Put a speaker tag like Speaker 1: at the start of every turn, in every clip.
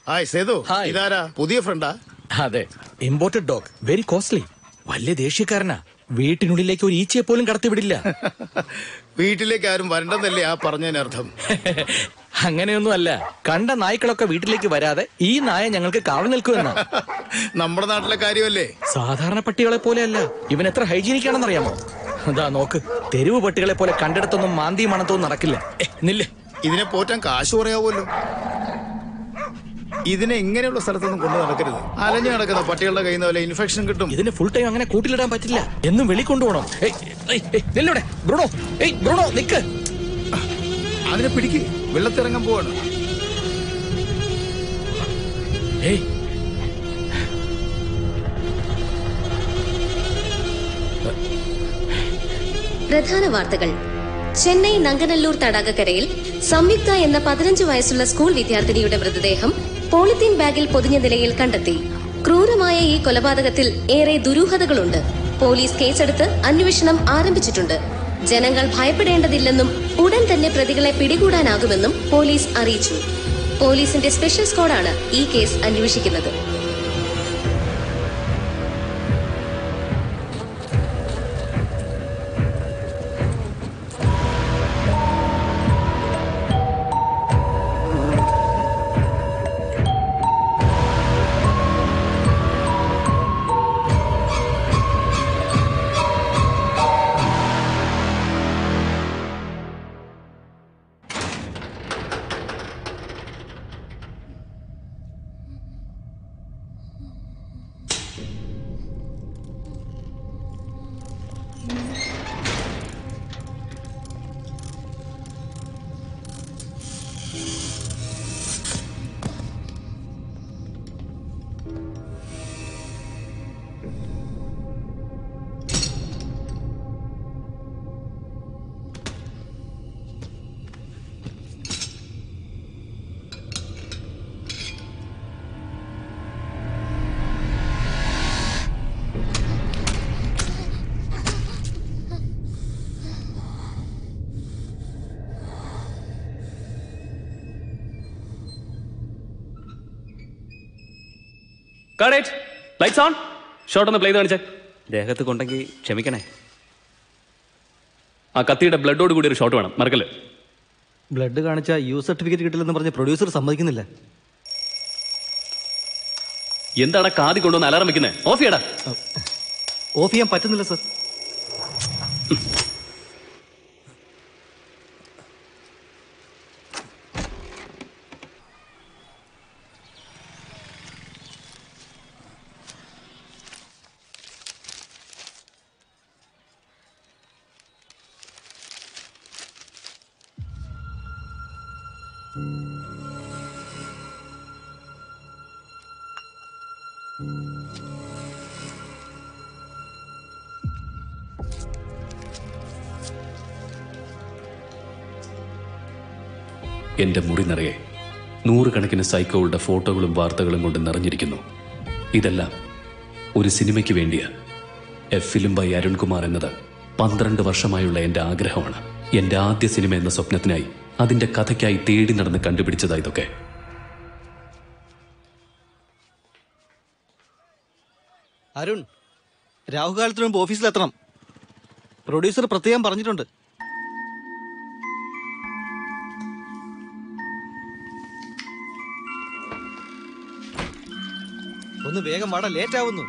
Speaker 1: Hi Sethu. ഇതാരാ? പുതിയ ഫ്രണ്ടാ?
Speaker 2: അതെ, ഇമ്പോർട്ടഡ് ഡോഗ്, വെരി കോസ്റ്റ്ലി. വലിയ ദേഷ്യക്കാരനാ. വീട്ടിനുള്ളിലേക്ക് ഒരു ഈച്ചയെ പോലും കടത്തിവിടില്ല.
Speaker 1: വീട്ടിലേക്ക് ആരും വരണ്ടെന്നല്ലേ ആ പറഞ്ഞതിനർത്ഥം?
Speaker 2: അങ്ങനെയൊന്നും അല്ല. കണ്ട നായ്ക്കളൊക്കെ വീട്ടിലേക്ക് വരാതെ ഈ നായ ഞങ്ങൾക്ക് കാവൽ നിൽക്കുമെന്നാ.
Speaker 1: നമ്മുടെ നാട്ടിലെ കാര്യമല്ലേ?
Speaker 2: സാധാരണ പട്ടികളെ പോലെയല്ല. ഇവൻ എത്ര ഹൈജീനിക് ആണെന്ന് അറിയാമോ? അതാ നോക്ക്, തെരുവ് പട്ടികളെ പോലെ കണ്ടിടത്തൊന്നും മാന്തി മണത്തൊന്നും നടക്കില്ല. നില്ലേ,
Speaker 1: ഇതിനെ പോറ്റാൻ കാശ് പറയാവൂല്ലോ. ഇതിനെ ഇങ്ങനെയുള്ള സ്ഥലത്തൊന്നും കൊണ്ടു നടക്കരുത്. അലഞ്ഞു നടക്കുന്ന പട്ടികളുടെ കയ്യിൽ നിന്ന് വല്ല ഇൻഫെക്ഷൻ കിട്ടും.
Speaker 2: ഇതിന് ഫുൾ ടൈം അങ്ങനെ കൂട്ടിലിടാൻ പറ്റില്ല. എന്നും വെളി കൊണ്ടുപോകണം. ബ്രൂണോ, ബ്രൂണോ നിക്ക്.
Speaker 1: അതിനെ പിടിക്ക്, വെള്ളത്തിറങ്ങാൻ പോവാണ്.
Speaker 3: പ്രധാന വാർത്തകൾ. ചെന്നൈ നങ്കനല്ലൂർ തടാകക്കരയിൽ സംയുക്ത എന്ന 15 വയസ്സുള്ള സ്കൂൾ വിദ്യാർത്ഥിനിയുടെ മൃതദേഹം പോളിത്തീൻ ബാഗിൽ പൊതിഞ്ഞ നിലയിൽ കണ്ടെത്തി. ക്രൂരമായ ഈ കൊലപാതകത്തിൽ ഏറെ ദുരൂഹതകളുണ്ട്. പോലീസ് കേസെടുത്ത് അന്വേഷണം ആരംഭിച്ചിട്ടുണ്ട്. ജനങ്ങൾ ഭയപ്പെടേണ്ടതില്ലെന്നും ഉടൻ തന്നെ പ്രതികളെ പിടികൂടാനാകുമെന്നും പോലീസ് അറിയിച്ചു. പോലീസിന്റെ സ്പെഷ്യൽ സ്ക്വാഡാണ് ഈ കേസ് അന്വേഷിക്കുന്നത്.
Speaker 4: Lights on. ഷോട്ട് ഒന്ന് പ്ലേ ചെയ്ത് കാണിച്ചേ. ദേഹത്ത് കൊണ്ടെങ്കിൽ ക്ഷമിക്കണേ. ആ കത്തിയുടെ ബ്ലഡോട് കൂടി ഒരു ഷോട്ട് വേണം, മറക്കല്ലേ.
Speaker 5: ബ്ലഡ് കാണിച്ചാൽ യൂസ് സർട്ടിഫിക്കറ്റ് കിട്ടില്ലെന്ന് പറഞ്ഞ് പ്രൊഡ്യൂസർ സമ്മതിക്കുന്നില്ല.
Speaker 4: എന്താണ് കാതി കൊണ്ടുവന്ന് അലാറം വെക്കുന്നത്? ഓഫ് ചെയ്യടാ.
Speaker 5: ഓഫ് ചെയ്യാൻ പറ്റുന്നില്ല സർ.
Speaker 4: എന്റെ മുറി നിറയെ നൂറുകണക്കിന് സൈക്കോകളുടെ ഫോട്ടോകളും വാർത്തകളും കൊണ്ട് നിറഞ്ഞിരിക്കുന്നു. ഇതെല്ലാം ഒരു സിനിമയ്ക്ക് വേണ്ടിയാ. A film by Arun Kumar എന്നത് 12 വർഷമായുള്ള എന്റെ ആഗ്രഹമാണ്. എന്റെ ആദ്യ സിനിമ എന്ന സ്വപ്നത്തിനായി, അതിന്റെ കഥയ്ക്കായി തേടി നടന്ന് കണ്ടുപിടിച്ചതാ ഇതൊക്കെ.
Speaker 5: അരുൺ, രാഹുകാലത്തിന് മുമ്പ് ഓഫീസിലെത്തണം. പ്രൊഡ്യൂസർ പ്രത്യേകം പറഞ്ഞിട്ടുണ്ട്. ഒന്ന് വേഗം വാടാ, ലേറ്റ് ആവുന്നു.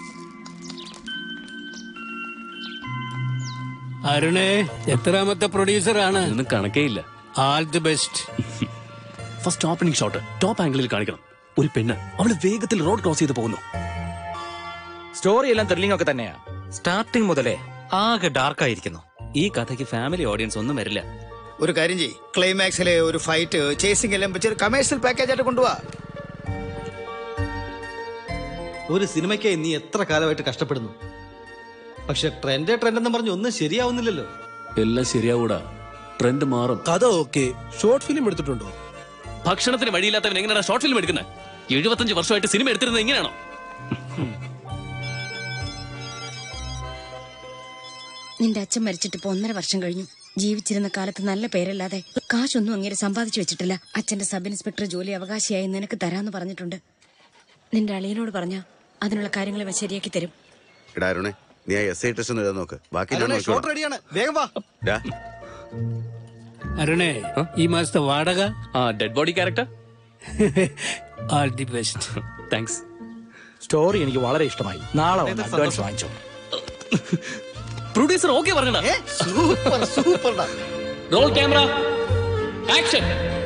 Speaker 6: അരുണേ, എത്രാമത്തെ പ്രൊഡ്യൂസർ ആണ്?
Speaker 4: ഒന്നും കണക്കേ ഇല്ല.
Speaker 6: All the best.
Speaker 4: First opening shot top ആംഗിളിൽ കാണിക്കണം. ഒരു പെണ്ണ്, അവള് വേഗത്തിൽ റോഡ് ക്രോസ് ചെയ്ത് പോകുന്നു.
Speaker 2: സ്റ്റോറി എല്ലാം ത്രില്ലിംഗ് ഒക്കെ തന്നെയാ. സ്റ്റാർട്ടിംഗ് മുതലേ ആകെ ഡാർക്ക് ആയിരിക്കുന്നു.
Speaker 4: ഈ കഥയ്ക്ക് ഫാമിലി ഓഡിയൻസ് ഒന്നും വരില്ല.
Speaker 1: ഒരു കാര്യം ചെയ്യ്, ക്ലൈമാക്സിലെ ഒരു ഫൈറ്റ്, ചേസിംഗ് എല്ലാം വെച്ച് കമേഴ്ഷ്യൽ പാക്കേജ് ആയിട്ട് കൊണ്ടുപോവാ.
Speaker 5: ഒരു സിനിമയ്ക്കായി നീ എത്ര കാലമായിട്ട് കഷ്ടപ്പെടുന്നു. പക്ഷെ ട്രെൻഡ് എന്ന് പറഞ്ഞ് ഒന്നും ശരിയാവുന്നില്ലല്ലോ.
Speaker 4: എല്ലാം ശരിയാവൂടാ, ട്രെൻഡ് മാറും.
Speaker 6: കഥ ഓക്കെ, ഷോർട്ട് ഫിലിം എടുത്തിട്ടുണ്ടോ?
Speaker 4: ഭക്ഷണത്തിന് വഴിയില്ലാത്തവൻ എങ്ങനെയാണ് ഷോർട്ട് ഫിലിം എടുക്കുന്നത്? 75 വർഷമായിട്ട് സിനിമ എടുത്തിരുന്നത് എങ്ങനെയാണോ?
Speaker 3: നിന്റെ അച്ഛൻ മരിച്ചിട്ട് 1.5 വർഷം കഴിഞ്ഞു.
Speaker 7: ജീവിച്ചിരുന്ന കാലത്ത് നല്ല പേരല്ലാതെ കാശൊന്നും അങ്ങനെ സമ്പാദിച്ചു വെച്ചിട്ടില്ല. അച്ഛന്റെ സബ് ഇൻസ്പെക്ടർ ജോലി അവകാശിയായി നിനക്ക് തരാന്ന് പറഞ്ഞിട്ടുണ്ട്. നിന്റെ അളിയനോട് പറഞ്ഞ അതിനുള്ള കാര്യങ്ങൾ ഇവ ശരിയാക്കി തരും.
Speaker 8: നീ SI ടെസ്റ്റ് ഒന്ന് എഴുതാൻ നോക്ക്. ബാക്കി
Speaker 5: റെഡിയാണ്, വേഗം വാ.
Speaker 6: അരുണേ, ഈ മാസത്തെ വാടക
Speaker 4: dead body character.
Speaker 6: All the best.
Speaker 4: Thanks.
Speaker 2: Story എനിക്ക് വളരെ ഇഷ്ടമായി. നാളെ അഡ്വാൻസ് വാങ്ങിച്ചോ.
Speaker 4: പ്രൊഡ്യൂസർ ഓക്കെ പറഞ്ഞടാ.
Speaker 5: Super super.
Speaker 4: Roll camera action.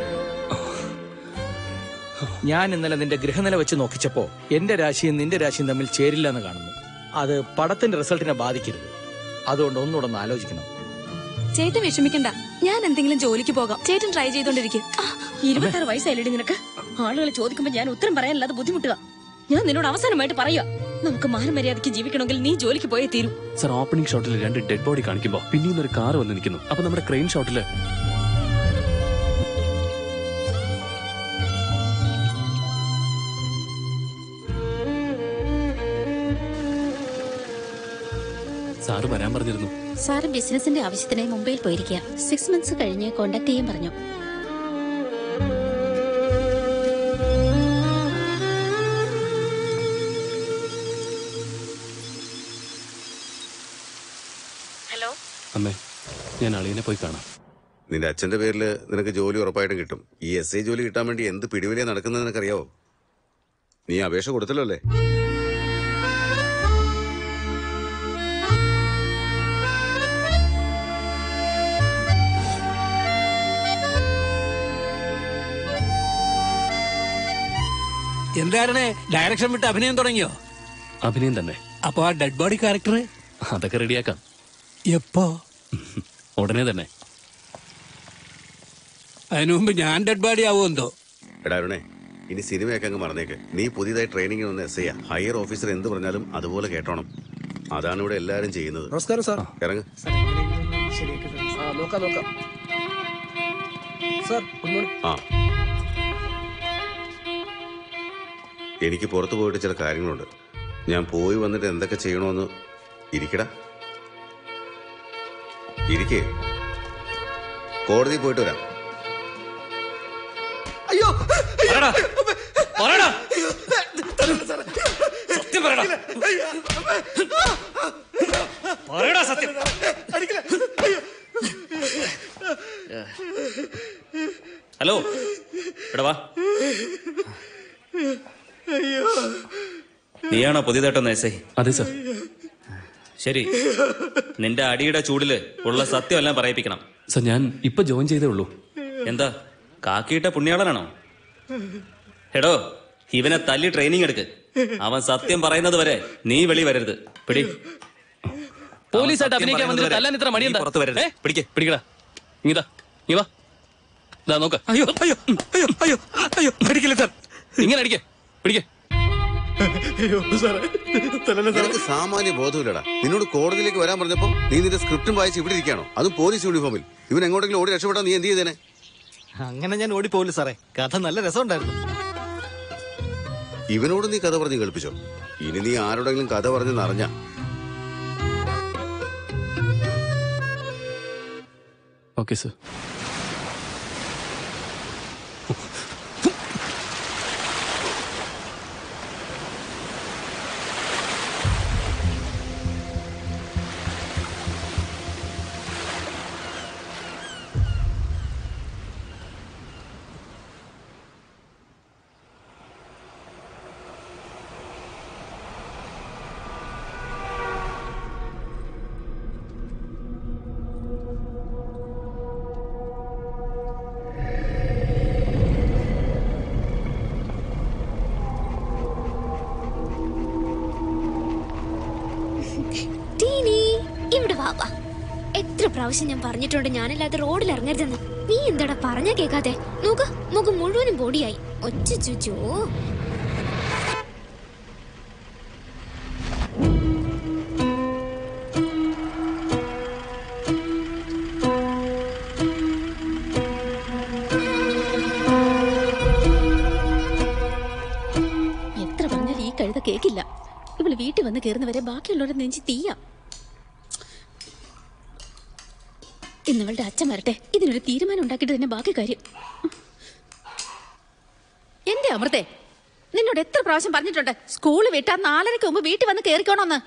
Speaker 2: ഞാൻ ഇന്നലെ നിന്റെ ഗൃഹനില വെച്ച് നോക്കിച്ചപ്പോ എന്റെ രാശിയും നിന്റെ രാശിയും തമ്മിൽ ചേരില്ല എന്ന് കാണുന്നു. അത് പടത്തിന്റെ റിസൾട്ടിനെ ബാധിക്കരുത്. അതുകൊണ്ട് ഒന്നുകൂടെ ഒന്ന് ആലോചിക്കണം.
Speaker 7: ചേട്ടൻ വിഷമിക്കണ്ട, ഞാൻ എന്തെങ്കിലും ജോലിക്ക് പോകാം. ചേട്ടൻ ട്രൈ ചെയ്തോണ്ടിരിക്കും. 26 വയസ്സായില്ലേ നിനക്ക്? ആളുകൾ ചോദിക്കുമ്പോ ഞാൻ ഉത്തരം പറയാനല്ലാതെ ബുദ്ധിമുട്ടുക. ഞാൻ നിന്നോട് അവസാനമായിട്ട് പറയാ, നമുക്ക് മാനമര്യാദയ്ക്ക് ജീവിക്കണമെങ്കിൽ നീ ജോലിക്ക് പോയേ തീരൂ.
Speaker 4: സർ, ഓപ്പണിംഗ് ഷോട്ടിൽ 2 ഡെഡ് ബോഡി കാണിക്കുമ്പോ പിന്നീട് ഒരു കാർ വന്ന് നിൽക്കുന്നു. അപ്പൊ നമ്മുടെ ക്രെയിൻ ഷോട്ടില് സാറ് വരാൻ പറഞ്ഞിരുന്നു.
Speaker 3: സാറ് ബിസിനസിന്റെ ആവശ്യത്തിനായി മുംബൈയിൽ പോയിരിക്കുക. 6 months കഴിഞ്ഞ് കോണ്ടാക്ട് ചെയ്യാൻ പറഞ്ഞു.
Speaker 7: ഹലോ
Speaker 4: അമ്മേ, ഞാൻ അളിയനെ പോയി കാണാം.
Speaker 8: നിന്റെ അച്ഛന്റെ പേരിൽ നിനക്ക് ജോലി ഉറപ്പായിട്ടും കിട്ടും. ഈ SI ജോലി കിട്ടാൻ വേണ്ടി എന്ത് പിടിവലിയാ നടക്കുന്നത് നിനക്കറിയാവോ? നീ അപേക്ഷ കൊടുത്തല്ലോ അല്ലേ?
Speaker 6: എന്താരണേ, ഡയറക്ഷൻ വിട്ട് അഭിനയം തുടങ്ങിയോ?
Speaker 4: അഭിനയം തന്നെ.
Speaker 6: അപ്പൊ ആ ഡെഡ് ബോഡി ക്യാരക്ടർ
Speaker 4: അതൊക്കെ റെഡിയാക്കാം.
Speaker 6: എപ്പോ?
Speaker 4: ഉടനെ തന്നെ.
Speaker 6: അതിനു മുമ്പ് ഞാൻ ഡെഡ് ബോഡി ആവോ എന്തോ?
Speaker 8: എടാരുണേ, ഇനി സിനിമയൊക്കെ അങ്ങ് മറന്നേക്ക്. നീ പുതിയതായി ട്രെയിനിങ്ങിന് വന്ന SI ഹയർ ഓഫീസർ എന്ത് പറഞ്ഞാലും അതുപോലെ കേട്ടോണം. അതാണ് ഇവിടെ എല്ലാരും ചെയ്യുന്നത്.
Speaker 6: നമസ്കാരം സാർ.
Speaker 8: ഇറങ്ങ്.
Speaker 6: നോക്കാം സാർ. Good morning.
Speaker 8: ആ, എനിക്ക് പുറത്തു പോയിട്ട് ചില കാര്യങ്ങളുണ്ട്. ഞാൻ പോയി വന്നിട്ട് എന്തൊക്കെ ചെയ്യണമെന്ന്. ഇരിക്കടാ, ഇരിക്കേ. കോടതി പോയിട്ട് വരാം.
Speaker 5: അയ്യോ,
Speaker 2: സത്യം പറയടാ. സത്യം.
Speaker 4: ഹലോ, എടാ വാ.
Speaker 9: നീയാണോ പുതിയതായിട്ടൊന്ന് SI?
Speaker 4: അതെ സർ.
Speaker 9: ശരി, നിന്റെ അടിയുടെ ചൂടില് ഉള്ള സത്യം എല്ലാം പറയിപ്പിക്കണം.
Speaker 4: സർ, ഞാൻ ഇപ്പൊ ജോയിൻ ചെയ്തേ ഉള്ളൂ.
Speaker 9: എന്താ കാക്കിയിട്ട പുണ്യാളനാണോ? എടോ, ഇവനെ തല്ലി ട്രെയിനിങ് എടുക്ക്. അവൻ സത്യം പറയുന്നത് വരെ നീ വെളി വരരുത്. പിടി.
Speaker 4: പോലീസായിട്ട് അഭിനയിക്കാൻ വന്നിട്ട് തല്ലാൻ ഇത്ര മടിയുണ്ടാ?
Speaker 9: പുറത്ത് വരരുത്. പിടിക്ക്.
Speaker 4: പിടിക്കടാ. ഇതാ നീ വാ. ഇതാ നോക്ക.
Speaker 2: അയ്യോ അയ്യോ അയ്യോ അയ്യോ അയ്യോ, അടിക്കില്ല സാർ.
Speaker 4: ഇങ്ങനെ അടിക്കേ. പിടിക്കേ.
Speaker 8: നിനക്ക് സാമാന്യ ബോധമില്ലടാ. നിന്നോട് കോടതിയിലേക്ക് വരാൻ പറഞ്ഞപ്പോ നീ നിന്റെ സ്ക്രിപ്റ്റും വായിച്ച് ഇവിടെ ഇരിക്കുകയാണോ? അതും പോലീസ് യൂണിഫോമിൽ. ഇവൻ എങ്ങോട്ടെങ്കിലും ഓടി രക്ഷപ്പെട്ടാ നീ എന്ത് ചെയ്തേനെ?
Speaker 5: അങ്ങനെ ഞാൻ ഓടിപ്പോയില്ല സാറേ. കഥ നല്ല രസമുണ്ടായിരുന്നു.
Speaker 8: ഇവനോട് നീ കഥ പറഞ്ഞ് കേൾപ്പിച്ചോ? ഇനി നീ ആരോടെങ്കിലും കഥ പറഞ്ഞെന്ന് അറിഞ്ഞ
Speaker 4: ഓക്കെ സർ.
Speaker 3: എത്ര പ്രാവശ്യം ഞാൻ പറഞ്ഞിട്ടുണ്ട് ഞാനല്ലാതെ റോഡിൽ ഇറങ്ങരുതെന്ന്. നീ എന്താടാ പറഞ്ഞാ കേക്കാതെ? നോക്ക്, മുഖം മുഴുവനും പൊടിയായി. ഒച്ചോ. എത്ര പറഞ്ഞാൽ ഈ കഴുത കേക്കില്ല. ഇവള് വീട്ടിൽ വന്ന് കയറുന്നവരെ ബാക്കിയുള്ളവരെ നെഞ്ചി തീയാ.
Speaker 7: ഇന്നവളുടെ അച്ഛൻ വരട്ടെ, ഇതിനൊരു തീരുമാനം ഉണ്ടാക്കിയിട്ട് തന്നെ ബാക്കി കാര്യം. എന്റെ അമൃതേ, നിന്നോട് എത്ര പ്രാവശ്യം പറഞ്ഞിട്ടുണ്ട് സ്കൂൾ വിട്ടാ 4:30 മുമ്പ് വീട്ടിൽ വന്ന് കേറിക്കോണോന്ന്.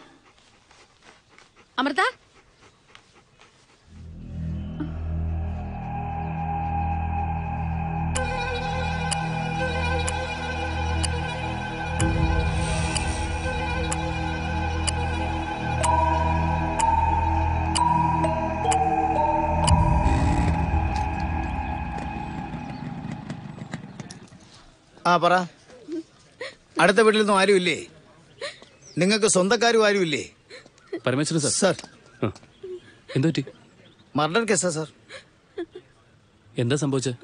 Speaker 7: അമൃത,
Speaker 1: ആ പറ. അടുത്ത വീട്ടിൽ നിന്നും ആരുമില്ലേ? നിങ്ങൾക്ക് സ്വന്തക്കാരും ആരുമില്ലേ?
Speaker 4: പരമേശ്വരൻ സാർ.
Speaker 1: സാർ,
Speaker 4: എന്തു പറ്റി?
Speaker 1: മർഡർ കേസാ സാർ.
Speaker 4: എന്താ സംഭവിച്ചത്?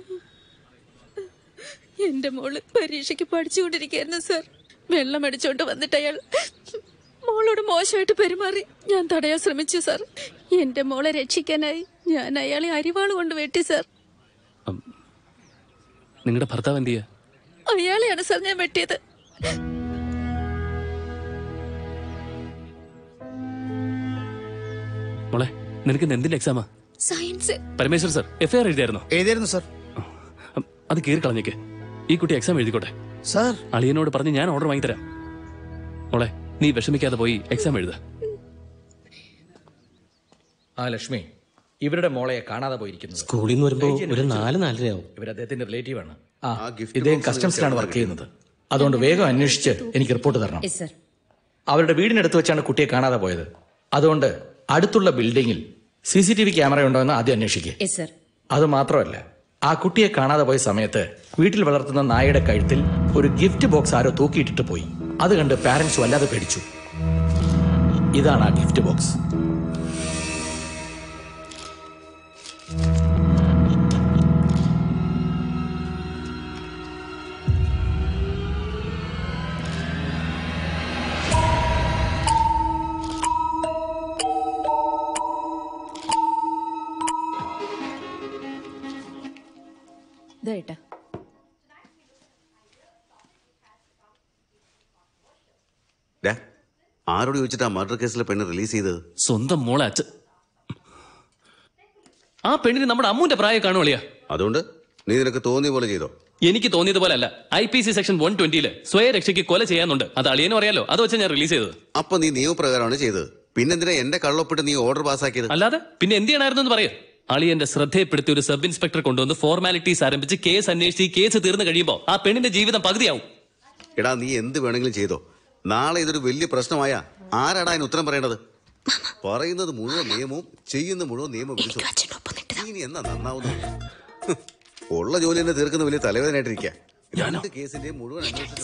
Speaker 7: എന്റെ മോള് പരീക്ഷയ്ക്ക് പഠിച്ചുകൊണ്ടിരിക്കുകയായിരുന്നു സാർ. വെള്ളം അടിച്ചോണ്ട് വന്നിട്ട് അയാൾ മോളോട് മോശമായിട്ട് പെരുമാറി. ഞാൻ തടയാൻ ശ്രമിച്ചു സാർ. എന്റെ മോളെ രക്ഷിക്കാനായി ഞാൻ അയാളെ അരിവാൾ കൊണ്ട് വെട്ടി സാർ.
Speaker 4: നിങ്ങളുടെ ഭർത്താവ് എന്ത് ചെയ്യാ?
Speaker 7: അയാളെയാണ് സാർ ഞാൻ വെട്ടിയത്.
Speaker 4: മോളെ, നിനക്ക് എന്തിന്റെ എക്സാമാ?
Speaker 7: സയൻസ്.
Speaker 4: പരമേശ്വരൻ സാർ FIR എഴുതിയായിരുന്നോ?
Speaker 1: എഴുതിയായിരുന്നു സാർ.
Speaker 4: അത് കീറി കളഞ്ഞേക്ക്. ഈ കുട്ടി എക്സാം എഴുതിക്കോട്ടെ.
Speaker 1: സാർ,
Speaker 4: അളിയനോട് പറഞ്ഞ് ഞാൻ ഓർഡർ വാങ്ങിത്തരാം. മോളെ, നീ വിഷമിക്കാതെ പോയി എക്സാം എഴുത.
Speaker 2: ആ ലക്ഷ്മി, ഇവരുടെ മോളെ കാണാതെ പോയിരിക്കുന്നു.
Speaker 5: സ്കൂളിൽ നിന്ന് വരുമ്പോ ഒരു 4-4:30
Speaker 2: ഇവർ അദ്ദേഹത്തിന്റെ റിലേറ്റീവ് ആണ്. ആ,
Speaker 8: gift
Speaker 2: ഇദ്ദേഹം
Speaker 8: box
Speaker 2: കസ്റ്റംസിലാണ് വർക്ക് ചെയ്യുന്നത്. അതുകൊണ്ട് വേഗം അന്വേഷിച്ച് എനിക്ക് റിപ്പോർട്ട് തരണം. അവരുടെ വീടിനടുത്ത് വെച്ചാണ് കുട്ടിയെ കാണാതെ പോയത്. അതുകൊണ്ട് അടുത്തുള്ള ബിൽഡിംഗിൽ CCTV ക്യാമറ ഉണ്ടോ എന്ന് ആദ്യം അന്വേഷിക്കുക. അത് മാത്രമല്ല, ആ കുട്ടിയെ കാണാതെ പോയ സമയത്ത് വീട്ടിൽ വളർത്തുന്ന നായയുടെ കഴുത്തിൽ ഒരു ഗിഫ്റ്റ് ബോക്സ് ആരോ തൂക്കിയിട്ടിട്ട് പോയി. അത് കണ്ട് പാരന്റ്സ് വല്ലാതെ പേടിച്ചു. ഇതാണ് ആ ഗിഫ്റ്റ് ബോക്സ്.
Speaker 8: ആരോട് ചോദിച്ചിട്ടാ മർഡർ കേസിലെ പെണ്ണ് റിലീസ് ചെയ്തത്?
Speaker 4: സ്വന്തം മോളെ അച്ഛൻ. ആ പെണ്ണിന് നമ്മുടെ അമ്മുവിന്റെ പ്രായം കാണുവളിയാ.
Speaker 8: അതുകൊണ്ട് നീ നിനക്ക് തോന്നിയ പോലെ ചെയ്തോ?
Speaker 4: എനിക്ക് തോന്നിയതുപോലെ അല്ല. IPC സെക്ഷൻ 120 സ്വയരക്ഷയ്ക്ക് കൊല ചെയ്യാനുണ്ട്. അത് അളിയനും അറിയാലോ. അത് വെച്ചാൽ ഞാൻ റിലീസ് ചെയ്തത്.
Speaker 8: അപ്പൊ നീ നിയമപ്രകാരമാണ് ചെയ്തത്. പിന്നെന്തിനാ എന്റെ കള്ളൊപ്പിട്ട് നീ ഓർഡർ പാസ്സാക്കിയത്?
Speaker 4: അല്ലാതെ പിന്നെ എന്ത് ചെയ്യണമായിരുന്നു എന്ന് പറയൂ. അളിയന്റെ ശ്രദ്ധയെപ്പെടുത്തി ഒരു സബ് ഇൻസ്പെക്ടർ കൊണ്ടുവന്ന് ഫോർമാലിറ്റീസ് ആരംഭിച്ച് കേസ് അന്വേഷിച്ച് ഈ കേസ് തീർന്നു കഴിയുമ്പോ ആ പെണ്ണിന്റെ ജീവിതം പകുതിയാവും.
Speaker 8: എടാ, നീ എന്ത് വേണമെങ്കിലും ചെയ്തോ. നാളെ ഇതൊരു വലിയ പ്രശ്നമായ ആരാടാ അതിന് ഉത്തരം പറയേണ്ടത്? പറയുന്നത് മുഴുവൻ നിയമവും ചെയ്യുന്ന മുഴുവൻ നിയമവിരുദ്ധവും. ഇനി എന്നാ നന്നാവുന്നു? ഉള്ള ജോലി തന്നെ തീർക്കുന്ന വലിയ തലവേദനയായിട്ടിരിക്കുക. കേസിന്റെ മുഴുവൻ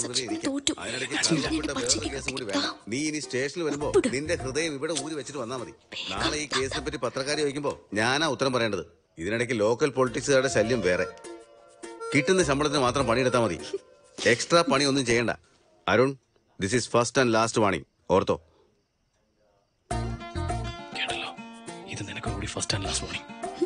Speaker 8: കേസും കൂടി വേണം. നീ ഇനി സ്റ്റേഷനിൽ വരുമ്പോ നിന്റെ ഹൃദയം ഇവിടെ ഊരി വെച്ചിട്ട് വന്നാൽ മതി. നാളെ ഈ കേസിനെ പറ്റി പത്രക്കാരെ ചോദിക്കുമ്പോ ഞാനാ ഉത്തരം പറയേണ്ടത്. ഇതിനിടയ്ക്ക് ലോക്കൽ പൊളിറ്റിക്സുകാരുടെ ശല്യം വേറെ. കിട്ടുന്ന ശമ്പളത്തിന് മാത്രം പണിയെടുത്താൽ മതി. എക്സ്ട്രാ പണി ഒന്നും ചെയ്യണ്ട. Arun, this is first and last warning. ഓർത്തോ?
Speaker 4: കേട്ടല്ലോ, ഇത് നിനക്ക് കൂടി ഫസ്റ്റ് ആൻഡ് ലാസ്റ്റ് വാണിംഗ്.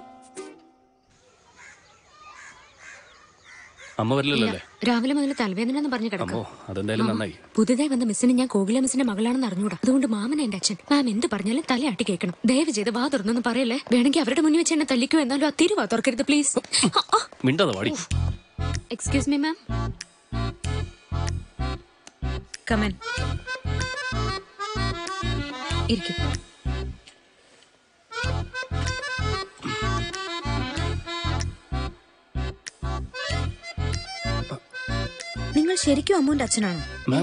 Speaker 4: അമ്മ വരില്ലല്ലോ അല്ലേ?
Speaker 10: രാവിലെ മുതൽ തലവേദന പറഞ്ഞു കിടക്കും.
Speaker 4: അതെന്തായാലും നന്നായി.
Speaker 10: പുതുതായി വന്ന മിസ്സിന് ഞാൻ കോകില മിസ്സിന്റെ മകളാണെന്ന് അറിഞ്ഞൂടാ. അതുകൊണ്ട് മാമൻ എന്റെ അച്ഛൻ. മാം എന്ത് പറഞ്ഞാലും തലയാട്ടി കേൾക്കണം. ദയവ് ചെയ്ത് വാ തുറന്നൊന്നും പറയല്ലേ. വേണമെങ്കിൽ അവരുടെ മുന്നിൽ വെച്ച് എന്നെ തല്ലിക്കോ. എന്നാലും ആ തിരുവാ തുറക്കരുത് പ്ലീസ്.
Speaker 4: മിണ്ടാതെ വാടി.
Speaker 10: Excuse me ma'am. കമൻ. ഇരിക്കും. നിങ്ങൾ ശരിക്കും അമ്മുവിന്റെ അച്ഛനാണോ?
Speaker 4: മാം,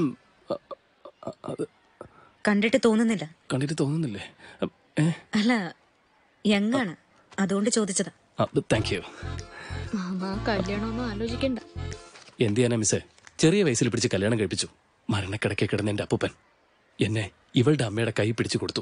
Speaker 10: കണ്ടിട്ട്
Speaker 4: തോന്നുന്നില്ലേ?
Speaker 10: അല്ല, യങ്ങാണ്, അതുകൊണ്ട് ചോദിച്ചതാ.
Speaker 4: Thank you.
Speaker 10: കല്യാണമൊന്നും ആലോചിക്കണ്ട.
Speaker 4: എന്ത് ചെയ്യാനാ മിസ്സേ, ചെറിയ വയസ്സിൽ പിടിച്ച് കല്യാണം കഴിപ്പിച്ചു. മരണക്കിടക്കെ കിടന്ന എന്റെ അപ്പൂപ്പൻ എന്നെ ഇവളുടെ അമ്മയുടെ കൈ പിടിച്ചു കൊടുത്തു.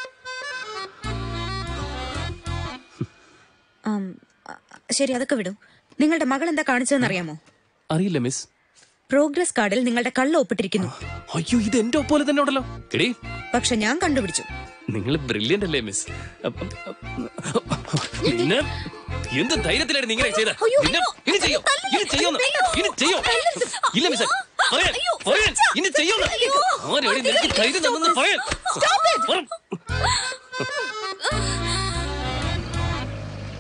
Speaker 10: ശരി, അതൊക്കെ വിടും. നിങ്ങളുടെ മകൾ എന്താ കാണിച്ചതെന്ന് അറിയാമോ?
Speaker 4: അറിയില്ല മിസ്.
Speaker 10: പ്രോഗ്രസ് കാർഡിൽ നിങ്ങളുടെ കള്ള ഒപ്പിട്ടിരിക്കുന്നു.
Speaker 4: അയ്യോ, ഇത് എന്റെ ഒപ്പോലെ തന്നെ ഉണ്ടല്ലോ. എടീ,
Speaker 10: പക്ഷെ ഞാൻ കണ്ടുപിടിച്ചു.
Speaker 4: നിങ്ങൾ ബ്രില്യന്റ് അല്ലേ മിസ്? എന്ത് ധൈര്യത്തിലാണ് നിങ്ങൾ ചെയ്ത? ഇനി ചെയ്യോ? ഇല്ല മിസ്, ഇനി ചെയ്യോ? നിനക്ക് ധൈര്യം തന്നെന്ന് പറയാൻ.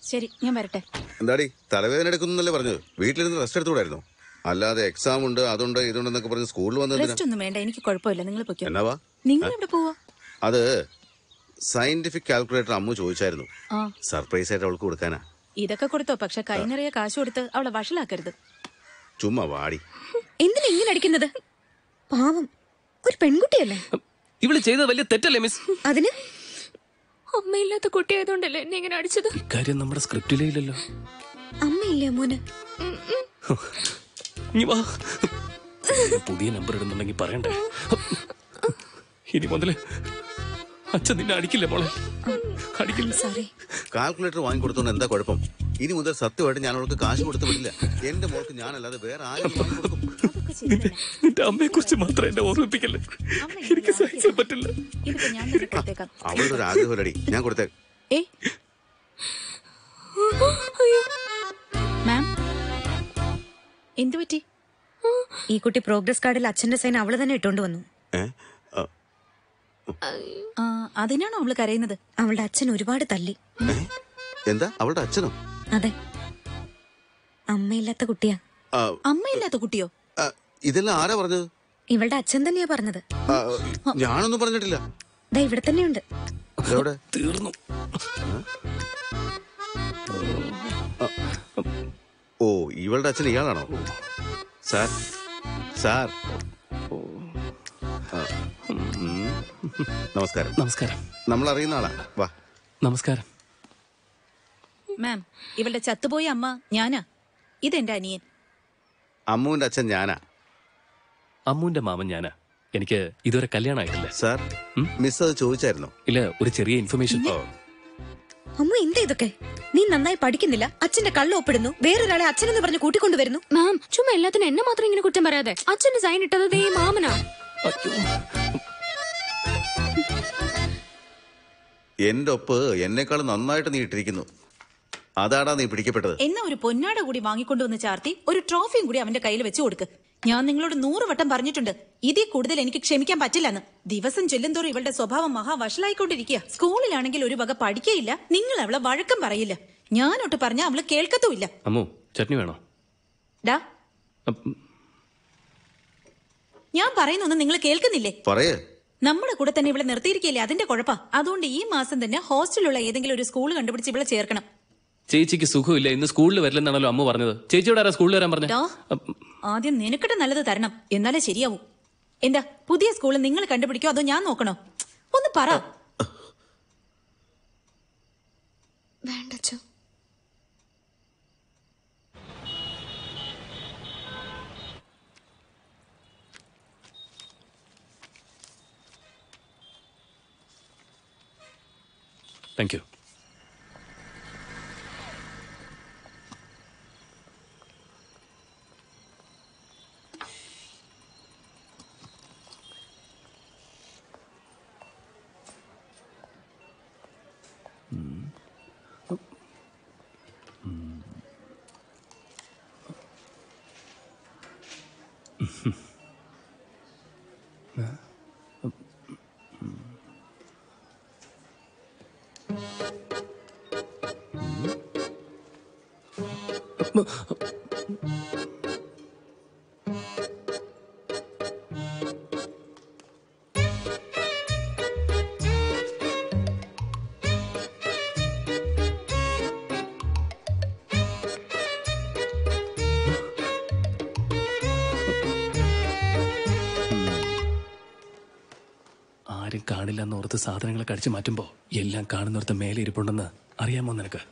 Speaker 11: ശരി, ഞാൻ വരട്ടെ.
Speaker 8: എന്താടി തലവേദന എടുക്കുന്നല്ലേ പറഞ്ഞത്? വീട്ടിലിരുന്ന് റെസ്റ്റ് എടുത്തുകൂടായിരുന്നു? അല്ലാതെ എക്സാം ഉണ്ട് അതുണ്ട് ഇതുണ്ടെന്നൊക്കെ പറഞ്ഞ് സ്കൂളിൽ വന്നത്
Speaker 11: റെസ്റ്റ് ഒന്നും വേണ്ട, എനിക്ക് കുഴപ്പമില്ല. നിങ്ങൾ പൊയ്ക്കോ.
Speaker 8: എന്നാവാ?
Speaker 11: നിങ്ങൾ എവിടെ പോവാ?
Speaker 8: അത് സയന്റിഫിക് കാൽക്കുലേറ്റർ അമ്മു ചോദിച്ചായിരുന്നു. സർപ്രൈസ് ആയിട്ട് അവൾക്ക് കൊടുക്കാനാ.
Speaker 11: ഇതൊക്കെ കൊടുത്തോ, പക്ഷെ കൈ നിറയെ കാശ് കൊടുത്ത് അവളെ വഷളാക്കരുത്.
Speaker 8: ചുമ്മാ വാടി.
Speaker 10: എന്തിനാ ഇങ്ങനെ അടിക്കുന്നത്? പാവം, ഒരു പെൺകുട്ടിയല്ലേ?
Speaker 4: ഇവള് ചെയ്തത് വലിയ തെറ്റല്ലേ മിസ്?
Speaker 10: അതിന് അമ്മയില്ലാത്ത കുട്ടിയായതുകൊണ്ടല്ലേ എന്നെ ഇങ്ങനെ അടിച്ചത്?
Speaker 4: കാര്യം നമ്മുടെ സ്ക്രിപ്റ്റിലേ ഇല്ലല്ലോ.
Speaker 10: അമ്മയില്ലേ മോന്?
Speaker 4: പുതിയ നമ്പർ ഇടുന്നുണ്ടെങ്കിൽ പറയണ്ടേ? ഇനി മുതല് അച്ഛൻ നിന്നെ അടിക്കില്ല മോളെ, അടിക്കില്ല.
Speaker 10: സോറി.
Speaker 8: കാൽക്കുലേറ്റർ വാങ്ങിക്കൊടുത്തോണ്ട് എന്താ കുഴപ്പം? ഇനി മുതൽ സത്യമായിട്ട് ഞാൻ അവൾക്ക് കാശ് കൊടുത്തു വിടില്ല. എന്റെ മോൾക്ക് ഞാനല്ലാതെ വേറെ ആരും വാങ്ങിക്കൊടുക്കും.
Speaker 4: നിന്റെ അമ്മയെ കുറിച്ച് മാത്രം എന്നെ ഓർമ്മിപ്പിക്കല്ലേ, എനിക്ക് സഹിക്കാൻ പറ്റില്ല.
Speaker 8: അവളുടെ ഒരു ആഗ്രഹമല്ലടി, ഞാൻ കൊടുത്തേക്ക്.
Speaker 11: മാം, എന്തു പറ്റി?
Speaker 10: ഈ കുട്ടി പ്രോഗ്രസ് കാർഡിൽ അച്ഛന്റെ സൈൻ അവള് തന്നെ ഇട്ടോണ്ട് വന്നു.
Speaker 11: അതിനാണോ അവള് കരയുന്നത്?
Speaker 10: അവളുടെ അച്ഛൻ ഒരുപാട് തല്ലി.
Speaker 8: എന്താ അവളുടെ അച്ഛനോ?
Speaker 10: അതെ, അമ്മയില്ലാത്ത കുട്ടിയാ.
Speaker 11: അമ്മയില്ലാത്ത കുട്ടിയോ?
Speaker 8: ഇതെല്ലാം ആരാ പറഞ്ഞത്?
Speaker 10: ഇവളുടെ അച്ഛൻ തന്നെയാ പറഞ്ഞത്.
Speaker 8: ഞാനൊന്നും പറഞ്ഞിട്ടില്ല.
Speaker 10: ദാ ഇവിടെ തന്നെയുണ്ട്.
Speaker 4: തീർന്നു.
Speaker 8: ഓ, ഇവളുടെ അച്ഛൻ ഇയാളാണോ? സാർ സാർ നമസ്കാരം.
Speaker 4: നമസ്കാരം.
Speaker 8: നമ്മൾ അറിയുന്ന ആളാ. വാ.
Speaker 4: നമസ്കാരം
Speaker 11: മാം. ഇവളുടെ ചത്തുപോയ അമ്മ ഞാനാ. ഇതെന്റെ അനിയൻ.
Speaker 8: അമ്മുവിന്റെ അച്ഛൻ ഞാനാ.
Speaker 4: അമ്മുവിന്റെ മാമൻ ഞാനാ. എനിക്ക് ഇതുവരെ കല്യാണം ആയിട്ടില്ല.
Speaker 8: സാർ, മിസ് അത് ചോദിച്ചായിരുന്നോ?
Speaker 4: ഇല്ല, ഒരു ചെറിയ ഇൻഫർമേഷൻ.
Speaker 10: അമ്മ എന്താ ഇതൊക്കെ? നീ നന്നായി പഠിക്കുന്നില്ല, അച്ഛന്റെ കള്ള ഒപ്പിടുന്നു, വേറൊരാളെ അച്ഛനെന്ന് പറഞ്ഞ് കൂട്ടിക്കൊണ്ടുവരുന്നു. മാം, ചുമ്മാ എല്ലാത്തിനും എന്നെ മാത്രം ഇങ്ങനെ കുറ്റം പറയാതെ. അച്ഛന്റെ സൈൻ ഇട്ടത് ദേ മാമനാ.
Speaker 8: എന്റെ ഒപ്പ് എന്നെക്കാൾ നന്നായിട്ട് നീ ഇട്ടിരിക്കുന്നു. അതാടാ നീ പിടിക്കപ്പെട്ടത്.
Speaker 11: എന്നാ ഒരു പൊന്നാട കൂടി വാങ്ങിക്കൊണ്ടുവന്ന് ചാർത്തി ഒരു ട്രോഫിയും കൂടി അവന്റെ കയ്യിൽ വെച്ച് കൊടുക്ക്. ഞാൻ നിങ്ങളോട് 100 വട്ടം പറഞ്ഞിട്ടുണ്ട്, ഇതിൽ കൂടുതൽ എനിക്ക് ക്ഷമിക്കാൻ പറ്റില്ലെന്ന്. ദിവസം ചെല്ലുന്തോറും ഇവളുടെ സ്വഭാവം മഹാവഷളായിക്കൊണ്ടിരിക്കുക. സ്കൂളിലാണെങ്കിൽ ഒരു വക പഠിക്കയില്ല, നിങ്ങൾ അവളെ വഴക്കം പറയില്ല. ഞാനൊട്ട് പറഞ്ഞ അവള് കേൾക്കത്തുമില്ല.
Speaker 4: അമ്മു, ചട്നി വേണോ?
Speaker 11: ഡാ, ഞാൻ പറയുന്നൊന്നും നിങ്ങൾ കേൾക്കുന്നില്ലേ?
Speaker 8: പറയേ.
Speaker 11: നമ്മുടെ കൂടെ തന്നെ ഇവിടെ നിർത്തിയിരിക്കില്ലേ, അതിന്റെ കുഴപ്പാ. അതുകൊണ്ട് ഈ മാസം തന്നെ ഹോസ്റ്റലുള്ള ഏതെങ്കിലും ഒരു സ്കൂൾ കണ്ടുപിടിച്ച് ഇവിടെ ചേർക്കണം.
Speaker 4: ചേച്ചിക്ക് സുഖമില്ല, ഇന്ന് സ്കൂളിൽ വരില്ലെന്നാണല്ലോ അമ്മ പറഞ്ഞത്. ചേച്ചിയോട് ആരാ സ്കൂളിൽ വരാൻ പറഞ്ഞ?
Speaker 11: ആദ്യം നിനക്കിട്ട് നല്ലത് തരണം, എന്നാലേ ശരിയാവൂ. എന്താ പുതിയ സ്കൂൾ നിങ്ങൾ കണ്ടുപിടിക്കോ അതോ ഞാൻ നോക്കണോ? ഒന്ന് പറ.
Speaker 10: വേണ്ടച്ചോ.
Speaker 4: Thank you. ആരും കാണില്ലെന്ന് ഓർത്ത് സാധനങ്ങളെ കടിച്ചു മാറ്റുമ്പോ എല്ലാം കാണുന്നോർത്ത് മേലെ ഇരിപ്പുണ്ടെന്ന് അറിയാമോ നിനക്ക്?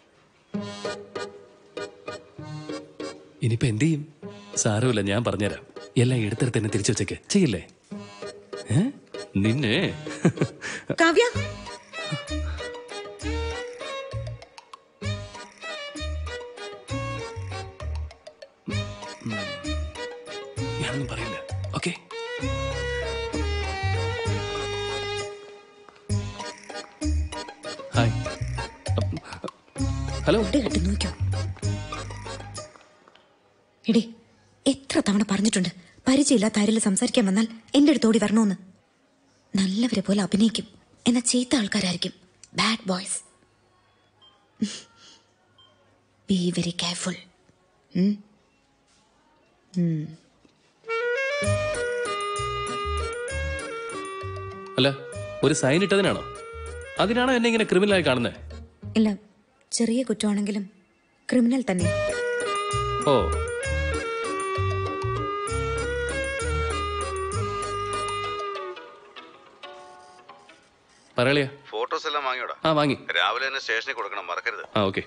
Speaker 4: ഇനിയിപ്പോ എന്ത് ചെയ്യും? സാരമില്ല, ഞാൻ പറഞ്ഞുതരാം. എല്ലാം എടുത്തെടുത്ത് തന്നെ തിരിച്ചു വെച്ചേക്ക്. ചെയ്യില്ലേ? നിന്നെ
Speaker 10: കാവ്യ,
Speaker 4: ഞാനൊന്നും പറയില്ല. ഓക്കെ? ഹായ്. ഹലോ.
Speaker 10: നോക്കോ. എടി, എത്ര തവണ പറഞ്ഞിട്ടുണ്ട്, പരിചയമില്ലാത്ത ആരിൽ സംസാരിക്കാൻ വന്നാൽ എന്റെ അടുത്തോടി വരണോന്ന്. നല്ലവരെ പോലെ അഭിനയിക്കും, എന്നാ ചീത്ത ആൾക്കാരായിരിക്കും, bad boys.
Speaker 7: Be very careful.
Speaker 4: അല്ല, ഒരു സൈൻ ഇട്ടതിനാണോ? അതിനാണോ എന്നെ ഇങ്ങനെ ക്രിമിനലായി കാണുന്നത്?
Speaker 7: ഇല്ല, ചെറിയ കുറ്റമാണെങ്കിലും ക്രിമിനൽ തന്നെ.
Speaker 4: ഓ, പറയളിയാ.
Speaker 8: ഫോട്ടോസ് എല്ലാം വാങ്ങിയോടാ?
Speaker 4: ആ, വാങ്ങി.
Speaker 8: രാവിലെ തന്നെ സ്റ്റേഷനിൽ കൊടുക്കണം, മറക്കരുത്.
Speaker 4: ആ, ഓക്കെ.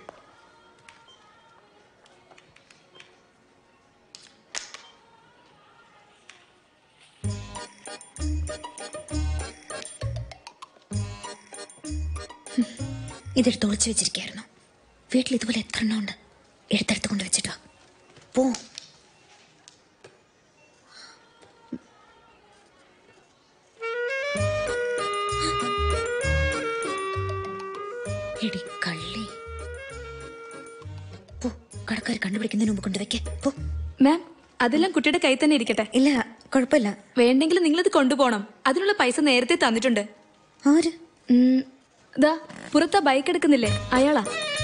Speaker 7: ഇതെടുത്ത് ഒളിച്ചു വെച്ചിരിക്കായിരുന്നു. വീട്ടിൽ ഇതുപോലെ എത്ര എണ്ണം ഉണ്ട്. എടുത്തെടുത്ത് കൊണ്ട് വെച്ചിട്ടോ പോ. എടി കള്ളി, പോ. കടക്കാർ കണ്ടുപിടിക്കുന്നതിന് മുമ്പ് കൊണ്ടുവയ്ക്കേ പോ.
Speaker 12: മാം, അതെല്ലാം കുട്ടിയുടെ കൈ തന്നെ ഇരിക്കട്ടെ.
Speaker 7: ഇല്ല, കുഴപ്പമില്ല.
Speaker 12: വേണ്ടെങ്കിൽ നിങ്ങളത് കൊണ്ടുപോകണം. അതിനുള്ള പൈസ നേരത്തെ തന്നിട്ടുണ്ട്.
Speaker 7: ആര്?
Speaker 12: ദാ പുറത്താ ബൈക്ക് എടുക്കുന്നില്ലേ, അയാളാ.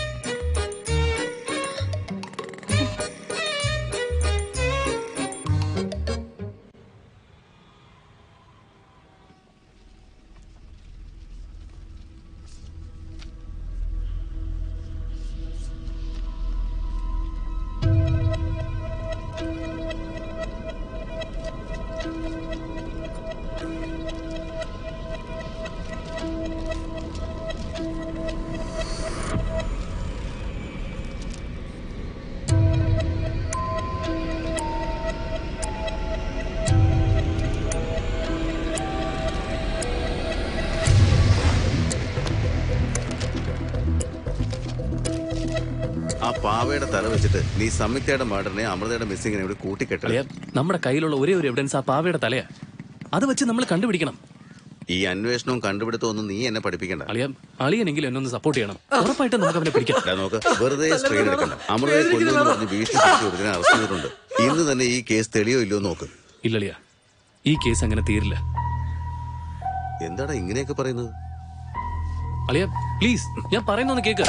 Speaker 8: ആ പാവയുടെ തല വെച്ചിട്ട് നീ സംയുക്തയുടെ മർഡറിനെ അമൃതയുടെ മിസ്സിങ്ങിനെ ഇവിടെ കൂട്ടിക്കെട്ടേ.
Speaker 4: നമ്മുടെ കയ്യിലുള്ള ഒരേ ഒരു എവിഡൻസ് ആ പാവയുടെ തലയാ. അത് വെച്ച് നമ്മൾ കണ്ടുപിടിക്കണം.
Speaker 8: ഈ അന്വേഷണവും കണ്ടുപിടുത്തവും ഒന്നും നീ എന്നെ പഠിപ്പിക്കണ്ട.
Speaker 4: അളിയനെങ്കിലും എന്നൊന്ന് സപ്പോർട്ട് ചെയ്യണം. ഉറപ്പായിട്ടും നമുക്ക് അവനെ പിടിക്കാം.
Speaker 8: നോക്ക്, വെറുതെ സ്ട്രെയിൻ എടുക്കണ്ട. അമൃതയെ കൊല്ലുമെന്ന് പറഞ്ഞ് ഭീഷണി അറസ്റ്റ് ചെയ്തിട്ടുണ്ട്. ഇന്ന് തന്നെ ഈ കേസ് തെളിയോ ഇല്ലയോ നോക്ക്.
Speaker 4: ഇല്ലളിയാ, ഈ കേസ് അങ്ങനെ തീരില്ല.
Speaker 8: എന്താടാ ഇങ്ങനെയൊക്കെ പറയുന്നത്?
Speaker 4: അളിയ പ്ലീസ്, ഞാൻ പറയുന്നൊന്ന് കേക്ക്.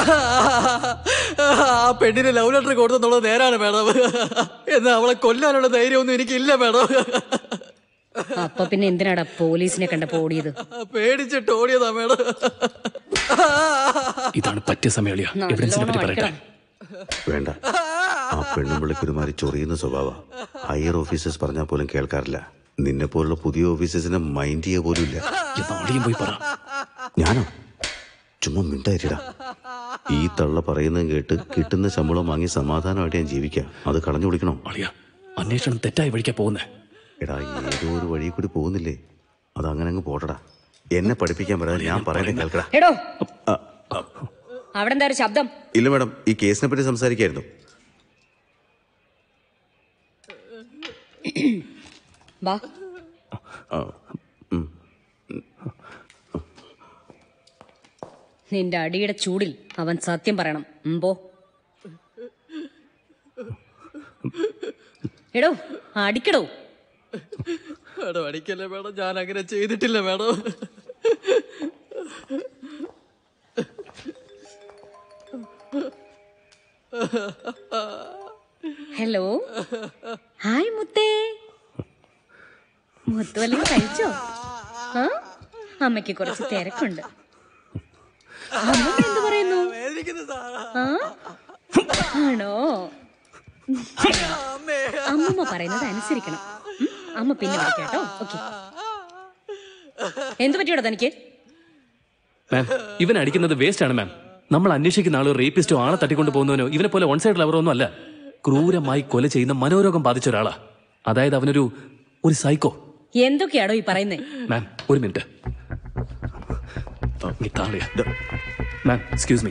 Speaker 2: ആ പെണ്ണിന് ലവ് ലെറ്റർ കൊടുത്തെന്നുള്ളത് നേരാണ് മാഡം. എന്നാ അവളെ കൊല്ലാനുള്ള ധൈര്യമൊന്നും എനിക്കില്ല മാഡം.
Speaker 7: അപ്പൊ പിന്നെ എന്തിനാടാ പോലീസിനെ കണ്ടപ്പോ ഓടിയത്?
Speaker 2: പേടിച്ചിട്ട് ഓടിയതാ മാഡം.
Speaker 4: ഇതാണ് പറ്റിയ സമയം അളിയ. എവിഡൻസിനെ പറ്റി പറയട്ടെ.
Speaker 8: വേണ്ട, ആ പെണ്ണുമ്പിളിക്ക് ഒരുമാതിരി ചൊറിയുന്ന സ്വഭാവ. ഹയർ ഓഫീസേഴ്സ് പറഞ്ഞാൽ പോലും കേൾക്കാറില്ല. നിന്നെ പോലുള്ള പുതിയ ഓഫീസേഴ്സിനെ മൈൻഡ് ചെയ്യുക പോലും ഇല്ല.
Speaker 4: പോയി പറ.
Speaker 8: ഞാനോ? ചുമ്മാ മിണ്ടായിരിടാ. ഈ തള്ള പറയുന്നതും കേട്ട് കിട്ടുന്ന ശമ്പളം വാങ്ങി സമാധാനമായിട്ട് ഞാൻ ജീവിക്കാം. അത് കളഞ്ഞു കുടിക്കണോ?
Speaker 4: അന്വേഷണം തെറ്റായി വഴിക്കാ പോകുന്നേ.
Speaker 8: എടാ, ഏതോ ഒരു വഴി കൂടി പോകുന്നില്ലേ? അത് അങ്ങനെ അങ്ങ് പോട്ടടാ. എന്നെ പഠിപ്പിക്കാൻ വരാതെ ഞാൻ പറയുന്നത് കേൾക്കടാ.
Speaker 7: അവിടെ എന്താ ഒരു ശബ്ദം?
Speaker 8: ഇല്ല മാഡം, ഈ കേസിനെ പറ്റി സംസാരിക്കായിരുന്നു.
Speaker 7: വാ. നിന്റെ അടിയുടെ ചൂടിൽ അവൻ സത്യം പറയണം. പോ. എടോ, അടിക്കടോ.
Speaker 2: മാഡം അടിക്കല്ലേ മാഡം, ഞാൻ അങ്ങനെ ചെയ്തിട്ടില്ല മാഡം.
Speaker 7: ഹലോ, ഹായ് മുത്തേ. മുത്തുവെല്ലാം കഴിച്ചോ? അമ്മയ്ക്ക് കുറച്ച് തിരക്കുണ്ട്. അമ്മ എന്ത് പറയുന്നു? ആണോ? അമ്മമ്മ പറയുന്നത് അനുസരിക്കണം. അമ്മ പിന്നെ വിളിക്കാട്ടോ. ഓക്കെ. എന്ത് പറ്റിയോടാ തനിക്ക്?
Speaker 4: മാം, ഇവൻ അടിക്കുന്നത് വേസ്റ്റ് ആണ് മാം. നമ്മൾ അന്വേഷിക്കുന്ന ആളോ റേപ്പിസ്റ്റോ ആളെ തട്ടിക്കൊണ്ട് പോകുന്നവനോ ഇവനെ പോലെ വൺ സൈഡ് ലവറോ ഒന്നും അല്ല. ക്രൂരമായി കൊല ചെയ്യുന്ന മനോരോഗം ബാധിച്ച ഒരാളാ. അതായത് അവനൊരു സൈക്കോ.
Speaker 7: എന്തൊക്കെയാണോ ഈ പറയുന്നേ?
Speaker 4: മാം, ഒരു മിനിറ്റ്. മാം, എക്സ്ക്യൂസ് മീ.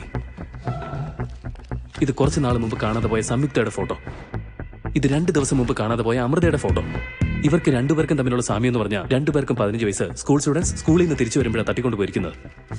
Speaker 4: ഇത് കുറച്ച് നാൾ മുമ്പ് കാണാതെ പോയ സംയുക്തയുടെ ഫോട്ടോ. ഇത് 2 ദിവസം മുമ്പ് കാണാതെ പോയ അമൃതയുടെ ഫോട്ടോ. ഇവർക്ക് രണ്ടുപേർക്കും തമ്മിലുള്ള സാമ്യം എന്ന് പറഞ്ഞാൽ 2 പേർക്കും 15 വയസ്സ്. സ്കൂൾ സ്റ്റുഡൻസ് സ്കൂളിൽ നിന്ന് തിരിച്ചു വരുമ്പോഴാണ് തട്ടിക്കൊണ്ട് പോയിരിക്കുന്നത്.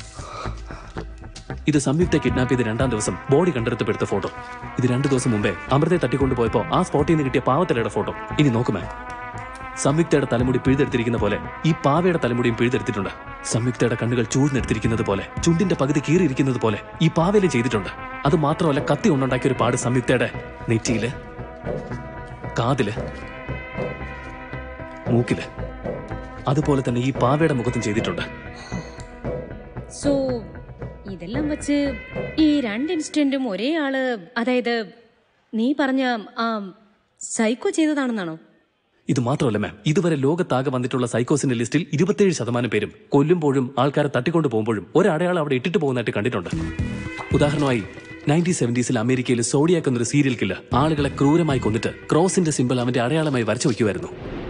Speaker 4: ഇത് സംയുക്ത കിഡ്നാപ്പ് ചെയ്ത് 2ാം ദിവസം ബോഡി കണ്ടെടുത്തപ്പെടുത്ത ഫോട്ടോ. ഇത് 2 ദിവസം മുമ്പേ അമൃതയെ തട്ടിക്കൊണ്ടു പോയപ്പോ ആ സ്പോട്ടിൽ നിന്ന് കിട്ടിയ പാവത്തലയുടെ ഫോട്ടോ. ഇനി നോക്ക് മാം. സംയുക്തയുടെ തലമുടി പിഴുതെടുത്തിരിക്കുന്ന പോലെ ഈ പാവയുടെ തലമുടിയും പിഴുതെടുത്തിട്ടുണ്ട്. സംയുക്തയുടെ കണ്ണുകൾ ചൂഴ്ന്നെടുത്തിരിക്കുന്നത് പോലെ, ചുണ്ടിന്റെ പകുതി കീറിയിരിക്കുന്നത് പോലെ ഈ പാവയിലും ചെയ്തിട്ടുണ്ട്. അത് മാത്രമല്ല, കത്തി കൊണ്ടുണ്ടാക്കിയ ഒരു പാട് സംയുക്തയുടെ നെറ്റിയില്, കാതില്, മൂക്കില്, അതുപോലെ തന്നെ ഈ പാവയുടെ മുഖത്തും ചെയ്തിട്ടുണ്ട്.
Speaker 7: സോ ഇതെല്ലാം വെച്ച് ഈ രണ്ട് ഇൻസിഡന്റും ഒരേ ആള്, അതായത് നീ പറഞ്ഞ ആ സൈക്കോ ചെയ്തതാണെന്നാണോ?
Speaker 4: ഇത് മാത്രമല്ല മാം, ഇതുവരെ ലോകത്താകെ വന്നിട്ടുള്ള സൈക്കോസിന്റെ ലിസ്റ്റിൽ 27% പേരും കൊല്ലുമ്പോഴും ആൾക്കാരെ തട്ടിക്കൊണ്ടു പോകുമ്പോഴും ഒരടയാളം അവിടെ ഇട്ടിട്ട് പോകുന്നതായിട്ട് കണ്ടിട്ടുണ്ട്. ഉദാഹരണമായി 1970s അമേരിക്കയിൽ സോഡിയാക്ക് എന്നൊരു സീരിയൽ കില്ലർ ആളുകളെ ക്രൂരമായി കൊന്നിട്ട് ക്രോസിന്റെ സിമ്പിൾ അവന്റെ അടയാളമായി വരച്ചു വയ്ക്കുമായിരുന്നു.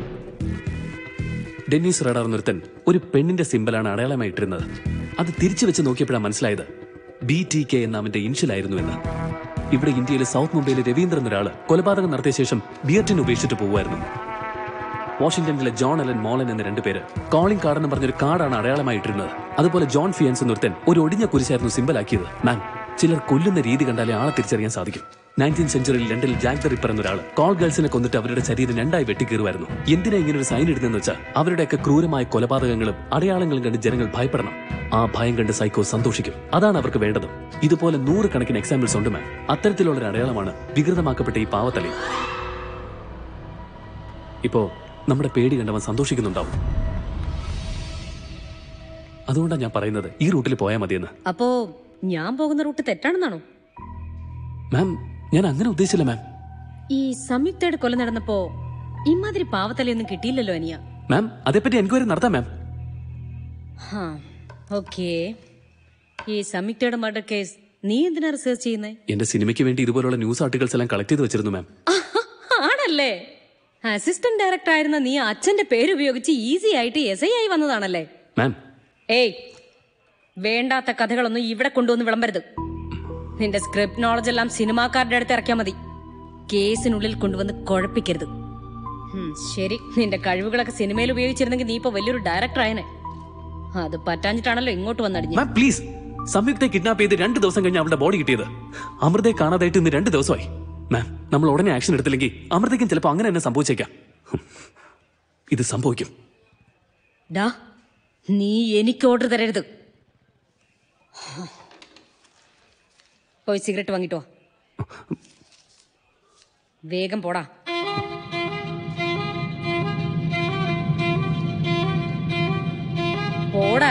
Speaker 4: ഡെന്നീസ് റഡാർ എന്നൊരുത്തൻ ഒരു പെണ്ണിന്റെ സിമ്പിളാണ് അടയാളമായി ഇട്ടിരുന്നത്. അത് തിരിച്ചു വെച്ച് നോക്കിയപ്പോഴാണ് മനസ്സിലായത് BTK എന്ന അവന്റെ ഇൻഷ്യലായിരുന്നു എന്ന്. ഇവിടെ ഇന്ത്യയിൽ സൗത്ത് മുംബൈയിലെ രവീന്ദ്രൻ എന്നൊരാള് കൊലപാതകം നടത്തിയ ശേഷം ബിയർട്ടിനെ ഉപേക്ഷിച്ചിട്ട് പോകുമായിരുന്നു. വാഷിംഗ്ടണിലെ ജോൺ എലൻ മോളൻ എന്ന 2 പേര് കോളിംഗ് കാർഡ് എന്ന് പറഞ്ഞൊരു കാർഡാണ് അടയാളമായിട്ടിരുന്നത്. അതുപോലെ ജോൺ ഫിയൻസ് എന്നൊരുത്തൻ ഒരു ഒടിഞ്ഞ കുരിശായിരുന്നു സിമ്പിളാക്കിയത്. മാം, ചിലർ കൊല്ലുന്ന രീതി കണ്ടാലേ ആളെ തിരിച്ചറിയാൻ സാധിക്കും. 19th സെഞ്ചുറിയിൽ ലണ്ടനിൽ ജാക്ക് ദ റിപ്പർ എന്നൊരാൾ കോൾ ഗേൾസിനെ കൊന്നിട്ട് അവരുടെ ശരീരം 2ആയി വെട്ടിക്കീറുമായിരുന്നു. എന്തിനാ ഇങ്ങനെ ഒരു സൈൻ ഇടുന്നതെന്ന് വെച്ചാൽ അവരുടെയൊക്കെ ക്രൂരമായ കൊലപാതകങ്ങളും അടയാളങ്ങളും കണ്ട് ജനങ്ങൾ ഭയപ്പെടണം. ആ ഭയം കണ്ട് സൈക്കോ സന്തോഷിക്കും. അതാണ് അവർക്ക് വേണ്ടത്. ഇതുപോലെ 100 കണക്കിന് എക്സാമ്പിൾസ് ഉണ്ട് മാം. അത്തരത്തിലുള്ളൊരു അടയാളമാണ് വികൃതമാക്കപ്പെട്ട ഈ പാവത്തലി. ഇപ്പോ നമ്മുടെ പേടി കണ്ടവൻ സന്തോഷിക്കുന്നുണ്ടാവും. അതുകൊണ്ടാണ് ഞാൻ പറയുന്നത് ഈ റൂട്ടിൽ പോയാൽ മതിയെന്ന്.
Speaker 7: അപ്പോ ഞാൻ പോകുന്ന റൂട്ട് തെറ്റാണെന്നാണോ?
Speaker 4: മാം, ഞാൻ അങ്ങനെ ഉദ്ദേശിച്ചില്ല മാം.
Speaker 7: ഈ സംയുക്തയുടെ കൊല നടന്നപ്പോ ഇമാതിരി പാവത്തലയൊന്നും കിട്ടിയില്ലല്ലോ അനിയ.
Speaker 4: മാം, അതേപ്പറ്റി എൻക്വയറി നടത്താം മാം.
Speaker 7: ഓക്കേ, ഈ സംയുക്തയുടെ മർഡർ കേസ് നീ എന്തിനാ റിസർച്ച് ചെയ്യുന്നേ?
Speaker 4: എന്റെ സിനിമയ്ക്ക് വേണ്ടി ഇതുപോലുള്ള ന്യൂസ് ആർട്ടിക്കിൾസ് എല്ലാം കളക്ട് ചെയ്ത് വെച്ചിരുന്നു മാം.
Speaker 7: ആണല്ലേ? അസിസ്റ്റന്റ് ഡയറക്ടർ ആയിരുന്ന നീ അച്ഛന്റെ പേര് ഉപയോഗിച്ച് ഈസി ആയിട്ട് SI ആയി വന്നതാണല്ലേ?
Speaker 4: മാം,
Speaker 7: ഏയ്, വേണ്ടാത്ത കഥകളൊന്നും ഇവിടെ കൊണ്ടുവന്ന് വിളമ്പരുത്. നിന്റെ സ്ക്രിപ്റ്റ് നോളജ് എല്ലാം സിനിമാക്കാരുടെ അടുത്ത് ഇറക്കിയാൽ മതി. കേസിനുള്ളിൽ കൊണ്ടുവന്ന് കുഴപ്പിക്കരുത്. ശരി, നിന്റെ കഴിവുകളൊക്കെ സിനിമയിൽ ഉപയോഗിച്ചിരുന്നെങ്കിൽ നീ ഇപ്പൊ വലിയൊരു ഡയറക്ടർ ആയനെ. അത് പറ്റാഞ്ഞിട്ടാണല്ലോ ഇങ്ങോട്ട് വന്നടിഞ്ഞു.
Speaker 4: മാം പ്ലീസ്, സംയുക്തയെ കിഡ്നാപ്പ് ചെയ്ത് 2 ദിവസം കഴിഞ്ഞ് അവളുടെ ബോഡി കിട്ടിയത്. അമൃതയെ കാണാതായിട്ട് ഇന്ന് 2 ദിവസമായി. മാം, നമ്മൾ ഉടനെ ആക്ഷൻ എടുത്തില്ലെങ്കിൽ അമൃതയ്ക്കും ചിലപ്പോൾ അങ്ങനെ തന്നെ സംഭവിച്ചേക്കാം. ഇത് സംഭവിക്കും.
Speaker 7: നീ എനിക്ക് ഓർഡർ തരരുത്. പോയി സിഗരറ്റ് വാങ്ങിട്ടോ. വേഗം പോടാ. പോടാ.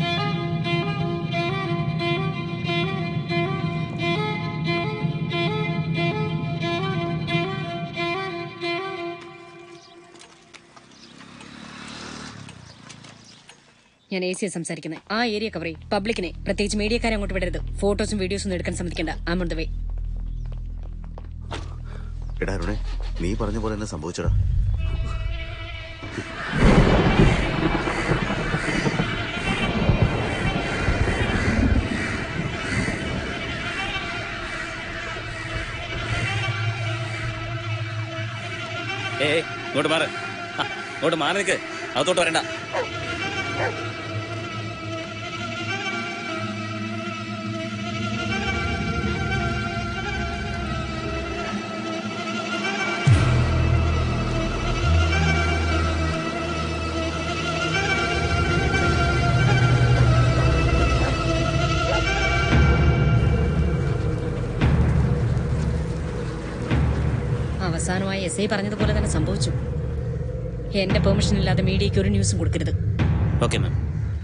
Speaker 7: ഞാൻ AC സംസാരിക്കുന്നത്. ആ ഏരിയ കവർ ചെയ്യും. പബ്ലിക്കിനെ, പ്രത്യേകിച്ച് മീഡിയക്കാരെ അങ്ങോട്ട് വിടരുത്. ഫോട്ടോസും വീഡിയോസും എടുക്കാൻ സമ്മതിക്കണ്ട. I'm on the way.
Speaker 8: എടാ അരുണേ, നീ പറഞ്ഞ പോലെ തന്നെ സംഭവിച്ചടാ.
Speaker 9: ഇങ്ങോട്ട് മാറ്. ഇങ്ങോട്ട് മാറി നിൽക്ക്. അകത്തോട്ട് വരണ്ട.
Speaker 7: അവസാനമായി SI പറഞ്ഞതുപോലെ തന്നെ സംഭവിച്ചു. എന്റെ പെർമിഷൻ ഇല്ലാതെ മീഡിയയ്ക്ക് ഒരു ന്യൂസും കൊടുക്കരുത്.
Speaker 9: Okay ma'am.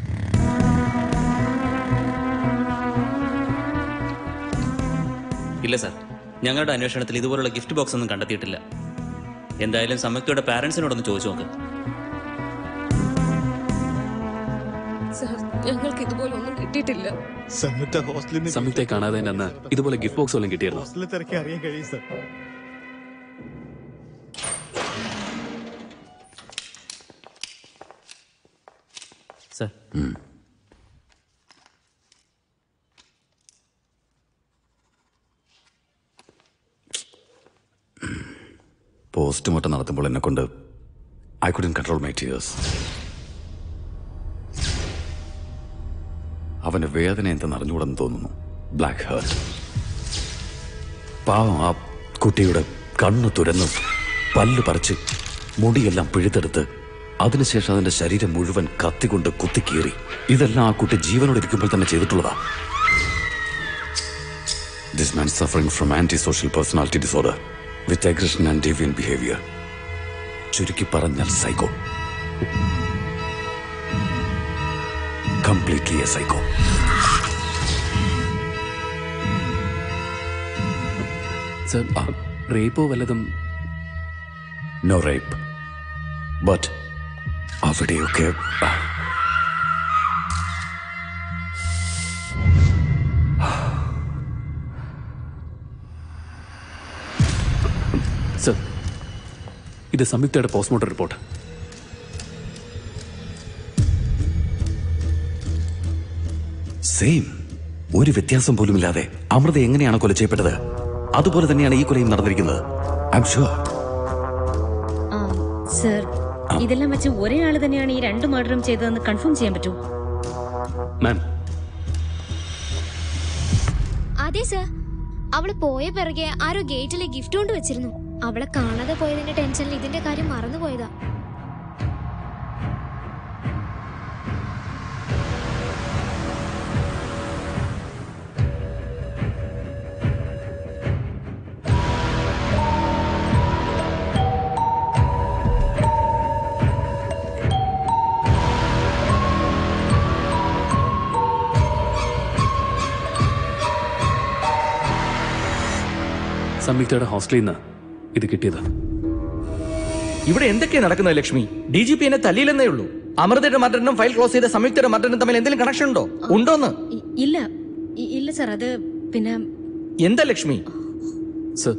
Speaker 9: ഇല്ല സാർ, ഞങ്ങളുടെ അന്വേഷണത്തിൽ ഇതുപോലുള്ള ഗിഫ്റ്റ് ബോക്സ് ഒന്നും കണ്ടെത്തിയിട്ടില്ല. എന്തായാലും സംയുക്തയുടെ പാരന്റ്സിനോടൊന്ന് ചോദിച്ചു നോക്ക്.
Speaker 10: ഞങ്ങൾക്ക് ഇതുപോലെ ഒന്നും കിട്ടിയിട്ടില്ല.
Speaker 4: സംയുക്തയെ കാണാതെ അന്ന് ഇതുപോലെ ഗിഫ്റ്റ് ബോക്സ് വല്ലതും കിട്ടിയിരുന്നു.
Speaker 1: അറിയാൻ കഴിയും സർ.
Speaker 9: സാർ,
Speaker 8: പോസ്റ്റ്മോർട്ടം നടത്തുമ്പോൾ എന്നെ കൊണ്ട് I couldn't control my tears. അവന്റെ വേദന എന്തെന്ന് അറിഞ്ഞുകൂടെന്ന് തോന്നുന്നു. Black heart. പാവം ആ കുട്ടിയുടെ കണ്ണു തുരന്ന് പല്ല് പറിച്ച്
Speaker 4: മുടിയെല്ലാം പിഴുതെടുത്ത് അതിനുശേഷം അതിന്റെ ശരീരം മുഴുവൻ കത്തിക്കൊണ്ട് കുത്തിക്കീറി. ഇതെല്ലാം ആ കുട്ടി ജീവനോട് ഇരിക്കുമ്പോൾ തന്നെ ചെയ്തിട്ടുള്ളതാ. This man is suffering from antisocial personality disorder with aggression and deviant behavior. ചുരുക്കി പറഞ്ഞാൽ psycho. Completely a psycho.
Speaker 13: Sir, റേപ്പോ വല്ലതും?
Speaker 4: No rape. But അവിടെയൊക്കെ
Speaker 13: സർ, ഇത് സംയുക്തയുടെ പോസ്റ്റ്മോർട്ടം റിപ്പോർട്ട്.
Speaker 4: സെയിം. ഒരു വ്യത്യാസം പോലുമില്ലാതെ അമൃത എങ്ങനെയാണ് കൊല ചെയ്യപ്പെട്ടത് അതുപോലെ തന്നെയാണ് ഈ കൊലയും നടന്നിരിക്കുന്നത്. I am sure.
Speaker 7: സർ, ഇതെല്ലാം വെച്ച് ഒരേ ആള് തന്നെയാണ് ഈ 2 മർഡറും ചെയ്തതെന്ന് കൺഫേം ചെയ്യാൻ പറ്റൂ?
Speaker 13: മാം.
Speaker 14: അതെ സർ, അവള് പോയ പിറകെ ആരോ ഗേറ്റിലെ ഗിഫ്റ്റ് കൊണ്ട് വെച്ചിരുന്നു. അവളെ കാണാതെ പോയതിന്റെ ടെൻഷനിൽ ഇതിന്റെ കാര്യം മറന്നുപോയതാ.
Speaker 13: സംയുക്തയുടെ ഹോസ്റ്റലിൽ നിന്ന് ഇത് കിട്ടിയത്.
Speaker 2: ഇവിടെ എന്തൊക്കെയാ നടക്കുന്നത് ലക്ഷ്മി? DGP എന്നെ തല്ലിയില്ലെന്നേ ഉള്ളൂ. അമൃതയുടെ മർഡറിനും ഫയൽ ക്ലോസ് ചെയ്ത സംയുക്തയുടെ മർഡറിനും തമ്മിൽ എന്തെങ്കിലും കണക്ഷൻ ഉണ്ടോ? ഉണ്ടോന്ന്?
Speaker 7: ഇല്ല സർ. അത് പിന്നെ
Speaker 2: എന്താ ലക്ഷ്മി?
Speaker 13: സർ,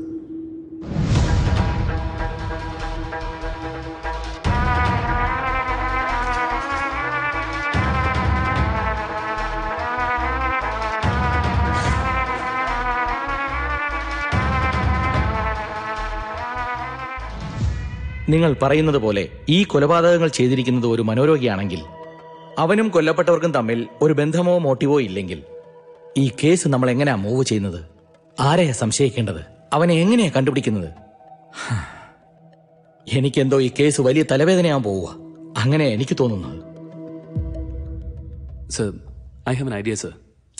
Speaker 2: നിങ്ങൾ പറയുന്നത് പോലെ ഈ കൊലപാതകങ്ങൾ ചെയ്തിരിക്കുന്നത് ഒരു മനോരോഗിയാണെങ്കിൽ അവനും കൊല്ലപ്പെട്ടവർക്കും തമ്മിൽ ഒരു ബന്ധമോ മോട്ടീവോ ഇല്ലെങ്കിൽ ഈ കേസ് നമ്മൾ എങ്ങനെയാ മൂവ് ചെയ്യുന്നത്? ആരെയാ സംശയിക്കേണ്ടത്? അവനെ എങ്ങനെയാ കണ്ടുപിടിക്കുന്നത്? എനിക്കെന്തോ ഈ കേസ് വലിയ തലവേദനയാൻ പോവുക. അങ്ങനെ എനിക്ക് തോന്നുന്നത്.
Speaker 13: Sir, I have an idea sir.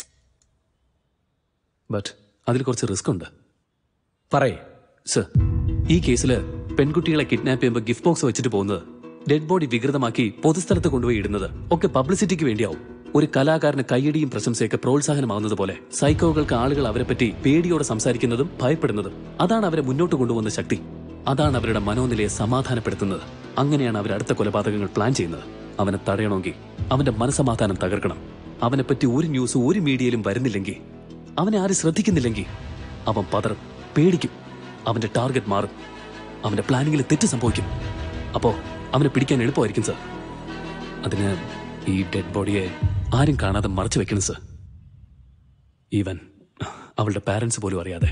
Speaker 13: But അതിൽ കുറച്ച് റിസ്ക് ഉണ്ട്.
Speaker 2: പറയേ
Speaker 13: സർ. ഈ കേസില് പെൺകുട്ടികളെ കിഡ്നാപ്പ് ചെയ്യുമ്പോൾ ഗിഫ്റ്റ് ബോക്സ് വെച്ചിട്ട് പോകുന്നത്, ഡെഡ് ബോഡി വികൃതമാക്കി പൊതുസ്ഥലത്ത് കൊണ്ടുപോയി ഇടുന്നത് ഒക്കെ പബ്ലിസിറ്റിക്ക് വേണ്ടിയാവും. ഒരു കലാകാരന് കയ്യടിയും പ്രശംസയൊക്കെ പ്രോത്സാഹനമാകുന്നത് പോലെ സൈക്കോകൾക്ക് ആളുകൾ അവരെ പറ്റി പേടിയോടെ സംസാരിക്കുന്നതും ഭയപ്പെടുന്നതും അതാണ് അവരെ മുന്നോട്ട് കൊണ്ടുപോകുന്ന ശക്തി. അതാണ് അവരുടെ മനോനിലയെ സമാധാനപ്പെടുത്തുന്നത്. അങ്ങനെയാണ് അവർ അടുത്ത കൊലപാതകങ്ങൾ പ്ലാൻ ചെയ്യുന്നത്. അവനെ തടയണമെങ്കിൽ അവന്റെ മനസ്സമാധാനം തകർക്കണം. അവനെ പറ്റി ഒരു ന്യൂസ് ഒരു മീഡിയയിലും വരുന്നില്ലെങ്കിൽ, അവനെ ആരും ശ്രദ്ധിക്കുന്നില്ലെങ്കിൽ അവൻ പതറും, പേടിക്കും. അവന്റെ ടാർഗറ്റ് മാറും. അവന്റെ പ്ലാനിങ്ങിൽ തെറ്റ് സംഭവിക്കും. അപ്പോ അവനെ പിടിക്കാൻ എളുപ്പമായിരിക്കും സർ. അതിന് ഈ ഡെഡ് ബോഡിയെ ആരും കാണാതെ മറച്ചു വെക്കണം സർ. ഈവൻ അവളുടെ പാരന്റ്സ് പോലും അറിയാതെ.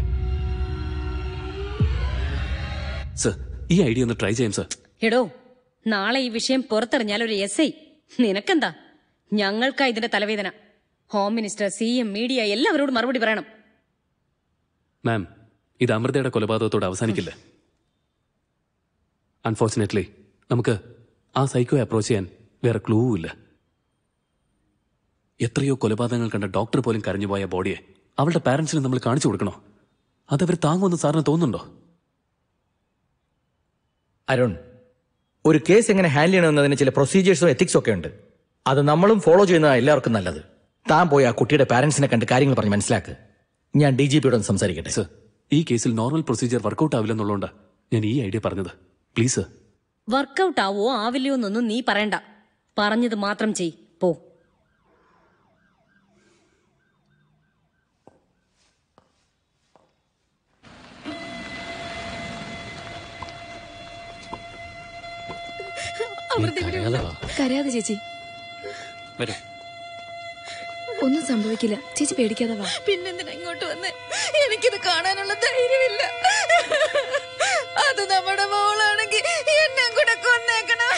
Speaker 13: സർ, ഈ ഐഡിയ ഒന്ന് ട്രൈ ചെയ്യാം സർ.
Speaker 7: എടോ, നാളെ ഈ വിഷയം പുറത്തെറിഞ്ഞാൽ ഒരു SI നിനക്കെന്താ? ഞങ്ങൾക്കാ ഇതിന്റെ തലവേദന. ഹോം മിനിസ്റ്റർ, CM, മീഡിയ എല്ലാവരോടും മറുപടി പറയണം.
Speaker 13: മാം, ഇത് അമൃതയുടെ കൊലപാതകത്തോട് അവസാനിക്കില്ല. അൺഫോർച്ചുനേറ്റ്ലി നമുക്ക് ആ സൈക്കോയെ അപ്രോച്ച് ചെയ്യാൻ വേറെ ക്ലൂവും ഇല്ല. എത്രയോ കൊലപാതകങ്ങൾ കണ്ട ഡോക്ടർ പോലും കരഞ്ഞുപോയ ബോഡിയെ അവളുടെ പാരന്റ്സിന് നമ്മൾ കാണിച്ചു കൊടുക്കണോ? അതവർ താങ്ങുമെന്ന് സാറിന് തോന്നുന്നുണ്ടോ?
Speaker 2: അരുൺ, ഒരു കേസ് എങ്ങനെ ഹാൻഡിൽ ചെയ്യണമെന്നതിന് ചില പ്രൊസീജിയേഴ്സും എത്തിക്സും ഒക്കെ ഉണ്ട്. അത് നമ്മളും ഫോളോ ചെയ്യുന്നതാണ് എല്ലാവർക്കും നല്ലത്. താൻ പോയി ആ കുട്ടിയുടെ പാരന്റ്സിനെ കണ്ട് കാര്യങ്ങൾ പറഞ്ഞ് മനസ്സിലാക്ക്. ഞാൻ DGPയോട് ഒന്ന് സംസാരിക്കട്ടെ.
Speaker 13: സർ, ഈ കേസിൽ നോർമൽ പ്രൊസീജിയർ വർക്കൗട്ട് ആവില്ലെന്നുള്ളതുകൊണ്ട് ഞാൻ ഈ ഐഡിയ പറഞ്ഞത്. Please sir.
Speaker 7: വർക്കൗട്ട് ആവോ ആവില്ലയോ എന്നൊന്നും നീ പറയണ്ട. പറഞ്ഞത് മാത്രം ചെയ്. പോ.
Speaker 12: കരയാതെ ചേച്ചി, ഒന്നും സംഭവിക്കില്ല. ചേച്ചി പേടിക്കാതെ വാ.
Speaker 7: പിന്നെന്തിനാ ഇങ്ങോട്ട് വന്നേ? എനിക്കിത് കാണാനുള്ള ധൈര്യമില്ല. അത് നമ്മുടെ മോളാണെങ്കിൽ എന്നെ കൂടെ കൊന്നേക്കണം.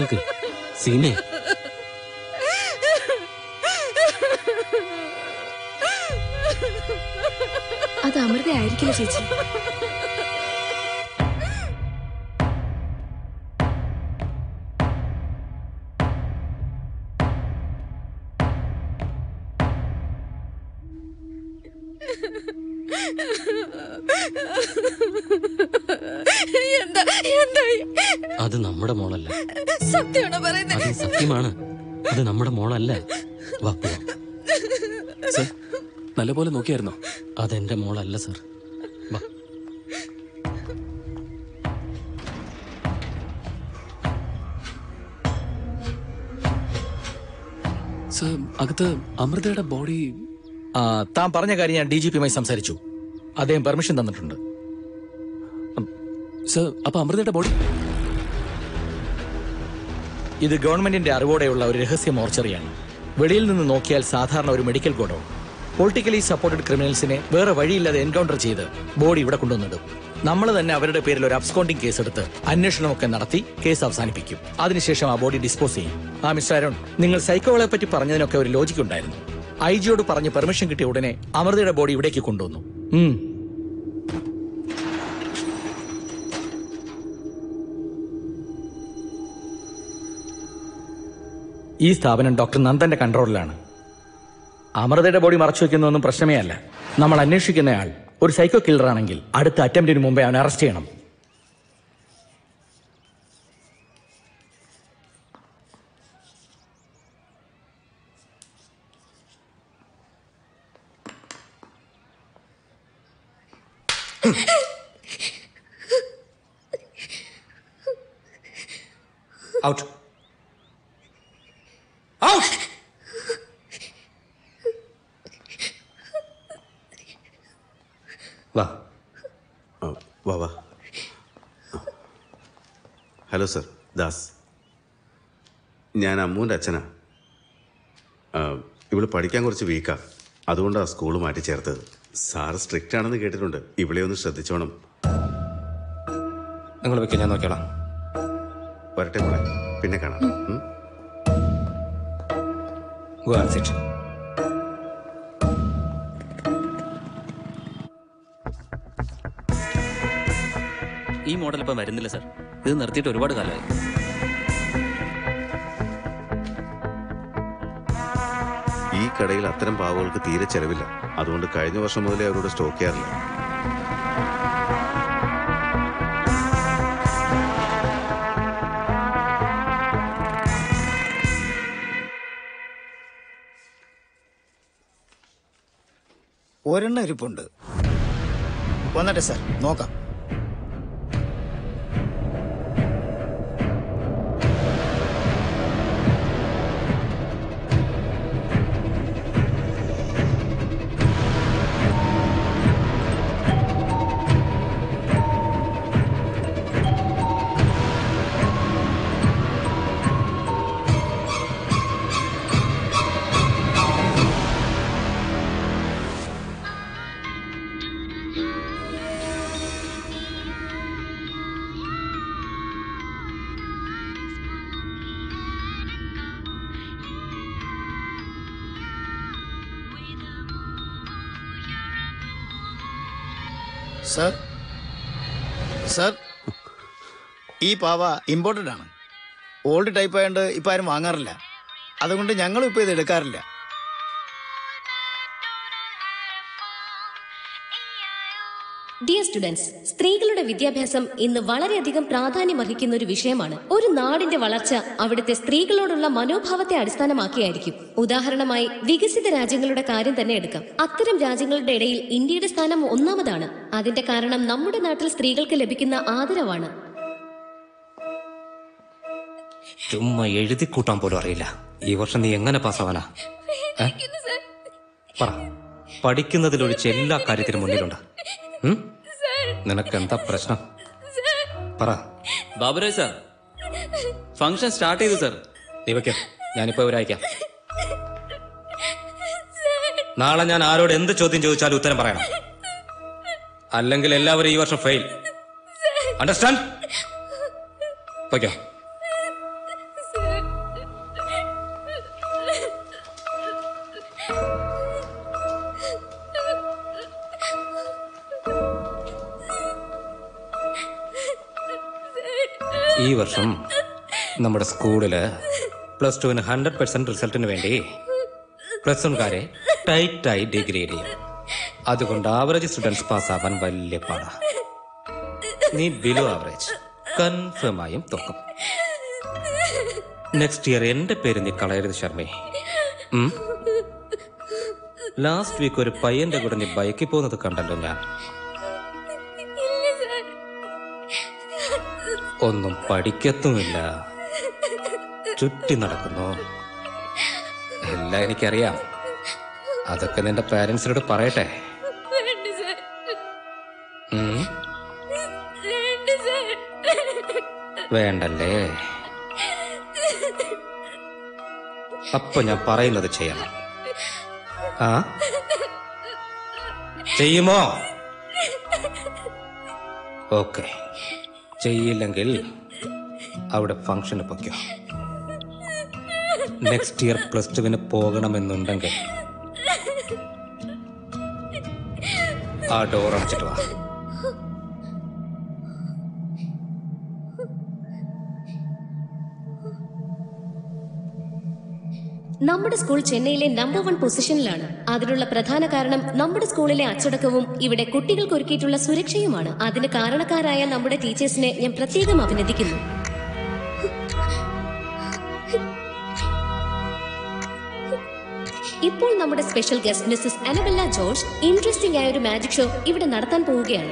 Speaker 12: അത് അമൃത ആയിരിക്കില്ല ചേച്ചി.
Speaker 15: അത് നമ്മുടെ മോളല്ല.
Speaker 7: സത്യമാണോ പറയുന്നത്?
Speaker 15: അത് സത്യമാണ്. അത് നമ്മുടെ മോളല്ല. വാ പോവാം.
Speaker 13: സർ, നല്ലപോലെ നോക്കിയായിരുന്നോ?
Speaker 15: അതെന്റെ മോളല്ല സർ. വാ.
Speaker 13: സർ, അകത്ത് അമൃതയുടെ ബോഡി.
Speaker 2: താൻ പറഞ്ഞ കാര്യം ഞാൻ DGPയുമായി സംസാരിച്ചു. അദ്ദേഹം പെർമിഷൻ തന്നിട്ടുണ്ട്.
Speaker 13: സർ, അപ്പൊ അമൃതയുടെ ബോഡി?
Speaker 2: ഇത് ഗവൺമെന്റിന്റെ അറിവോടെയുള്ള ഒരു രഹസ്യ മോർച്ചറിയാണ്. വെളിയിൽ നിന്ന് നോക്കിയാൽ സാധാരണ ഒരു മെഡിക്കൽ ഗോഡൌൺ. പൊളിറ്റിക്കലി സപ്പോർട്ടഡ് ക്രിമിനൽസിനെ വേറെ വഴിയില്ലാതെ എൻകൗണ്ടർ ചെയ്ത് ബോഡി ഇവിടെ കൊണ്ടുവന്നിടും. നമ്മൾ തന്നെ അവരുടെ പേരിൽ ഒരു അബ്സ്കോണ്ടിംഗ് കേസ് എടുത്ത് അന്വേഷണമൊക്കെ നടത്തി കേസ് അവസാനിപ്പിക്കും. അതിനുശേഷം ആ ബോഡി ഡിസ്പോസ് ചെയ്യും. മിസ്റ്റർ അരുൺ, നിങ്ങൾ സൈക്കോകളെ പറ്റി പറഞ്ഞതിനൊക്കെ ഒരു ലോജിക് ഉണ്ടായിരുന്നു. IG-യോട് പറഞ്ഞ് പെർമിഷൻ കിട്ടിയ ഉടനെ അമൃതയുടെ ബോഡി ഇവിടേക്ക് കൊണ്ടുവന്നു. ഈ സ്ഥാപനം ഡോക്ടർ നന്ദന്റെ കൺട്രോളിലാണ്. അമൃതയുടെ ബോഡി മറച്ചു വെക്കുന്നതൊന്നും പ്രശ്നമേ അല്ല. നമ്മൾ അന്വേഷിക്കുന്നയാൾ ഒരു സൈക്കോ കില്ലർ ആണെങ്കിൽ അടുത്ത അറ്റംപ്റ്റിന് മുമ്പേ അവനെ അറസ്റ്റ് ചെയ്യണം.
Speaker 16: ഔട്ട്. ഔട്ട്.
Speaker 8: വാ വാ വാ. Hello sir, Das. ഞാൻ അമ്മുവിൻ്റെ അച്ഛനാ. ഇവള് പഠിക്കാൻ കുറച്ച് വീക്കാ, അതുകൊണ്ടാണ് സ്കൂൾ മാറ്റി ചേർത്തത്. സാറ് സ്ട്രിക്റ്റ് ആണെന്ന് കേട്ടിട്ടുണ്ട്. ഇവളെ ഒന്ന് ശ്രദ്ധിച്ചോണം.
Speaker 16: നിങ്ങൾ വെക്കാൻ ഞാൻ നോക്കിയോളാം.
Speaker 8: വരട്ടെ മോളെ, പിന്നെ കാണാം.
Speaker 16: Go and sit.
Speaker 9: ഈ മോഡൽ ഇപ്പം വരുന്നില്ല സർ. ഇത് നിർത്തിയിട്ട് ഒരുപാട് കാലമായി.
Speaker 8: ഈ കടയിൽ അത്തരം പാവകൾക്ക് തീരെ ചെലവില്ല. അതുകൊണ്ട് കഴിഞ്ഞ വർഷം മുതലേ അവരോട് സ്റ്റോക്ക് ചെയ്യാറില്ല.
Speaker 1: ഒരെണ്ണം ഇരിപ്പുണ്ട്. വന്നട്ടെ സാർ, നോക്കാം. സർ, സർ, ഈ പാവ ഇമ്പോർട്ടൻ്റ് ആണ്. ഓൾഡ് ടൈപ്പ് ആയതുകൊണ്ട് ഇപ്പം ആരും വാങ്ങാറില്ല. അതുകൊണ്ട് ഞങ്ങളും ഇപ്പം ഇത് എടുക്കാറില്ല.
Speaker 3: ഡിയർ സ്റ്റുഡൻസ്, സ്ത്രീകളുടെ വിദ്യാഭ്യാസം ഇന്ന് വളരെയധികം പ്രാധാന്യമർഹിക്കുന്ന ഒരു വിഷയമാണ്. ഒരു നാടിന്റെ വളർച്ച അവിടുത്തെ സ്ത്രീകളോടുള്ള മനോഭാവത്തെ അടിസ്ഥാനമാക്കിയായിരിക്കും. ഉദാഹരണമായി വികസിത രാജ്യങ്ങളുടെ കാര്യം തന്നെ എടുക്കാം. അത്തരം രാജ്യങ്ങളുടെ ഇടയിൽ ഇന്ത്യയുടെ സ്ഥാനം ഒന്നാമതാണ്. അതിന്റെ കാരണം നമ്മുടെ നാട്ടിൽ സ്ത്രീകൾക്ക് ലഭിക്കുന്ന ആദരവാണ്.
Speaker 16: ചുമ്മാ എഴുതി കൂട്ടാൻ പോലും അറിയില്ല. ഈ വർഷം നീ എങ്ങനെ പാസ്സാവാനാ? പറ. പഠിക്കുന്നതിലൊഴിച്ച് എല്ലാ കാര്യത്തിനും മുന്നിലുണ്ട്. നിനക്കെന്താ പ്രശ്നം? പറ.
Speaker 9: ബാബുരായ് സാർ, ഫംഗ്ഷൻ സ്റ്റാർട്ട് ചെയ്തു സാർ.
Speaker 16: നീ വെക്കോ, ഞാനിപ്പോ ഇവരയക്കാം. നാളെ ഞാൻ ആരോട് എന്ത് ചോദ്യം ചോദിച്ചാലും ഉത്തരം പറയണം. അല്ലെങ്കിൽ എല്ലാവരും ഈ വർഷം ഫെയിൽ. അണ്ടർസ്റ്റാൻഡ്? വെക്കോ. ഈ വർഷം നമ്മുടെ സ്കൂളില് +2 100% റിസൾട്ടിന് വേണ്ടി +1കാരെ ടൈറ്റായി ഡിഗ്രേഡ് ചെയ്യും. അതുകൊണ്ട് ആവറേജ് സ്റ്റുഡൻസ് പാസ്സാവാൻ വലിയ പാടാ. നീ ബിലോ ആവറേജ് കൺഫേം ആയും തോക്കും. നെക്സ്റ്റ് ഇയർ എന്റെ പേര് നീ കളയരുത് ശർമ്മേ. ലാസ്റ്റ് വീക്ക് ഒരു പയ്യന്റെ കൂടെ നീ ബൈക്കിൽ പോകുന്നത് കണ്ടല്ലോ ഞാൻ. ഒന്നും പഠിക്കത്തുമില്ല, ചുറ്റി നടക്കുന്നു. എല്ലാം എനിക്കറിയാം. അതൊക്കെ നിന്റെ പാരന്റ്സിനോട് പറയട്ടെ. വേണ്ടല്ലേ? അപ്പൊ ഞാൻ പറയുന്നത് ചെയ്യണം. ആ ചെയ്യുമോ? ഓക്കെ. ചെയ്യില്ലെങ്കിൽ അവിടെ ഫംഗ്ഷന് പൊയ്ക്കോ. നെക്സ്റ്റ് ഇയർ +2 പോകണമെന്നുണ്ടെങ്കിൽ ആ ഡോർ അടച്ചിട്ട് വാ.
Speaker 3: നമ്മുടെ സ്കൂൾ ചെന്നൈയിലെ നമ്പർ 1 പൊസിഷനിലാണ്. അതിനുള്ള പ്രധാന കാരണം നമ്മുടെ സ്കൂളിലെ അച്ചടക്കവും ഇവിടെ കുട്ടികൾക്ക് ഒരുക്കിയിട്ടുള്ള സുരക്ഷയുമാണ്. അതിന് കാരണക്കാരായ നമ്മുടെ ടീച്ചേഴ്സിനെ ഞാൻ പ്രത്യേകം അഭിനന്ദിക്കുന്നു. ഇപ്പോൾ നമ്മുടെ special guest Mrs Annabella George interesting ആയ ഒരു മാജിക് ഷോ ഇവിടെ നടത്താൻ പോവുകയാണ്.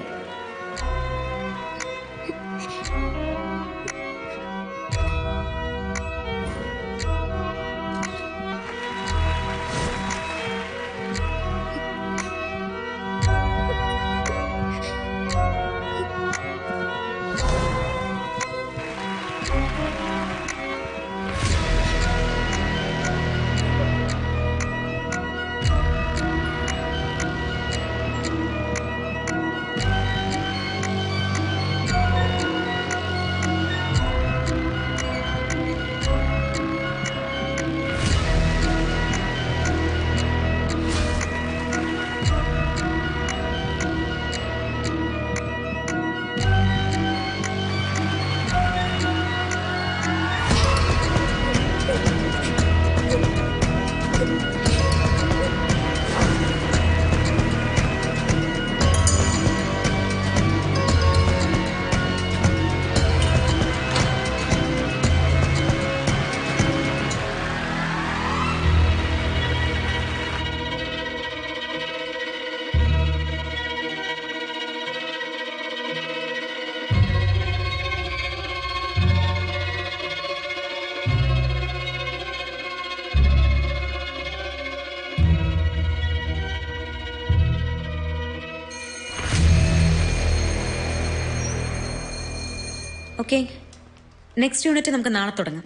Speaker 17: ഓക്കെ, നെക്സ്റ്റ് യൂണിറ്റ് നമുക്ക് നാളെ തുടങ്ങാം.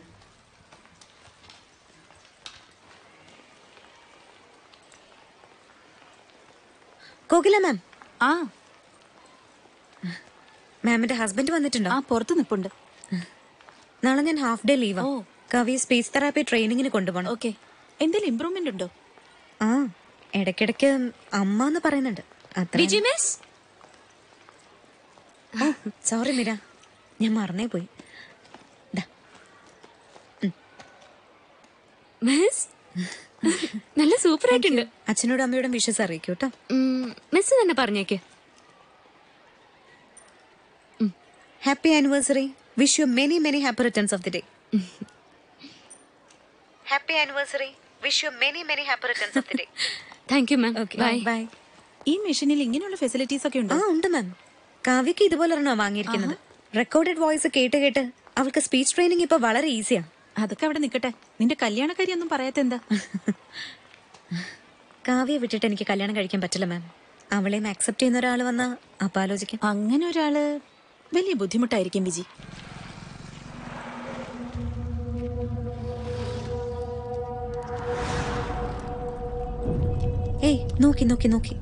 Speaker 17: കോകില മാം.
Speaker 11: ആ
Speaker 17: മാമിന്റെ ഹസ്ബൻഡ് വന്നിട്ടുണ്ടോ?
Speaker 11: ആ പുറത്ത് നിൽപ്പുണ്ട്.
Speaker 17: നാളെ ഞാൻ ഹാഫ് ഡേ ലീവാ. കവി സ്പീച്ച് തെറാപ്പി ട്രെയിനിങ്ങിന് കൊണ്ടുപോകണം.
Speaker 11: ഓക്കെ, എന്തെങ്കിലും ഇമ്പ്രൂവ്മെന്റ് ഉണ്ടോ?
Speaker 17: ആ ഇടയ്ക്കിടയ്ക്ക് അമ്മ എന്ന് പറയുന്നുണ്ട്. സോറി മീര, ഞാൻ മറന്നേ പോയി.
Speaker 10: നല്ല സൂപ്പർ ആയിട്ടുണ്ട്.
Speaker 17: അച്ഛനോടും അമ്മയോടും വിഷസ് അറിയിക്കൂ കേട്ടോ.
Speaker 10: മിസ് തന്നെ പറഞ്ഞേക്ക്.
Speaker 17: Happy anniversary. Wish you many many happy returns of the day. Happy anniversary. Wish you many many happy returns of the day.
Speaker 10: Thank you ma'am. Bye
Speaker 11: bye. ഈ മെഷീനിൽ ഇങ്ങനെയുള്ള ഫെസിലിറ്റീസ് ഒക്കെ ഉണ്ടോ?
Speaker 17: ഉണ്ട് മാം. കാവ്യക്ക് ഇതുപോലെ ഒരെണ്ണോ വാങ്ങിയിരിക്കുന്നത്. റെക്കോർഡഡ് വോയിസ് കേട്ട് കേട്ട് അവൾക്ക് സ്പീച്ച് ട്രെയിനിങ് ഇപ്പൊ വളരെ ഈസിയാ.
Speaker 11: അതൊക്കെ അവിടെ നിൽക്കട്ടെ. നിന്റെ കല്യാണക്കാരി ഒന്നും പറയാത്ത എന്താ?
Speaker 17: കാവ്യ വിട്ടിട്ട് എനിക്ക് കല്യാണം കഴിക്കാൻ പറ്റില്ല മാം. അവളെയും ആക്സെപ്റ്റ് ചെയ്യുന്ന ഒരാൾ വന്നാ അപ്പൊ ആലോചിക്കാം.
Speaker 11: അങ്ങനെ ഒരാള് വലിയ ബുദ്ധിമുട്ടായിരിക്കും വിജി.
Speaker 17: ഏയ് നോക്കി നോക്കി നോക്കി.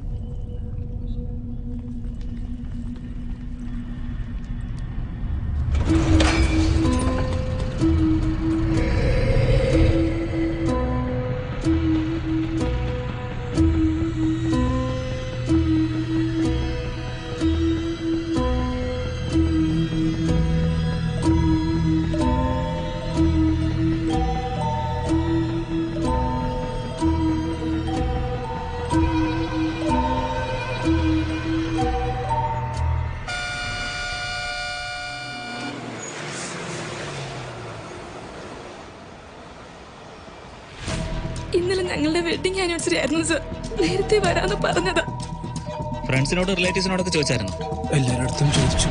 Speaker 7: ഇന്നലെ ഞങ്ങളുടെ വെഡിങ് ആനിവേഴ്സറി ആയിരുന്നു സർ. നേരത്തെ വരാന്ന് പറഞ്ഞതാ.
Speaker 9: ഫ്രണ്ട്സിനോട് റിലേറ്റീവ്സിനോടൊക്കെ ചോദിച്ചായിരുന്നു?
Speaker 6: എല്ലായിടത്തും ചോദിച്ചു.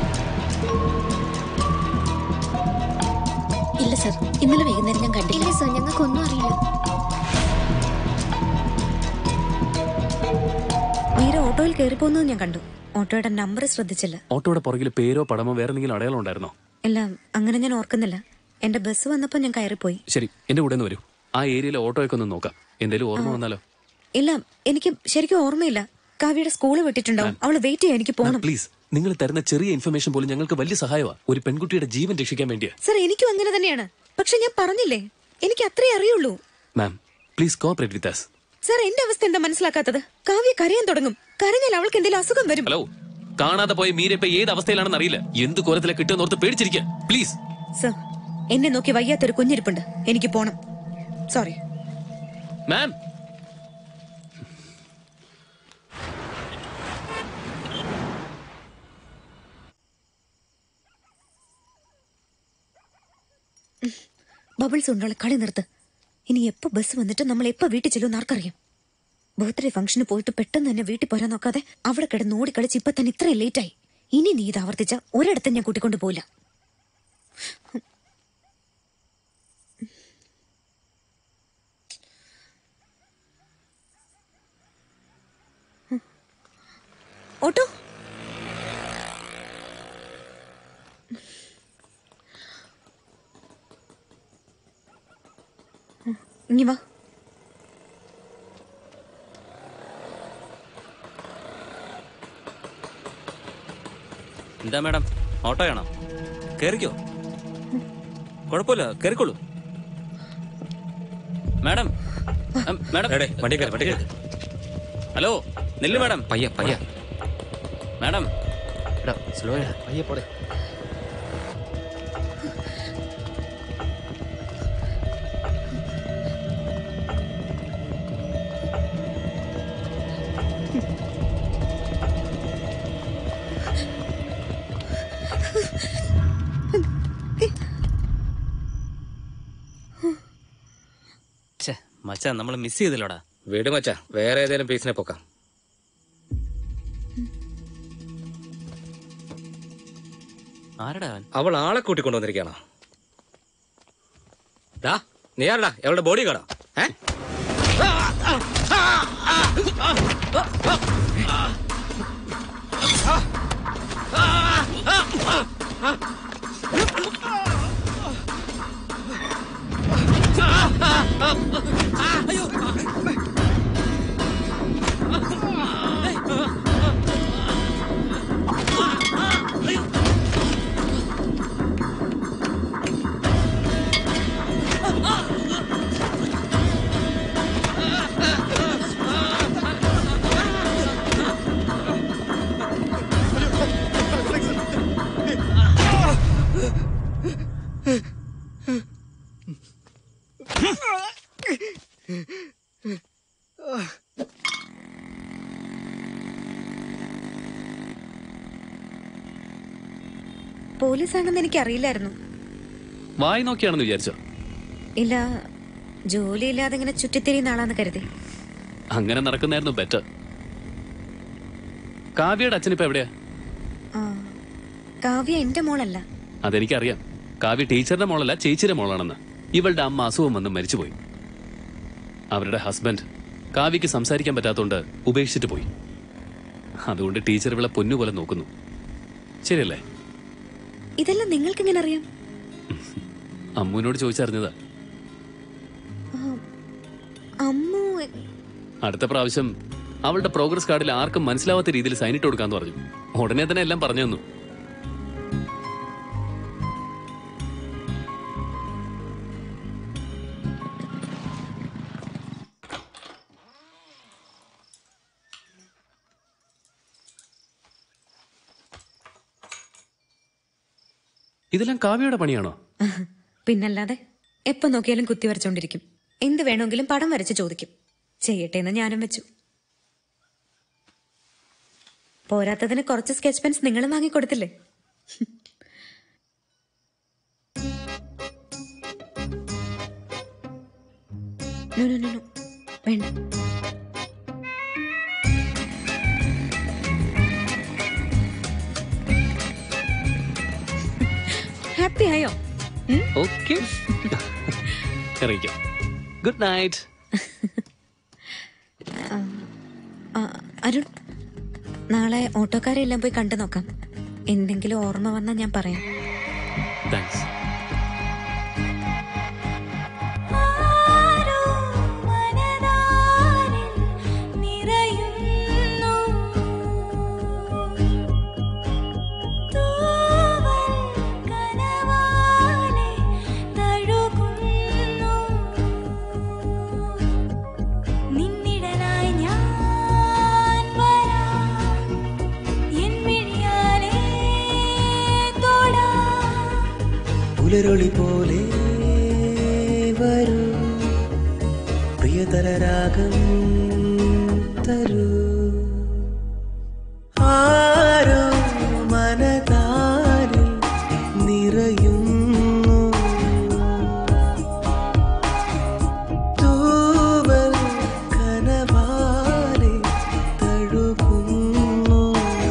Speaker 7: ഇല്ല സർ, ഇന്നലെ വൈകുന്നേരം ഞാൻ കണ്ടില്ല.
Speaker 14: ഇല്ല സർ, ഞങ്ങൾക്കൊന്നും അറിയില്ല.
Speaker 17: മീര ഓട്ടോയിൽ കയറിപ്പോകുന്നത് ഞാൻ കണ്ടു. ഓട്ടോയുടെ നമ്പർ ശ്രദ്ധിച്ചില്ല.
Speaker 13: ഓട്ടോയുടെ പുറകിൽ പേരോ പടമോ വേറെ എന്തെങ്കിലും അടയാളം ഉണ്ടായിരുന്നോ?
Speaker 17: ഇല്ല, അങ്ങനെ ഞാൻ ഓർക്കുന്നില്ല. എന്റെ ബസ് വന്നപ്പോ ഞാൻ കയറിപ്പോയി.
Speaker 13: ശരി, എന്റെ കൂടെ ഒന്ന് വരൂ. ആ ഏരിയയിലെ ഓട്ടോയൊക്കെ ഒന്ന് നോക്കാം. എന്തെങ്കിലും ഓർമ്മ വന്നാലോ?
Speaker 17: ഇല്ല, എനിക്ക് ശരിക്കും ഓർമ്മയില്ല. കാവ്യയുടെ സ്കൂള് വിട്ടിട്ടുണ്ടാവും. അവള് വെയിറ്റ് ചെയ്യാൻ എനിക്ക് പോകണം.
Speaker 13: പ്ലീസ്, നിങ്ങൾ തരുന്ന ചെറിയ ഇൻഫർമേഷൻ പോലും ഞങ്ങൾക്ക് വലിയ സഹായമാണ്. ഒരു പെൺകുട്ടിയുടെ ജീവൻ രക്ഷിക്കാൻ വേണ്ടിയാ.
Speaker 17: സർ, എനിക്കും അങ്ങനെ തന്നെയാണ്. പക്ഷെ ഞാൻ പറഞ്ഞില്ലേ, എനിക്ക് അത്രേ അറിയുള്ളൂ.
Speaker 13: Ma'am, please cooperate with us.
Speaker 17: Sir, എന്റെ അവസ്ഥ എന്താ മനസ്സിലാക്കാത്തത്? കാവ്യ കരയാൻ തുടങ്ങും. കരഞ്ഞാൽ അവൾക്ക് എന്തെങ്കിലും അസുഖം വരും.
Speaker 13: ഹലോ, കാണാതെ പോയ മീര ഇപ്പൊ ഏത് അവസ്ഥയിലാണെന്ന് അറിയില്ല. എന്ത് കോലത്തിലെ കിട്ടുമെന്ന് ഓർത്ത് പേടിച്ചിരിക്കുക. പ്ലീസ്
Speaker 17: സർ, എന്നെ നോക്കി വയ്യാത്തൊരു കുഞ്ഞിരിപ്പുണ്ട്. എനിക്ക് പോണം. Sorry
Speaker 13: ma'am.
Speaker 17: ബബിൾസ് ഉണ്ടോളെ കളി നിർത്ത്. ഇനി എപ്പോ ബസ് വന്നിട്ട് നമ്മൾ എപ്പോ വീട്ടിൽ ചെല്ലുമെന്ന് ആർക്കറിയാം. ബർത്ത്ഡേ ഫംഗ്ഷന് പോയിട്ട് പെട്ടെന്ന് തന്നെ വീട്ടിൽ പോരാൻ നോക്കാതെ അവിടെ കിടന്ന് ഓടി കളിച്ച് ഇപ്പൊ തന്നെ ഇത്രയും ലേറ്റായി. ഇനി നീ ഇത് ആവർത്തിച്ച ഒരിടത്തും ഞാൻ കൂട്ടിക്കൊണ്ട് പോയില്ല. ഓട്ടോ ഇനി വാ.
Speaker 9: എന്താ മാഡം, ഓട്ടോയാണോ? കേറിക്കോ, കുഴപ്പമില്ല, കേറിക്കോളൂ. മാഡം, മാഡം
Speaker 16: വണ്ടി കയറി.
Speaker 9: ഹലോ, നെല്ല് മാഡം.
Speaker 16: പയ്യ പയ്യ
Speaker 9: മാഡം,
Speaker 16: സ്ലോ
Speaker 5: പയ്യെ പോടെ.
Speaker 9: മച്ചാ, നമ്മൾ മിസ് ചെയ്തില്ലടാ.
Speaker 16: വീട് മച്ചാ, വേറെ ഏതെങ്കിലും പീസിനെ പൊക്കാം.
Speaker 9: ആരടാ
Speaker 16: അവൾ ആളെ കൂട്ടിക്കൊണ്ടുവന്നിരിക്കണോ? നീ ആരടാ? അവളുടെ ബോഡി കാടാ?
Speaker 17: പോലീസാണെന്ന് എനിക്ക് അറിയില്ലായിരുന്നു.
Speaker 13: വായി നോക്കിയാണെന്ന് വിചാരിച്ചോ?
Speaker 17: ഇല്ല, ജോലിയില്ലാതെ ഇങ്ങനെ ചുറ്റിത്തിരിയുന്ന ആളാന്ന് കരുതി.
Speaker 13: അങ്ങനെ നടക്കുന്നായിരുന്നു ബെറ്റർ. കാവ്യയുടെ അച്ഛനിപ്പോ എവിടെയാ?
Speaker 17: കാവ്യ എന്റെ മോളല്ല.
Speaker 13: അതെനിക്കറിയാം. കാവ്യ ടീച്ചറുടെ മോളല്ല, ചേച്ചിയുടെ മോളാണെന്ന്. ഇവളുടെ അമ്മ അസുഖം വന്ന് മരിച്ചുപോയി. അവരുടെ ഹസ്ബൻഡ് കാവ്യക്ക് സംസാരിക്കാൻ പറ്റാത്തോണ്ട് ഉപേക്ഷിച്ചിട്ട് പോയി. അതുകൊണ്ട് ടീച്ചർ ഇവളെ പൊന്നുപോലെ നോക്കുന്നു. ശരിയല്ലേ?
Speaker 17: ഇതെല്ലാം നിങ്ങൾക്ക് എങ്ങനെ അറിയാം?
Speaker 13: അമ്മുവിനോട് ചോദിച്ചറിഞ്ഞതാ.
Speaker 17: അമ്മു
Speaker 13: അടുത്ത പ്രാവശ്യം അവളുടെ പ്രോഗ്രസ് കാർഡിൽ ആർക്കും മനസ്സിലാവാത്ത രീതിയിൽ സൈനിട്ട് കൊടുക്കാന്ന് പറഞ്ഞു. ഉടനെ തന്നെ എല്ലാം പറഞ്ഞു തന്നു. ഇതെല്ലാം കാവ്യയുടെ പണിയാണോ?
Speaker 17: പിന്നല്ലാതെ. എപ്പോ നോക്കിയാലും കുത്തി വരച്ചോണ്ടിരിക്കും. എന്ത് വേണമെങ്കിലും പടം വരച്ച് ചോദിക്കും. ചെയ്യട്ടെ എന്ന് ഞാനും വെച്ചു. പോരാത്തതിന് കുറച്ച് സ്കെച്ച് പെൻസ് നിങ്ങളും വാങ്ങിക്കൊടുത്തില്ലേ? വേണ്ട. ഹാപ്പി ആയോ?
Speaker 13: ഓക്കെ. Good night.
Speaker 17: അരുൺ, നാളെ ഓട്ടോക്കാരെ എല്ലാം പോയി കണ്ടു നോക്കാം. എന്തെങ്കിലും ഓർമ്മ വന്നാൽ ഞാൻ പറയാം.
Speaker 13: താങ്ക്സ്.
Speaker 18: പുലരൊളി പോലെ വരൂ, പ്രിയതര രാഗം തരൂ. ആരോ മനതാരിൽ നിറയുന്നു, തൂവൽ കനവാലെ തഴുകുന്നു.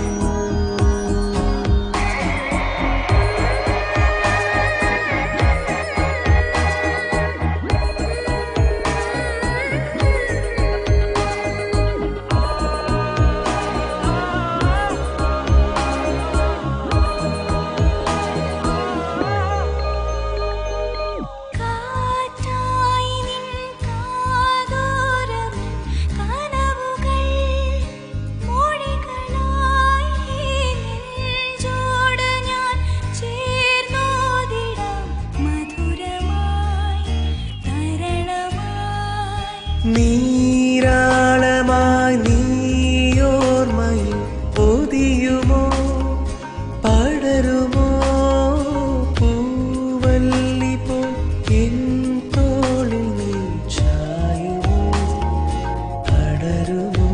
Speaker 18: നീരാളമായി നീയോർമ്മയിൽ പൊതിയുമോ, പടരുമോ പൂവല്ലി പോൽ എൻ തോളിൽ നീ ചായുമോ, പടരുമോ.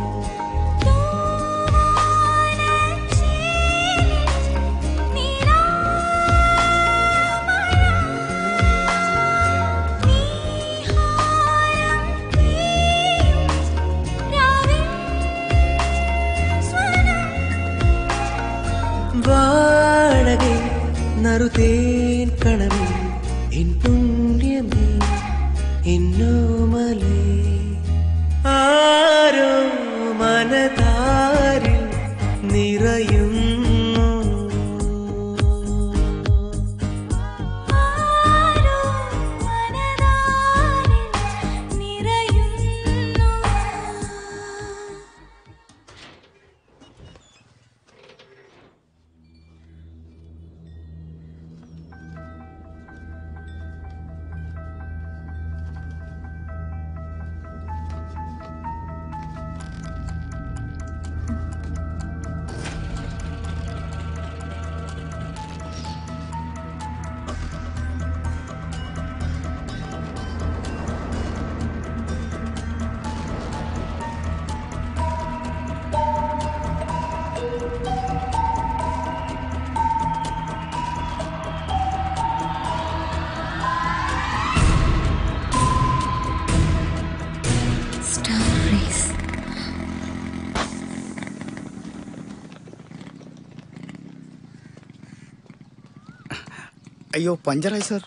Speaker 18: വാടകை നറുതേൻ കണമേ എൻ പുണ്യമേ എന്നോമലേ, ആരോ മനതാരിൽ നിറയുന്നു.
Speaker 1: അയ്യോ, പഞ്ചറായി സാർ.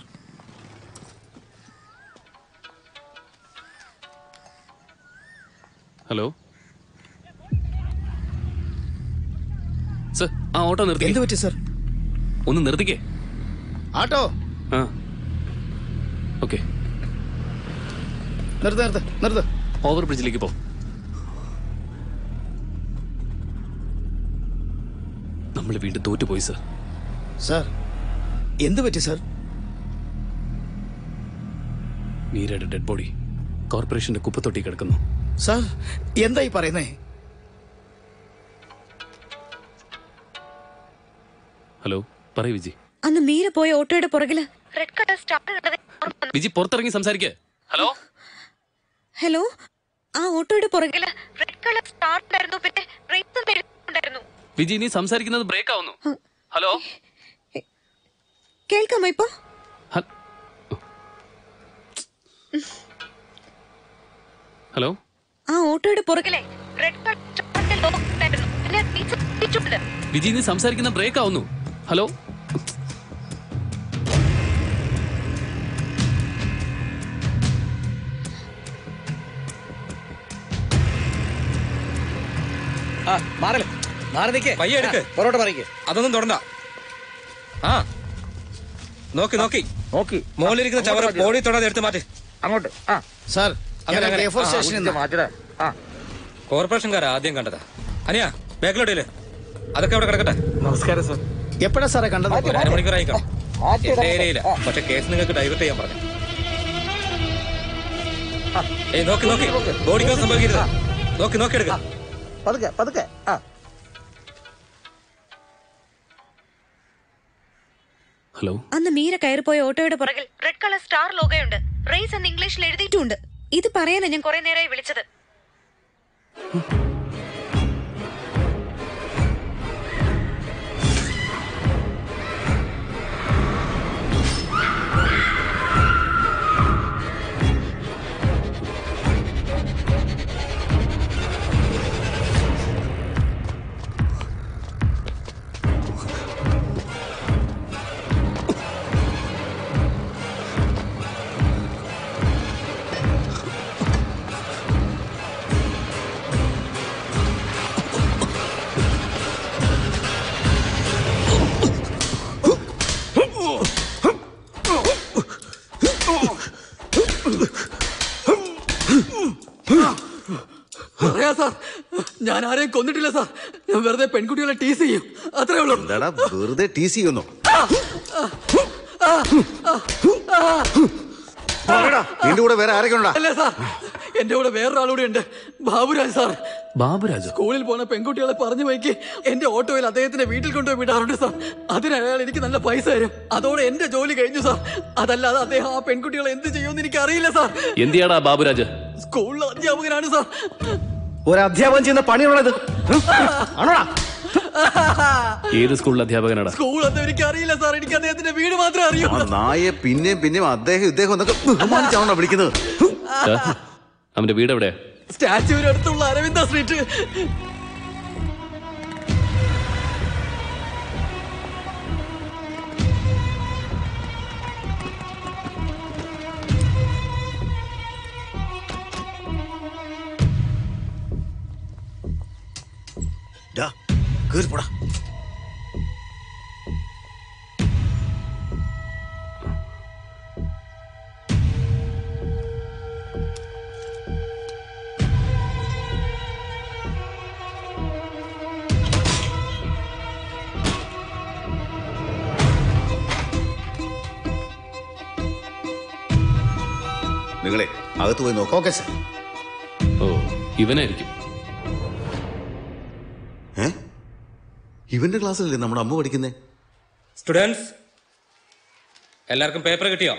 Speaker 13: ഹലോ സർ, ആ ഓട്ടോ നിർത്തി.
Speaker 1: എന്ത് പറ്റി സർ?
Speaker 13: ഒന്ന് നിർത്തിക്കേ.
Speaker 1: ആട്ടോ
Speaker 13: ആ ഓക്കെ.
Speaker 1: നിർത്ത്.
Speaker 13: ഓവർ ബ്രിഡ്ജിലേക്ക് പോ. നമ്മൾ വീണ്ടും തോറ്റുപോയി സർ.
Speaker 1: സാർ എന്ത് പറ്റി സാർ?
Speaker 13: മീരയുടെ ഡെഡ് ബോഡി കോർപ്പറേഷന്റെ കുപ്പത്തൊട്ടി കിടക്കുന്നു.
Speaker 1: സാർ എന്തായി പറയുന്നേ?
Speaker 13: ഹലോ പറയൂ വിജി.
Speaker 17: അന്ന് മീര പോയ ഓട്ടോയുടെ പുറകില്
Speaker 13: വിജി പുറത്തിറങ്ങി സംസാരിക്കേ. ഹലോ
Speaker 17: ഹലോ, ആ ഓട്ടോയുടെ പുറകില് റെഡ് കളർ സ്റ്റാർ ഉണ്ടായിരുന്നു, പിന്നെ ഉണ്ടായിരുന്നു.
Speaker 13: വിജി നീ സംസാരിക്കുന്നത് ബ്രേക്ക് ആവുന്നു. ഹലോ
Speaker 17: കേൾക്കാമോ ഇപ്പൊ?
Speaker 13: ഹലോ,
Speaker 17: ആ ഓട്ടോയുടെ പുറകിലെ
Speaker 13: വിജി നീ സംസാരിക്കുന്ന ബ്രേക്ക് ആവുന്നു. ഹലോ,
Speaker 16: പയ്യെ എടുക്ക്. അതൊന്നും തൊടണ്ട. ആ നോക്കി നോക്കി നോക്കി മോളിരിക്കുന്ന ചവറ് ബോഡി തൊടാതെ എടുത്ത് മാറ്റി അങ്ങോട്ട്.
Speaker 1: സാർ
Speaker 16: കോർപ്പറേഷൻകാരാ ആദ്യം കണ്ടതാ. അനിയാ ബാക്കിലോട്ടില്ലേ, അതൊക്കെ അവിടെ കിടക്കട്ടെ.
Speaker 1: നമസ്കാരം സാർ. എപ്പോഴാ സാറേ കണ്ടത്?
Speaker 16: ഒരു അരമണിക്കൂറായി കാണും. എന്റെ ഏരിയയില്ല, പക്ഷെ കേസ് നിങ്ങൾക്ക് ഡൈവേർട്ട് ചെയ്യാൻ പറഞ്ഞു. ഏയ് നോക്കി നോക്കി ബോഡിക്കോ സംഭവിക്കരുത്. നോക്കി നോക്കി എടുക്ക.
Speaker 13: ഹലോ.
Speaker 17: അന്ന് മീര കയറിപ്പോയ ഓട്ടോയുടെ പുറകിൽ റെഡ് കളർ സ്റ്റാർ ലോഗോയുണ്ട്. റേസ് എന്ന് ഇംഗ്ലീഷിൽ എഴുതിയിട്ടുണ്ട്. ഇത് പറയാനാ ഞാൻ കുറെ നേരമായി വിളിച്ചത്.
Speaker 2: ഞാൻ ആരെയും കൊന്നിട്ടില്ല സാർ. ഞാൻ വെറുതെ പെൺകുട്ടികളെ ടീസ് ചെയ്യും, അത്രേ ഉള്ളൂ.
Speaker 8: വെറുതെ ടീസ് ചെയ്യുന്നു? നിന്റെ കൂടെ വേറെ ആരൊക്കെ ഉണ്ടാ?
Speaker 2: അല്ലേ സാർ, എന്റെ കൂടെ വേറൊരാളൂടെ ഉണ്ട്, ബാബുരാജ് സാർ.
Speaker 13: ബാബുരാജ്
Speaker 2: സ്കൂളിൽ പോണ പെൺകുട്ടികളെ പറഞ്ഞു വയ്ക്ക് എന്റെ ഓട്ടോയിൽ അദ്ദേഹത്തിന്റെ വീട്ടിൽ കൊണ്ടുപോയി വിടാറുണ്ട് സാർ. അതിന് അയാൾ എനിക്ക് നല്ല പൈസ തരും. അതോടെ എന്റെ ജോലി കഴിഞ്ഞു സാർ. അതല്ലാതെ അദ്ദേഹം ആ പെൺകുട്ടികളെ എന്ത് ചെയ്യുമെന്ന് എനിക്ക് അറിയില്ല സാർ.
Speaker 13: എന്തിയാടാ ബാബുരാജ്?
Speaker 2: സ്കൂളിലെ അധ്യാപകനാണ് സാർ.
Speaker 15: ഒരു അധ്യാപകൻ ചെയ്യുന്ന പണിയുള്ളത് ആണോടാ?
Speaker 13: ഏത് സ്കൂളിലെ അധ്യാപകനാടാ?
Speaker 2: സ്കൂൾ ഒന്നും എനിക്ക് അറിയില്ല സാർ. എനിക്ക് അദ്ദേഹത്തിന്റെ വീട് മാത്രമേ അറിയൂ.
Speaker 8: നായെ പിന്നെയും പിന്നെയും അദ്ദേഹം ഇദ്ദേഹം എന്നൊക്കെ ബഹുമാനിച്ചാണോ വിളിക്കുന്നത്?
Speaker 13: അവന്റെ വീട് എവിടെയാ?
Speaker 2: സ്റ്റാച്യൂവിന് അടുത്തുള്ള അരവിന്ദ സ്ട്രീറ്റ്.
Speaker 8: കേറിപ്പോടാ. നിങ്ങളെ അകത്ത് പോയി നോക്കാം.
Speaker 1: Okay sir.
Speaker 13: ഓ, ഇവനായിരിക്കും.
Speaker 8: ഇവന്റെ ക്ലാസ്സിലല്ലേ നമ്മുടെ അമ്മ പഠിക്കുന്നേ?
Speaker 16: സ്റ്റുഡൻസ് എല്ലാവർക്കും പേപ്പർ കിട്ടിയോ?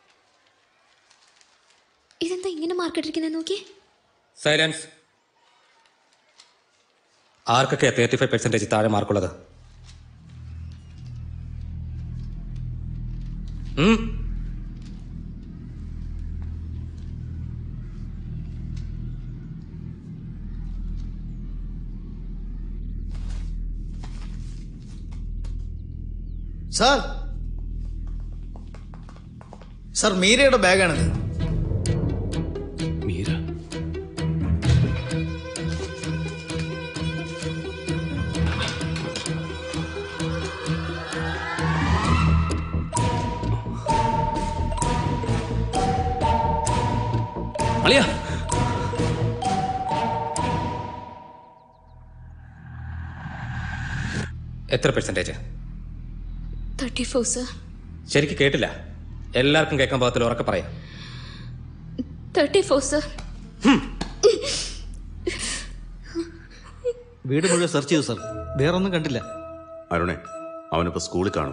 Speaker 14: ഇതെന്താ ഇങ്ങനെ മാർക്കിട്ടിരിക്കുന്നത് നോക്കിയേ.
Speaker 16: സൈലൻസ്. ആർക്കൊക്കെയാ 35% താഴെ മാർക്കുള്ളത്?
Speaker 1: സാർ, സാർ മീരയുടെ ബാഗാണിത്.
Speaker 13: മീര? അളിയാ,
Speaker 16: എത്ര പെർസെന്റേജ്?
Speaker 14: 34 സർ.
Speaker 16: ശരിക്ക് കേട്ടില്ല. എല്ലാവർക്കും കേൾക്കാൻ പാകത്തിൽ ഉറക്കെ പറയാം.
Speaker 14: 34 സർ.
Speaker 5: വീട് മുഴുവൻ സെർച്ച് ചെയ്തു സാർ, വേറൊന്നും കണ്ടില്ല.
Speaker 8: അരുണേ, അവനിപ്പോ സ്കൂളിൽ കാണും.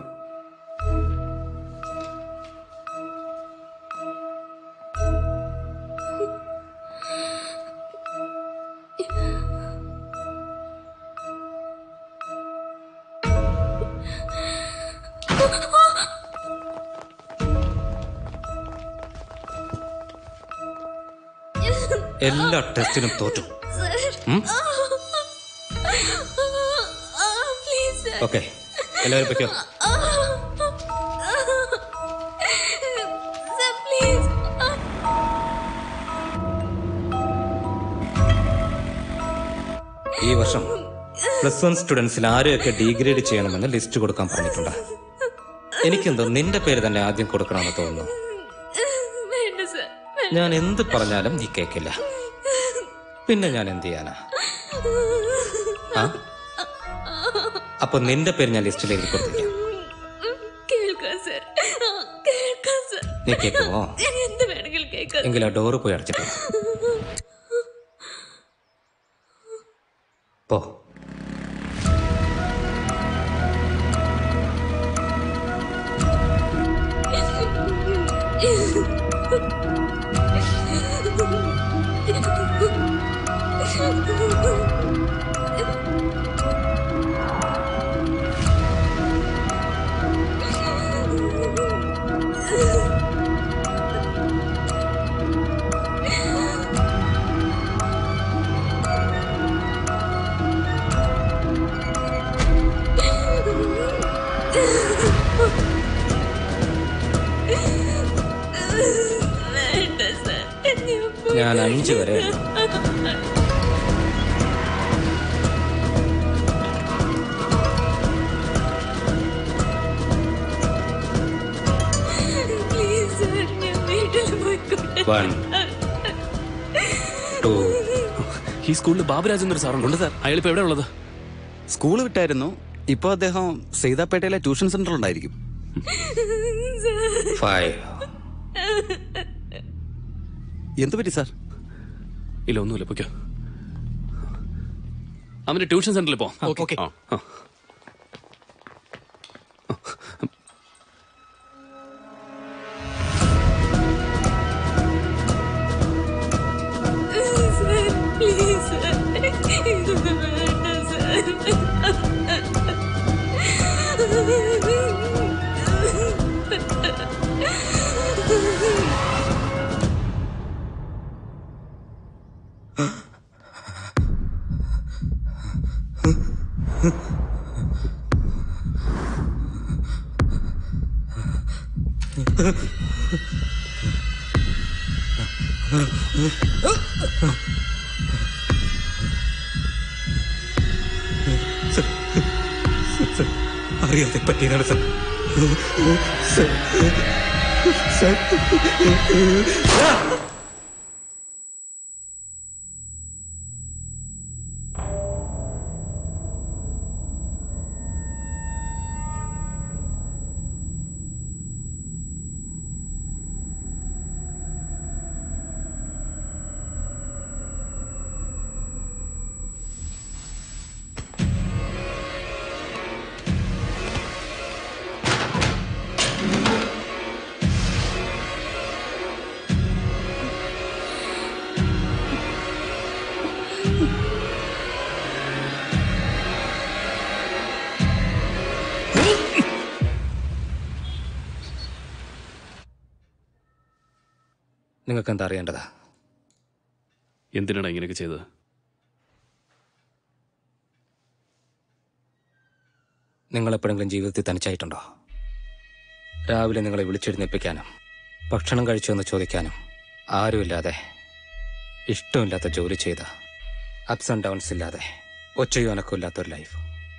Speaker 16: എല്ലാ ടെസ്റ്റിനും തോറ്റു. ഓക്കെ, എല്ലാവരും പൊയ്ക്കോ. ഈ വർഷം +1 സ്റ്റുഡൻസിൽ ആരെയൊക്കെ ഡീഗ്രേഡ് ചെയ്യണമെന്ന് ലിസ്റ്റ് കൊടുക്കാൻ പറഞ്ഞിട്ടുണ്ട്. എനിക്കെന്തോ നിന്റെ പേര് തന്നെ ആദ്യം കൊടുക്കണമെന്ന് തോന്നുന്നു. ഞാൻ എന്ത് പറഞ്ഞാലും നീ കേക്കില്ല. പിന്നെ ഞാൻ എന്ത് ചെയ്യാനാ? അപ്പൊ നിന്റെ പേര് ഞാൻ ലിസ്റ്റിൽ എഴുതി കൊടുത്തിരിക്കാം. നീ കേൾക്കുമോ? എങ്കിൽ ആ ഡോറ് പോയി അടച്ചിട്ട് പോ. ഞാൻ 5 വരെ
Speaker 13: ഈ സ്കൂളിൽ ബാബുരാജ് എന്നൊരു സാറുണ്ട് സാർ. അയാളിപ്പോ എവിടെ ഉള്ളത്?
Speaker 19: സ്കൂൾ വിട്ടായിരുന്നു. ഇപ്പൊ അദ്ദേഹം സൈതാപ്പേട്ടയിലെ ട്യൂഷൻ സെന്ററിൽ ഉണ്ടായിരിക്കും. എന്ത് പറ്റി സാർ?
Speaker 13: ഇല്ല, ഒന്നുമില്ല, പൊയ്ക്കോ. അവന്റെ ട്യൂഷൻ സെന്ററിൽ പോ.
Speaker 19: ഓക്കെ.
Speaker 16: അറിയാതെ പറ്റിയതാണ് സർ. നിങ്ങൾക്ക് എന്താ അറിയേണ്ടതാ?
Speaker 13: എന്തിനാണ് ഇങ്ങനെയൊക്കെ ചെയ്തത്?
Speaker 16: നിങ്ങൾ എപ്പോഴെങ്കിലും ജീവിതത്തിൽ തനിച്ചായിട്ടുണ്ടോ? രാവിലെ നിങ്ങളെ വിളിച്ചെഴുന്നേൽപ്പിക്കാനും ഭക്ഷണം കഴിച്ചോ എന്ന് ചോദിക്കാനും ആരുമില്ലാതെ, ഇഷ്ടമില്ലാത്ത ജോലി ചെയ്ത, അപ്സ് ആൻഡ് ഡൗൺസ് ഇല്ലാതെ, ഒച്ചയോ അനക്കോ ഇല്ലാത്തൊരു ലൈഫ്.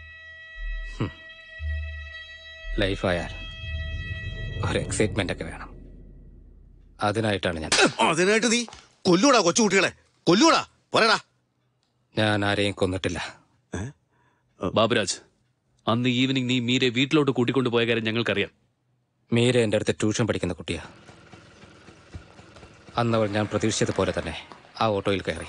Speaker 16: ലൈഫായാൽ ഒരു എക്സൈറ്റ്മെന്റ് ഒക്കെ വേണം. അതിനായിട്ടാണ് ഞാൻ.
Speaker 8: അതിനായിട്ട് നീ കൊല്ലൂടാ കൊച്ചുകുട്ടികളെ, കൊല്ലൂടാ, പറയടാ.
Speaker 16: ഞാൻ ആരെയും കൊന്നിട്ടില്ല.
Speaker 13: ബാബുരാജ്, അന്ന് ഈവനിങ് നീ മീരെ വീട്ടിലോട്ട് കൂട്ടിക്കൊണ്ടു പോയ കാര്യം ഞങ്ങൾക്കറിയാം.
Speaker 16: മീര എൻ്റെ അടുത്ത് ട്യൂഷൻ പഠിക്കുന്ന കുട്ടിയാ. അന്നവൾ ഞാൻ പ്രതീക്ഷിച്ചതുപോലെ തന്നെ ആ ഓട്ടോയിൽ കയറി.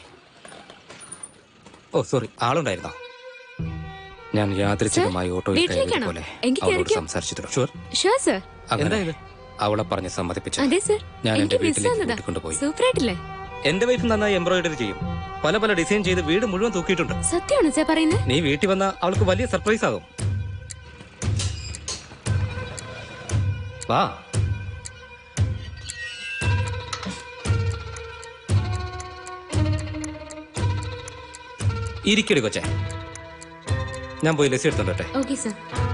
Speaker 16: ഓ സോറി, ആളുണ്ടായിരുന്നോ? ഞാൻ യാദൃച്ഛികമായി ഓട്ടോയിൽ കയറിയതുപോലെ അവളോട് സംസാരിച്ചു. അങ്ങനെ അവളെ പറഞ്ഞ് സമ്മതിപ്പിച്ചു. ഞാൻ എന്റെ വീട്ടിലേക്ക് കൂട്ടിക്കൊണ്ടുപോയി. എന്റെ വൈഫ് നന്നായി എംബ്രോയിഡറി ചെയ്യും. പല പല ഡിസൈൻ ചെയ്ത് വീട് മുഴുവൻ തൂക്കിയിട്ടുണ്ട്.
Speaker 10: സത്യമാണോ പറയുന്നത്?
Speaker 16: നീ വീട്ടിൽ വന്ന അവൾക്ക് വലിയ സർപ്രൈസ് ആകും. വാ. ഇരിക്കടി കൊച്ചേ, ഞാൻ പോയി ലസ്സി എടുത്തോട്ടെ.
Speaker 10: Okay sir.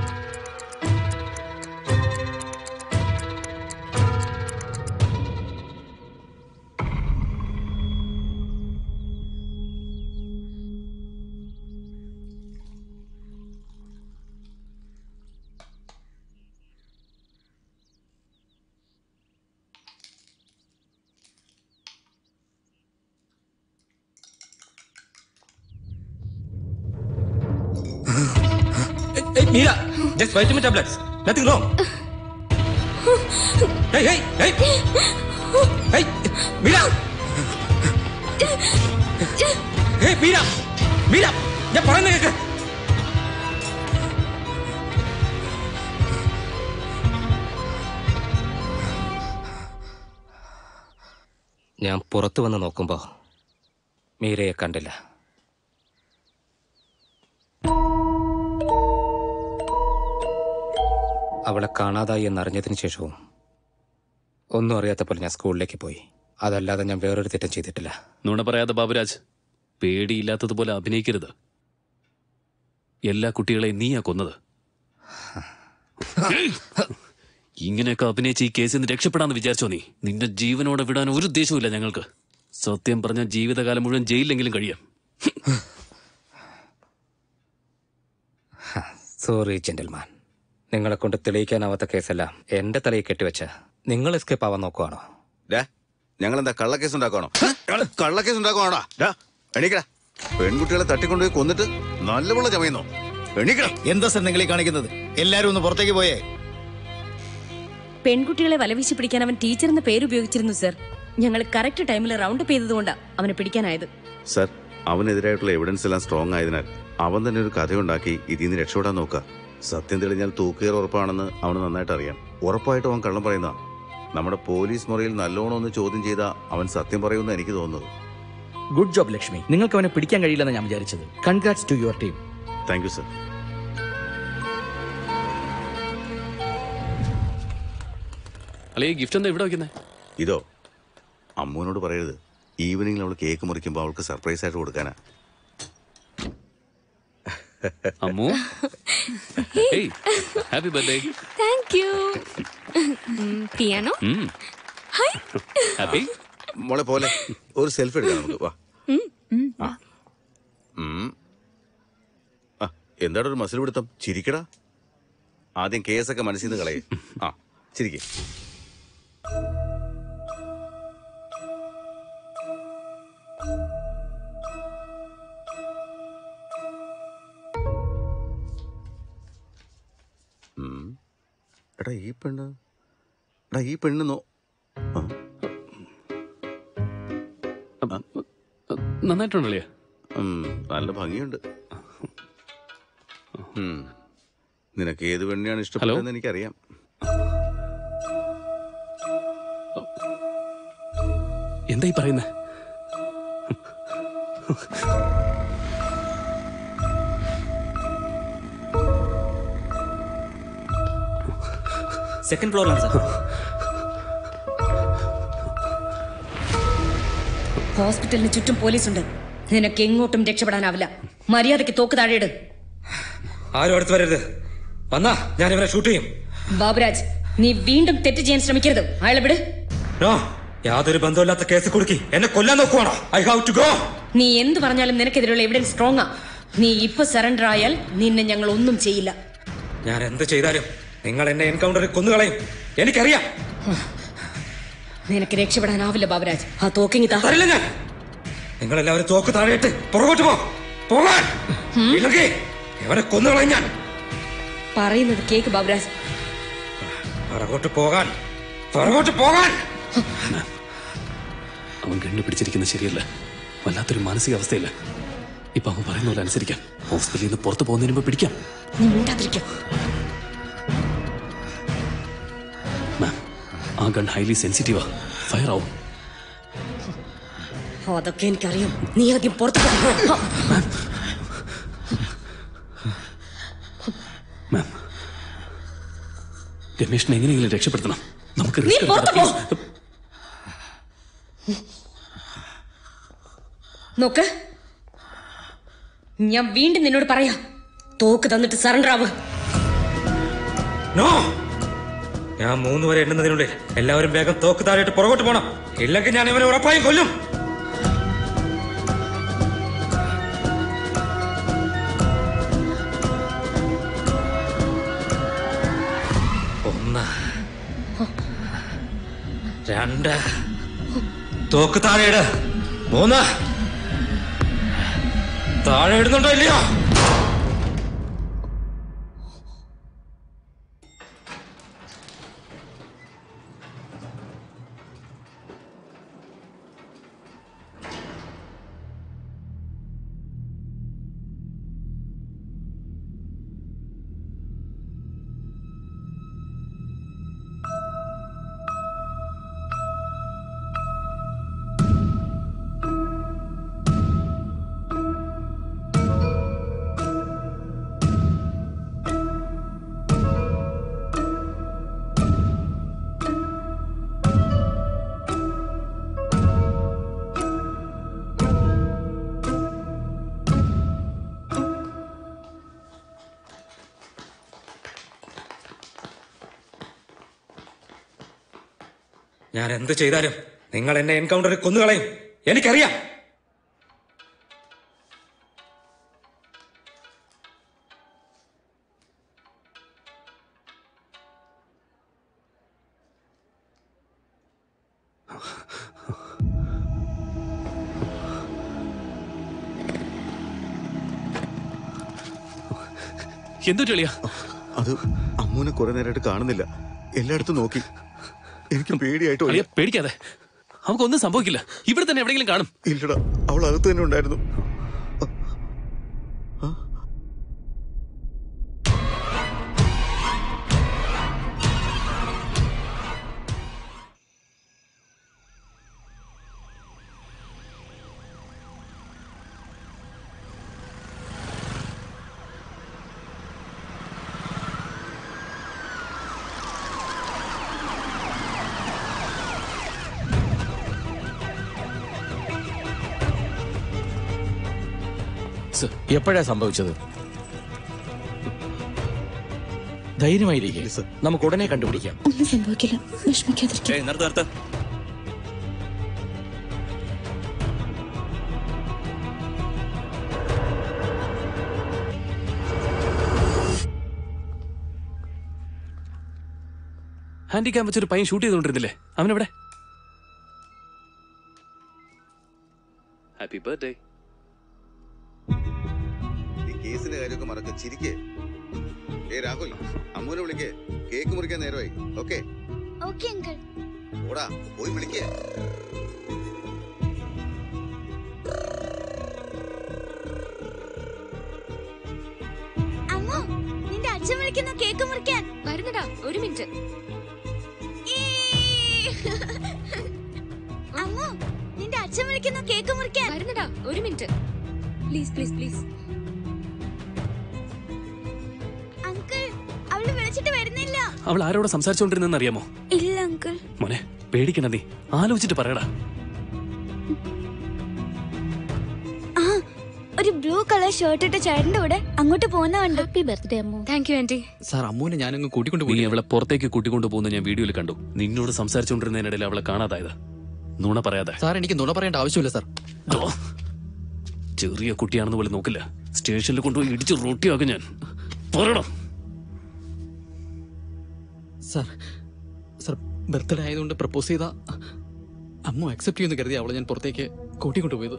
Speaker 16: Mira, just vitamin tablets. Nothing wrong. Hey, hey, hey. Hey, Mira. Hey, Mira. Mira, ഞാൻ പറയുന്ന കേക്ക്. ഞാൻ പുറത്തു വന്ന് നോക്കുമ്പോ മീരയെ കണ്ടില്ല. അവളെ കാണാതായി എന്നറിഞ്ഞതിന് ശേഷവും ഒന്നും അറിയാത്ത പോലെ ഞാൻ സ്കൂളിലേക്ക് പോയി. അതല്ലാതെ ഞാൻ വേറൊരു തെറ്റും ചെയ്തിട്ടില്ല.
Speaker 4: നുണ പറയാതെ ബാബുരാജ്, പേടിയില്ലാത്തതുപോലെ അഭിനയിക്കരുത്. എല്ലാ കുട്ടികളെയും നീയാ കൊന്നത്. ഇങ്ങനെയൊക്കെ അഭിനയിച്ച് ഈ കേസിൽ നിന്ന് രക്ഷപ്പെടാന്ന് വിചാരിച്ചോ നീ? നിന്റെ ജീവനോടെ വിടാൻ ഒരു ഉദ്ദേശവുമില്ല ഞങ്ങൾക്ക്. സത്യം പറഞ്ഞ ജീവിതകാലം മുഴുവൻ ജയിലിലെങ്കിലും കഴിയാം.
Speaker 16: സോറി ജെന്റിൽമാൻ, നിങ്ങളെ കൊണ്ട് തെളിയിക്കാനാവാത്ത കേസല്ല എന്റെ തലയിൽ കെട്ടിവെച്ച നിങ്ങൾ എസ്കേപ്പ് ആവാൻ നോക്കുവാണോ?
Speaker 8: ഞങ്ങൾ എന്താ കള്ളക്കേസ് ഉണ്ടാക്കുവാണോ? കള്ളക്കേസ് ഉണ്ടാക്കുവാണോടാ? എണീക്കടാ. പെൺകുട്ടികളെ തട്ടിക്കൊണ്ടുപോയി കൊന്നിട്ട് നല്ലപോലെ ചമയുന്നോ? എണീക്കടാ.
Speaker 1: എന്താ സർ നിങ്ങൾ കാണിക്കുന്നത്? എല്ലാരും ഒന്ന് പുറത്തേക്ക് പോയേ.
Speaker 7: പെൺകുട്ടികളെ വലവീശി പിടിക്കാൻ അവൻ ടീച്ചർ എന്ന പേര് ഉപയോഗിച്ചിരുന്നു സർ. ഞങ്ങൾ കറക്റ്റ് ടൈമിൽ റൗണ്ട് അപ്പ് ചെയ്തതുകൊണ്ടാണ് അവനെ പിടിക്കാനായത്.
Speaker 8: സർ, അവനെതിരായിട്ടുള്ള എവിഡൻസ് എല്ലാം സ്ട്രോങ് ആയതിനാൽ അവൻ തന്നെ ഒരു കഥയുണ്ടാക്കി ഇതിൽ നിന്ന് രക്ഷപ്പെടാൻ നോക്കുക. സത്യം തെളിഞ്ഞാൽ തൂക്കുകയർ ഉറപ്പാണെന്ന് അവന് നന്നായിട്ട് അറിയാം. ഉറപ്പായിട്ടും അവൻ കള്ളം പറയുന്ന. നമ്മുടെ പോലീസ് മുറിയിൽ നല്ലോണം ഒന്ന് ചോദ്യം ചെയ്താൽ അവൻ സത്യം പറയുമെന്ന് എനിക്ക് തോന്നുന്നത്.
Speaker 2: Good job Lakshmi. നിങ്ങൾക്ക് അവനെ പിടിക്കാൻ കഴിയില്ലെന്ന് ഞാൻ വിചാരിച്ചത്. Congrats to your team.
Speaker 8: Thank you sir.
Speaker 4: അല്ലെ ഈ ഗിഫ്റ്റ് എന്താ ഇവിടെ വയ്ക്കുന്നത്?
Speaker 8: ഇതോ അമ്മുവിനോട് പറയരുത്. ഈവനിങ്ങിൽ അവൾ കേക്ക് മുറിക്കുമ്പോൾ അവൾക്ക് സർപ്രൈസ് ആയിട്ട് കൊടുക്കാനാ.
Speaker 4: Ammu, happy birthday.
Speaker 10: Thank you. Piano.
Speaker 4: Happy
Speaker 8: മോളെ പോലെ ഒരു സെൽഫി എടുക്കാം നമുക്ക്. വാ. എന്താണ് ഒരു മസിൽ പിടുത്തം? ചിരിക്കടാ. ആദ്യം കേസൊക്കെ മനസ്സിൽ നിന്ന് കളയേ. ആ ചിരിക്കേ. എടാ ഈ പെണ്ണ്
Speaker 4: നന്നായിട്ടുണ്ടല്ലേ?
Speaker 8: നല്ല ഭംഗിയുണ്ട്. നിനക്ക് ഏത് പെണ്ണിയാണ് ഇഷ്ടപ്പെട്ടതെന്ന് എനിക്കറിയാം.
Speaker 4: എന്താ ഈ പറയുന്നത്?
Speaker 9: Second ഫ്ലോറിലാണ് sir.
Speaker 7: ഹോസ്പിറ്റലിന് ചുറ്റും പോലീസുണ്ട്. നിനക്ക് എങ്ങോട്ടും രക്ഷപ്പെടാനാവില്ല. മര്യാദയ്ക്ക് തോക്ക് താഴെയിട്.
Speaker 16: ആരും അടുത്ത് വരരുത്. വന്നാ ഞാൻ ഇവരെ ഷൂട്ട് ചെയ്യും.
Speaker 7: ബാബുരാജ്, നീ വീണ്ടും തെറ്റ് ചെയ്യാൻ ശ്രമിക്കരുത്. അയാളെ വിട്.
Speaker 16: യാതൊരു ബന്ധമില്ലാത്ത കേസ് കൊടുക്കി എന്നെ കൊല്ലാൻ നോക്കുവാണോ? I have to go.
Speaker 7: നീ എന്ത് പറഞ്ഞാലും നിനക്കെതിരെയുള്ള എവിഡൻസ് സ്ട്രോങ്ങാ. നീ ഇപ്പൊ സറണ്ടർ ആയാൽ നിന്നെ ഞങ്ങൾ ഒന്നും ചെയ്യില്ല.
Speaker 16: ഞാൻ എന്ത് ചെയ്താലും നിങ്ങൾ എന്നെ എൻകൗണ്ടറിൽ കൊന്നുകളയും. എനിക്കറിയാം.
Speaker 7: നിനക്ക് രക്ഷപ്പെടാനാവില്ല ബാബുരാജ്. ആ തോക്കിങ്ങി
Speaker 16: തരില്ല ഞാൻ. നിങ്ങളെല്ലാവരും തോക്ക് താഴെയിട്ട് പുറകോട്ട് പോകാൻ. ഇവരെ കൊന്നുകളയും ഞാൻ.
Speaker 7: പറയുന്നത് കേക്ക് ബാബുരാജ്.
Speaker 16: പുറകോട്ട് പോകാൻ.
Speaker 4: അവൻ കണ്ടുപിടിച്ചിരിക്കുന്നത് ശരിയല്ല. വല്ലാത്തൊരു മാനസികാവസ്ഥയില്ല. ഇപ്പൊ അവൻ പറയുന്ന പോലെ അനുസരിക്കാം. ഹോസ്പിറ്റലിൽ നിന്ന് പുറത്തു പോകുന്നതിന് മുമ്പ് പിടിക്കാം.
Speaker 7: നീ മിണ്ടാതിരിക്കാം.
Speaker 4: ആ ഗൺ ഹൈലി സെൻസിറ്റീവാ. ഫയർ ആവും.
Speaker 7: അതൊക്കെ എനിക്കറിയാം. നീ ആദ്യം പുറത്തു പോ.
Speaker 4: മാം, രമേഷിനെ എങ്ങനെയെങ്കിലും രക്ഷപ്പെടുത്തണം. നമുക്ക്
Speaker 7: നീ പുറത്തു പോ. നോക്ക്, ഞാൻ വീണ്ടും നിന്നോട് പറയാ, തോക്ക് തന്നിട്ട് സറണ്ടർ ആവ്.
Speaker 16: നോ, ഞാൻ 3 വരെ എണ്ണുന്നതിനുള്ളിൽ എല്ലാവരും വേഗം തോക്ക് താഴെയിട്ട് പുറകോട്ട് പോണം. ഇല്ലെങ്കിൽ ഞാൻ ഇവനെ ഉറപ്പായും കൊല്ലും. രണ്ട്, തോക്ക് താഴെയിട്. 3, താഴെ ഇടുന്നുണ്ടോ ഇല്ലയോ? ഞാൻ എന്ത് ചെയ്താലും നിങ്ങൾ എന്നെ എൻകൗണ്ടറിൽ കൊന്നുകളയും, എനിക്കറിയാം.
Speaker 13: എന്തു ചെളിയാ?
Speaker 8: അത് അമ്മൂനെ കുറെ നേരമായിട്ട് കാണുന്നില്ല. എല്ലായിടത്തും നോക്കി. എനിക്ക് പേടിയായിട്ട്.
Speaker 13: പേടിക്കാതെ, അവൾക്കൊന്നും സംഭവിക്കില്ല. ഇവിടെ തന്നെ എവിടെയെങ്കിലും കാണും.
Speaker 8: ഇല്ലടാ, അവൾ അകത്ത് തന്നെ ഉണ്ടായിരുന്നു.
Speaker 2: എപ്പോഴാ സംഭവിച്ചത്? ധൈര്യമായിരിക്കും, നമുക്ക് ഉടനെ കണ്ടുപിടിക്കാം.
Speaker 17: ഒന്നും സംഭവിക്കില്ല, വിഷമിക്കാതിരിക്കും.
Speaker 13: ഹാൻഡിക്യാം വെച്ചൊരു പയ്യൻ ഷൂട്ട് ചെയ്തോണ്ടിരുന്നില്ലേ, അവനെവിടെ? Happy birthday.
Speaker 8: കേസിന്റെ കാര്യമൊക്കെ മറക്ക, ചിരിക്കേ. രാഹുൽ, അമ്മൂനെ വിളിക്കേ. കേക്ക് മുറിക്കാൻ നേരമായി. ഓക്കെ ഓടാ, പോയി വിളിക്കേ.
Speaker 14: അമ്മു, നിന്റെ അച്ഛൻ വിളിക്കുന്നു കേക്ക് മുറിക്കാൻ.
Speaker 10: വരുന്നടാ, ഒരു മിനിറ്റ്.
Speaker 14: അമ്മു, നിന്റെ അച്ഛൻ വിളിക്കുന്നു കേക്ക് മുറിക്കാൻ.
Speaker 10: വരുന്നടാ, ഒരു മിനിറ്റ്. Please please please.
Speaker 13: അവൾ ആരോട് സംസാരിച്ചോണ്ടിരുന്നെന്ന് അറിയാമോ?
Speaker 14: ഇല്ല അങ്കിൾ.
Speaker 13: മോനെ പേടിക്കണ്ട, നീ ആലോചിച്ചിട്ട് പറയടാ.
Speaker 14: ഒരു ബ്ലൂ കളർ ഷർട്ട് ഇട്ട ചേട്ടന്റെ കൂടെ അങ്ങോട്ട് പോകുന്നുണ്ട്. Happy birthday Ammu.
Speaker 10: Thank you aunty.
Speaker 13: Sir, അമ്മൂനെ ഞാനങ്ങ് കൂട്ടിക്കൊണ്ടുപോയി. നീ അവളെ പുറത്തേക്ക് കൂട്ടിക്കൊണ്ടു പോകുന്ന ഞാൻ വീഡിയോയിൽ കണ്ടു. നിന്നോട് സംസാരിച്ചോണ്ടിരുന്നതിനിടയിൽ അവളെ കാണാതായത്. നുണ പറയാതെ.
Speaker 15: സാർ, എനിക്ക് നുണ പറയേണ്ട ആവശ്യമില്ല സാർ.
Speaker 13: ചെറിയ കുട്ടിയാണെന്ന് പോലെ നോക്കില്ല. സ്റ്റേഷനിൽ കൊണ്ടുപോയി ഇടിച്ച് റൊട്ടിയാക്കും ഞാൻ. പറയണം.
Speaker 15: സാർ, സാർ ബർത്ത്ഡേ ആയതുകൊണ്ട് പ്രപ്പോസ് ചെയ്ത അമ്മ അക്സെപ്റ്റ് ചെയ്യുമെന്ന് കരുതി അവളെ ഞാൻ പുറത്തേക്ക് കൂട്ടിക്കൊണ്ടുപോയത്.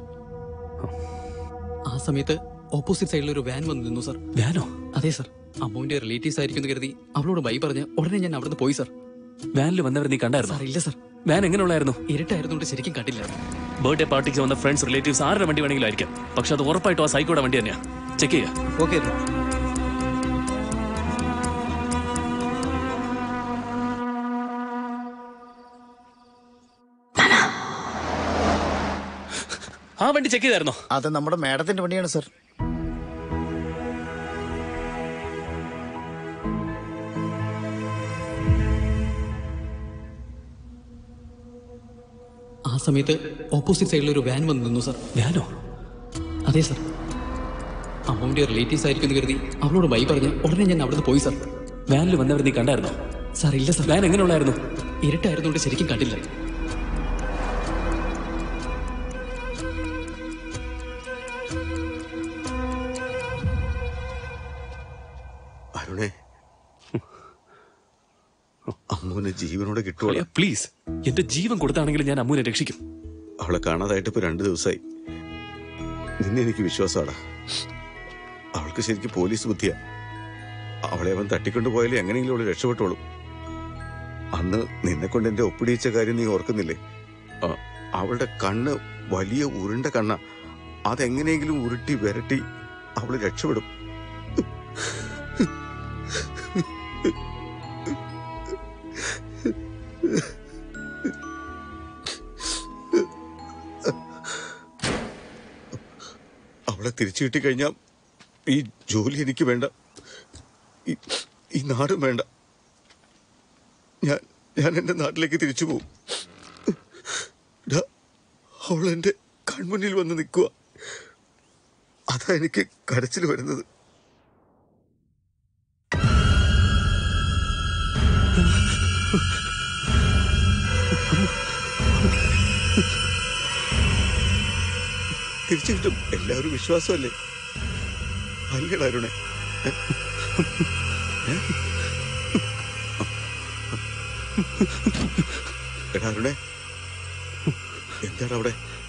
Speaker 15: ആ സമയത്ത് ഓപ്പോസിറ്റ് സൈഡിൽ ഒരു വാൻ വന്നു നിന്നു സാർ.
Speaker 13: വാനോ?
Speaker 15: അതെ സാർ, അമ്മുവിന്റെ റിലേറ്റീവ്സ് ആയിരിക്കും എന്ന് കരുതി അവളോട് ബൈ പറഞ്ഞ് ഉടനെ ഞാൻ അവിടുന്ന് പോയി സാർ.
Speaker 13: വാനിൽ വന്നവർ നീ കണ്ടായിരുന്നു?
Speaker 15: സാർ ഇല്ല സാർ.
Speaker 13: വാൻ എങ്ങനെയുള്ളായിരുന്നു?
Speaker 15: ഇരുട്ടായിരുന്നുകൊണ്ട് ശരിക്കും കണ്ടില്ല.
Speaker 13: ബർത്ത്ഡേ പാർട്ടിക്ക് വന്ന ഫ്രണ്ട്സ്, റിലേറ്റീവ്സ് ആരുടെ വണ്ടി വേണമെങ്കിലും ആയിരിക്കാം. പക്ഷെ അത് ഉറപ്പായിട്ടും ആ സൈക്കോയുടെ വണ്ടി തന്നെയാ. ചെക്ക് ചെയ്യാം.
Speaker 5: ഓക്കെ.
Speaker 2: ആ വണ്ടി ചെക്ക് ചെയ്തായിരുന്നോ? അത് നമ്മുടെ മാഡത്തിന്റെ വണ്ടിയാണ് സർ.
Speaker 15: ആ സമയത്ത് ഓപ്പോസിറ്റ് സൈഡിൽ ഒരു വാൻ വന്നു നിന്നു സാർ.
Speaker 13: വാനോ?
Speaker 15: അതെ സാർ. അമ്മുവിന്റെ റിലേറ്റീവ്സ് ആയിരിക്കും എന്ന് കരുതി അവളോട് ബൈ പറഞ്ഞ് ഉടനെ ഞാൻ അവിടുന്ന് പോയി സാർ.
Speaker 13: വാനിൽ വന്നവർ നീ കണ്ടായിരുന്നോ?
Speaker 15: സാർ ഇല്ല സാർ.
Speaker 13: വാൻ എങ്ങനെയുള്ളായിരുന്നു?
Speaker 15: ഇരുട്ടായിരുന്നുകൊണ്ട് ശരിക്കും കണ്ടില്ല.
Speaker 8: അരുണേ, അമ്മുവിനെ ജീവനോടെ കിട്ടുക
Speaker 13: പ്ലീസ്. എന്റെ ജീവൻ കൊടുത്താണെങ്കിലും ഞാൻ അമ്മുവിനെ രക്ഷിക്കും.
Speaker 8: അവളെ കാണാതായിട്ട് ഇപ്പൊ 2 ദിവസമായി. നിന്നെ എനിക്ക് വിശ്വാസമാടാ. അവൾക്ക് ശരിക്കും പോലീസ് ബുദ്ധിയാ. അവളെ അവൻ തട്ടിക്കൊണ്ടുപോയാലേ എങ്ങനെയെങ്കിലും അവള് രക്ഷപ്പെട്ടോളും. അന്ന് നിന്നെ കൊണ്ട് എന്റെ ഒപ്പിടിയിച്ച കാര്യം നീ ഓർക്കുന്നില്ലേ? അവളുടെ കണ്ണ് വലിയ ഉരുണ്ട കണ്ണ. അതെങ്ങനെയെങ്കിലും ഉരുട്ടി വിരട്ടി അവള് രക്ഷപ്പെടും. അവളെ തിരിച്ചു കിട്ടിക്കഴിഞ്ഞാൽ ഈ ജോലി എനിക്ക് വേണ്ട, ഈ നാടും വേണ്ട. ഞാൻ എന്റെ നാട്ടിലേക്ക് തിരിച്ചു പോകും. അവൾ എന്റെ കൺമുന്നിൽ വന്ന് നിൽക്കുക. അതാ എനിക്ക് കരച്ചിൽ വരുന്നത്. തിരിച്ചു കിട്ടും, എല്ലാവരും വിശ്വാസമല്ലേ? അല്ലടാ അരുണേ. എടാ അരുണേ, എന്താണ് അവിടെ?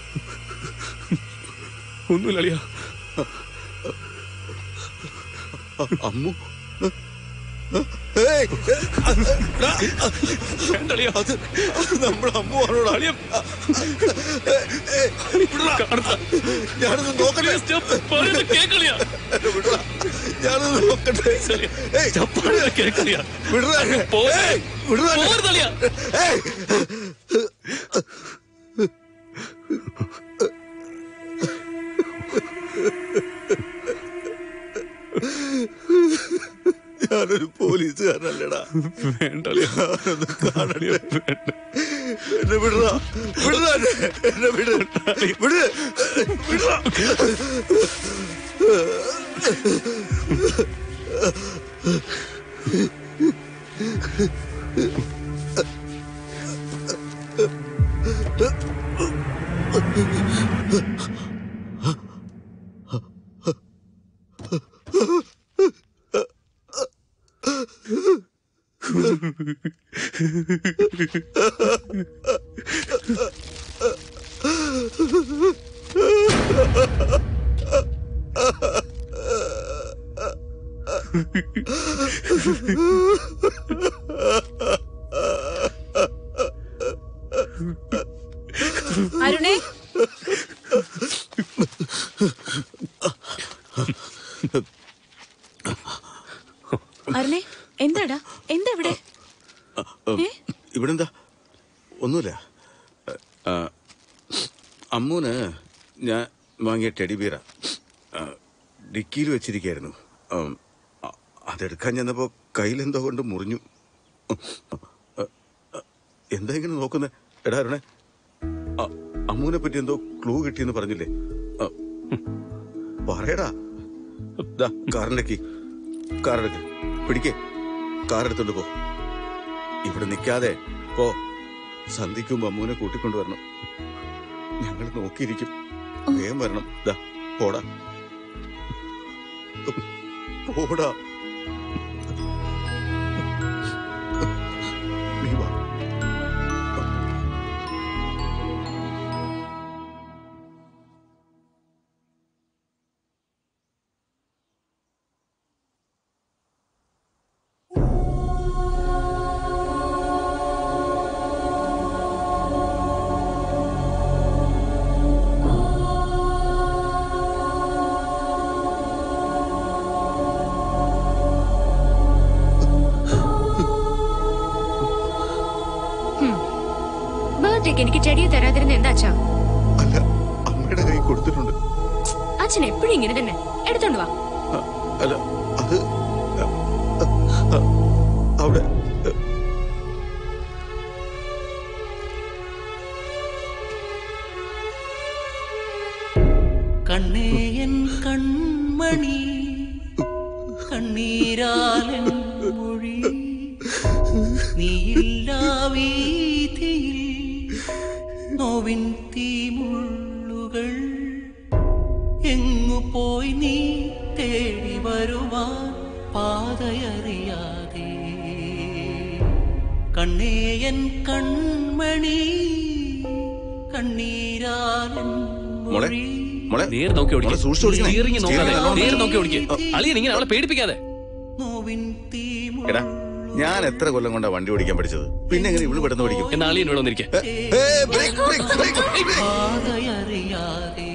Speaker 13: ഒന്നുമില്ല.
Speaker 8: അമ്മു നമ്മുടെ അമ്മുവാണോടാ? ഞാനൊന്ന് നോക്കട്ടെ, ഞാനൊന്ന് നോക്കട്ടെ. ഞാനൊരു പോലീസുകാരനല്ലടാ. ഞാനൊന്ന് കാണട്ടെ. എന്നെ വിടടാ, വിടടാ, എന്നെ വിട്, വിട്, വിടടാ.
Speaker 11: അരുണേ, അരുണേ, എന്താടാ? എന്താ ഇവിടെ?
Speaker 8: ഇവിടെന്താ? ഒന്നുമില്ല. അമ്മൂന് ഞാൻ വാങ്ങിയ ടെഡി ബിയറാ ഡിക്കിയിൽ വെച്ചിരിക്കായിരുന്നു. അതെടുക്കാൻ ചെന്നപ്പോ കയ്യിലെന്തോ കൊണ്ട് മുറിഞ്ഞു. എന്താ ഇങ്ങനെ നോക്കുന്നേ? എടാ അരുണേ, അമ്മൂനെ പറ്റി എന്തോ ക്ലൂ കിട്ടിയെന്ന് പറഞ്ഞില്ലേ? പറയടാ. കാറിലേക്ക് പിടിക്കേ, കാറെടുത്തോണ്ട് പോ. ഇവിടെ നിൽക്കാതെ പോ. സന്ധിക്കുമ്പോ അമ്മൂനെ കൂട്ടിക്കൊണ്ടുവരണം. ഞങ്ങൾ നോക്കിയിരിക്കും. വേഗം വരണം. പോടാ, പോടാ. നീ വാ.
Speaker 10: എനിക്ക് ചെടിയെ തരാതിരുന്ന എന്താ അച്ഛാ?
Speaker 8: അല്ല, അമ്മയുടെ കൈ കൊടുത്തിട്ടുണ്ട്.
Speaker 10: അച്ഛൻ എപ്പോഴും ഇങ്ങനെ തന്നെ. എടുത്തോണ്ട് വാ.
Speaker 8: അല്ല, അത് അവിടെ
Speaker 18: കണ്ണേ എൻ കണ്ണേ കൺമണി കണ്ണീരാലൻ മൊഴി നീയില്ലാ വീതിയിൽ നോവിൻ തീമുള്ളുകൾ എങ്ങു പോയി നീ തേടി വരുവാൻ പാതയറിയാതെ കണ്ണേയൻ കൺമണി കണ്ണീരാലൻ മൊഴി.
Speaker 13: നേരെ നോക്കി ഓടിക്ക്. സ്റ്റിയറിംഗ് നോക്കാതെ നേരെ നോക്കി ഓടിക്ക്. അളിയൻ ഇങ്ങനെ അവളെ പേടിപ്പിക്കാതെ.
Speaker 8: എടാ ഞാൻ എത്ര കൊല്ലം കൊണ്ടാ വണ്ടി ഓടിക്കാൻ പഠിച്ചത്, പിന്നെ എങ്ങനെ ഇവള് പെട്ടെന്ന് ഓടിക്കും?
Speaker 13: എന്നാ അളിയൻ ഇവിടെ വന്നിരിക്കെ.
Speaker 18: പാതയറിയാതെ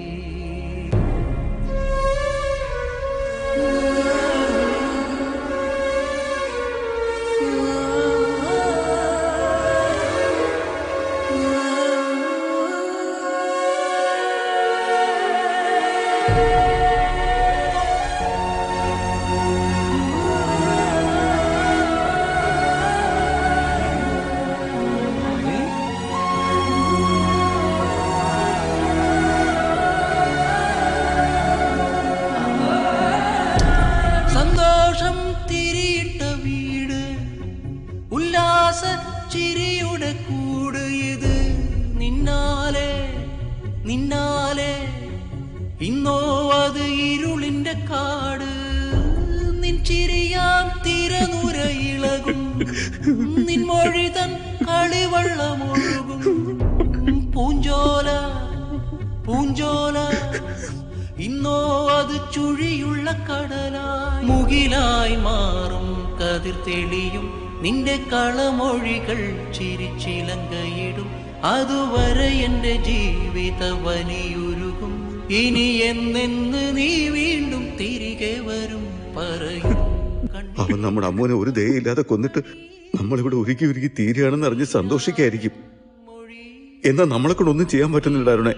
Speaker 18: സന്തോഷം തിരിയിട്ട വീട്, ഉല്ലാസ ചിരിയുടെ കൂട്, ഇത് നിന്നാലെ നിന്നാലെ ഇന്നോ അത് ഇരുളിന്റെ കാട്. നിൻ ചിരിയാം തിരനുര ഇളകും, നിൻ മൊഴിതൻ കളിവള്ളമൊഴുകും. പൂഞ്ചോല പൂഞ്ചോല ഇന്നോ അത് ചുഴിയുള്ള കടലായി മുകിലായി മാറും കതിർ തെളിയും. നിന്റെ കളമൊഴികൾ ചിരിച്ചിലങ്കയിടും. അതുവരെ എന്റെ ജീവിത വലിയുരുകും. ഇനി എന്നെന്ന് നീ വീണ്ടും തിരികെ വരും പറയും.
Speaker 8: അവൻ നമ്മുടെ അമ്മൂനെ ഒരു ദയയില്ലാതെ കൊന്നിട്ട് നമ്മളിവിടെ ഉരുക്കി ഉരുക്കി തീരുകയാണെന്ന് അറിഞ്ഞ് സന്തോഷിക്കായിരിക്കും. എന്നാ നമ്മളെ കൊണ്ട് ഒന്നും ചെയ്യാൻ പറ്റുന്നില്ല അരുണേ.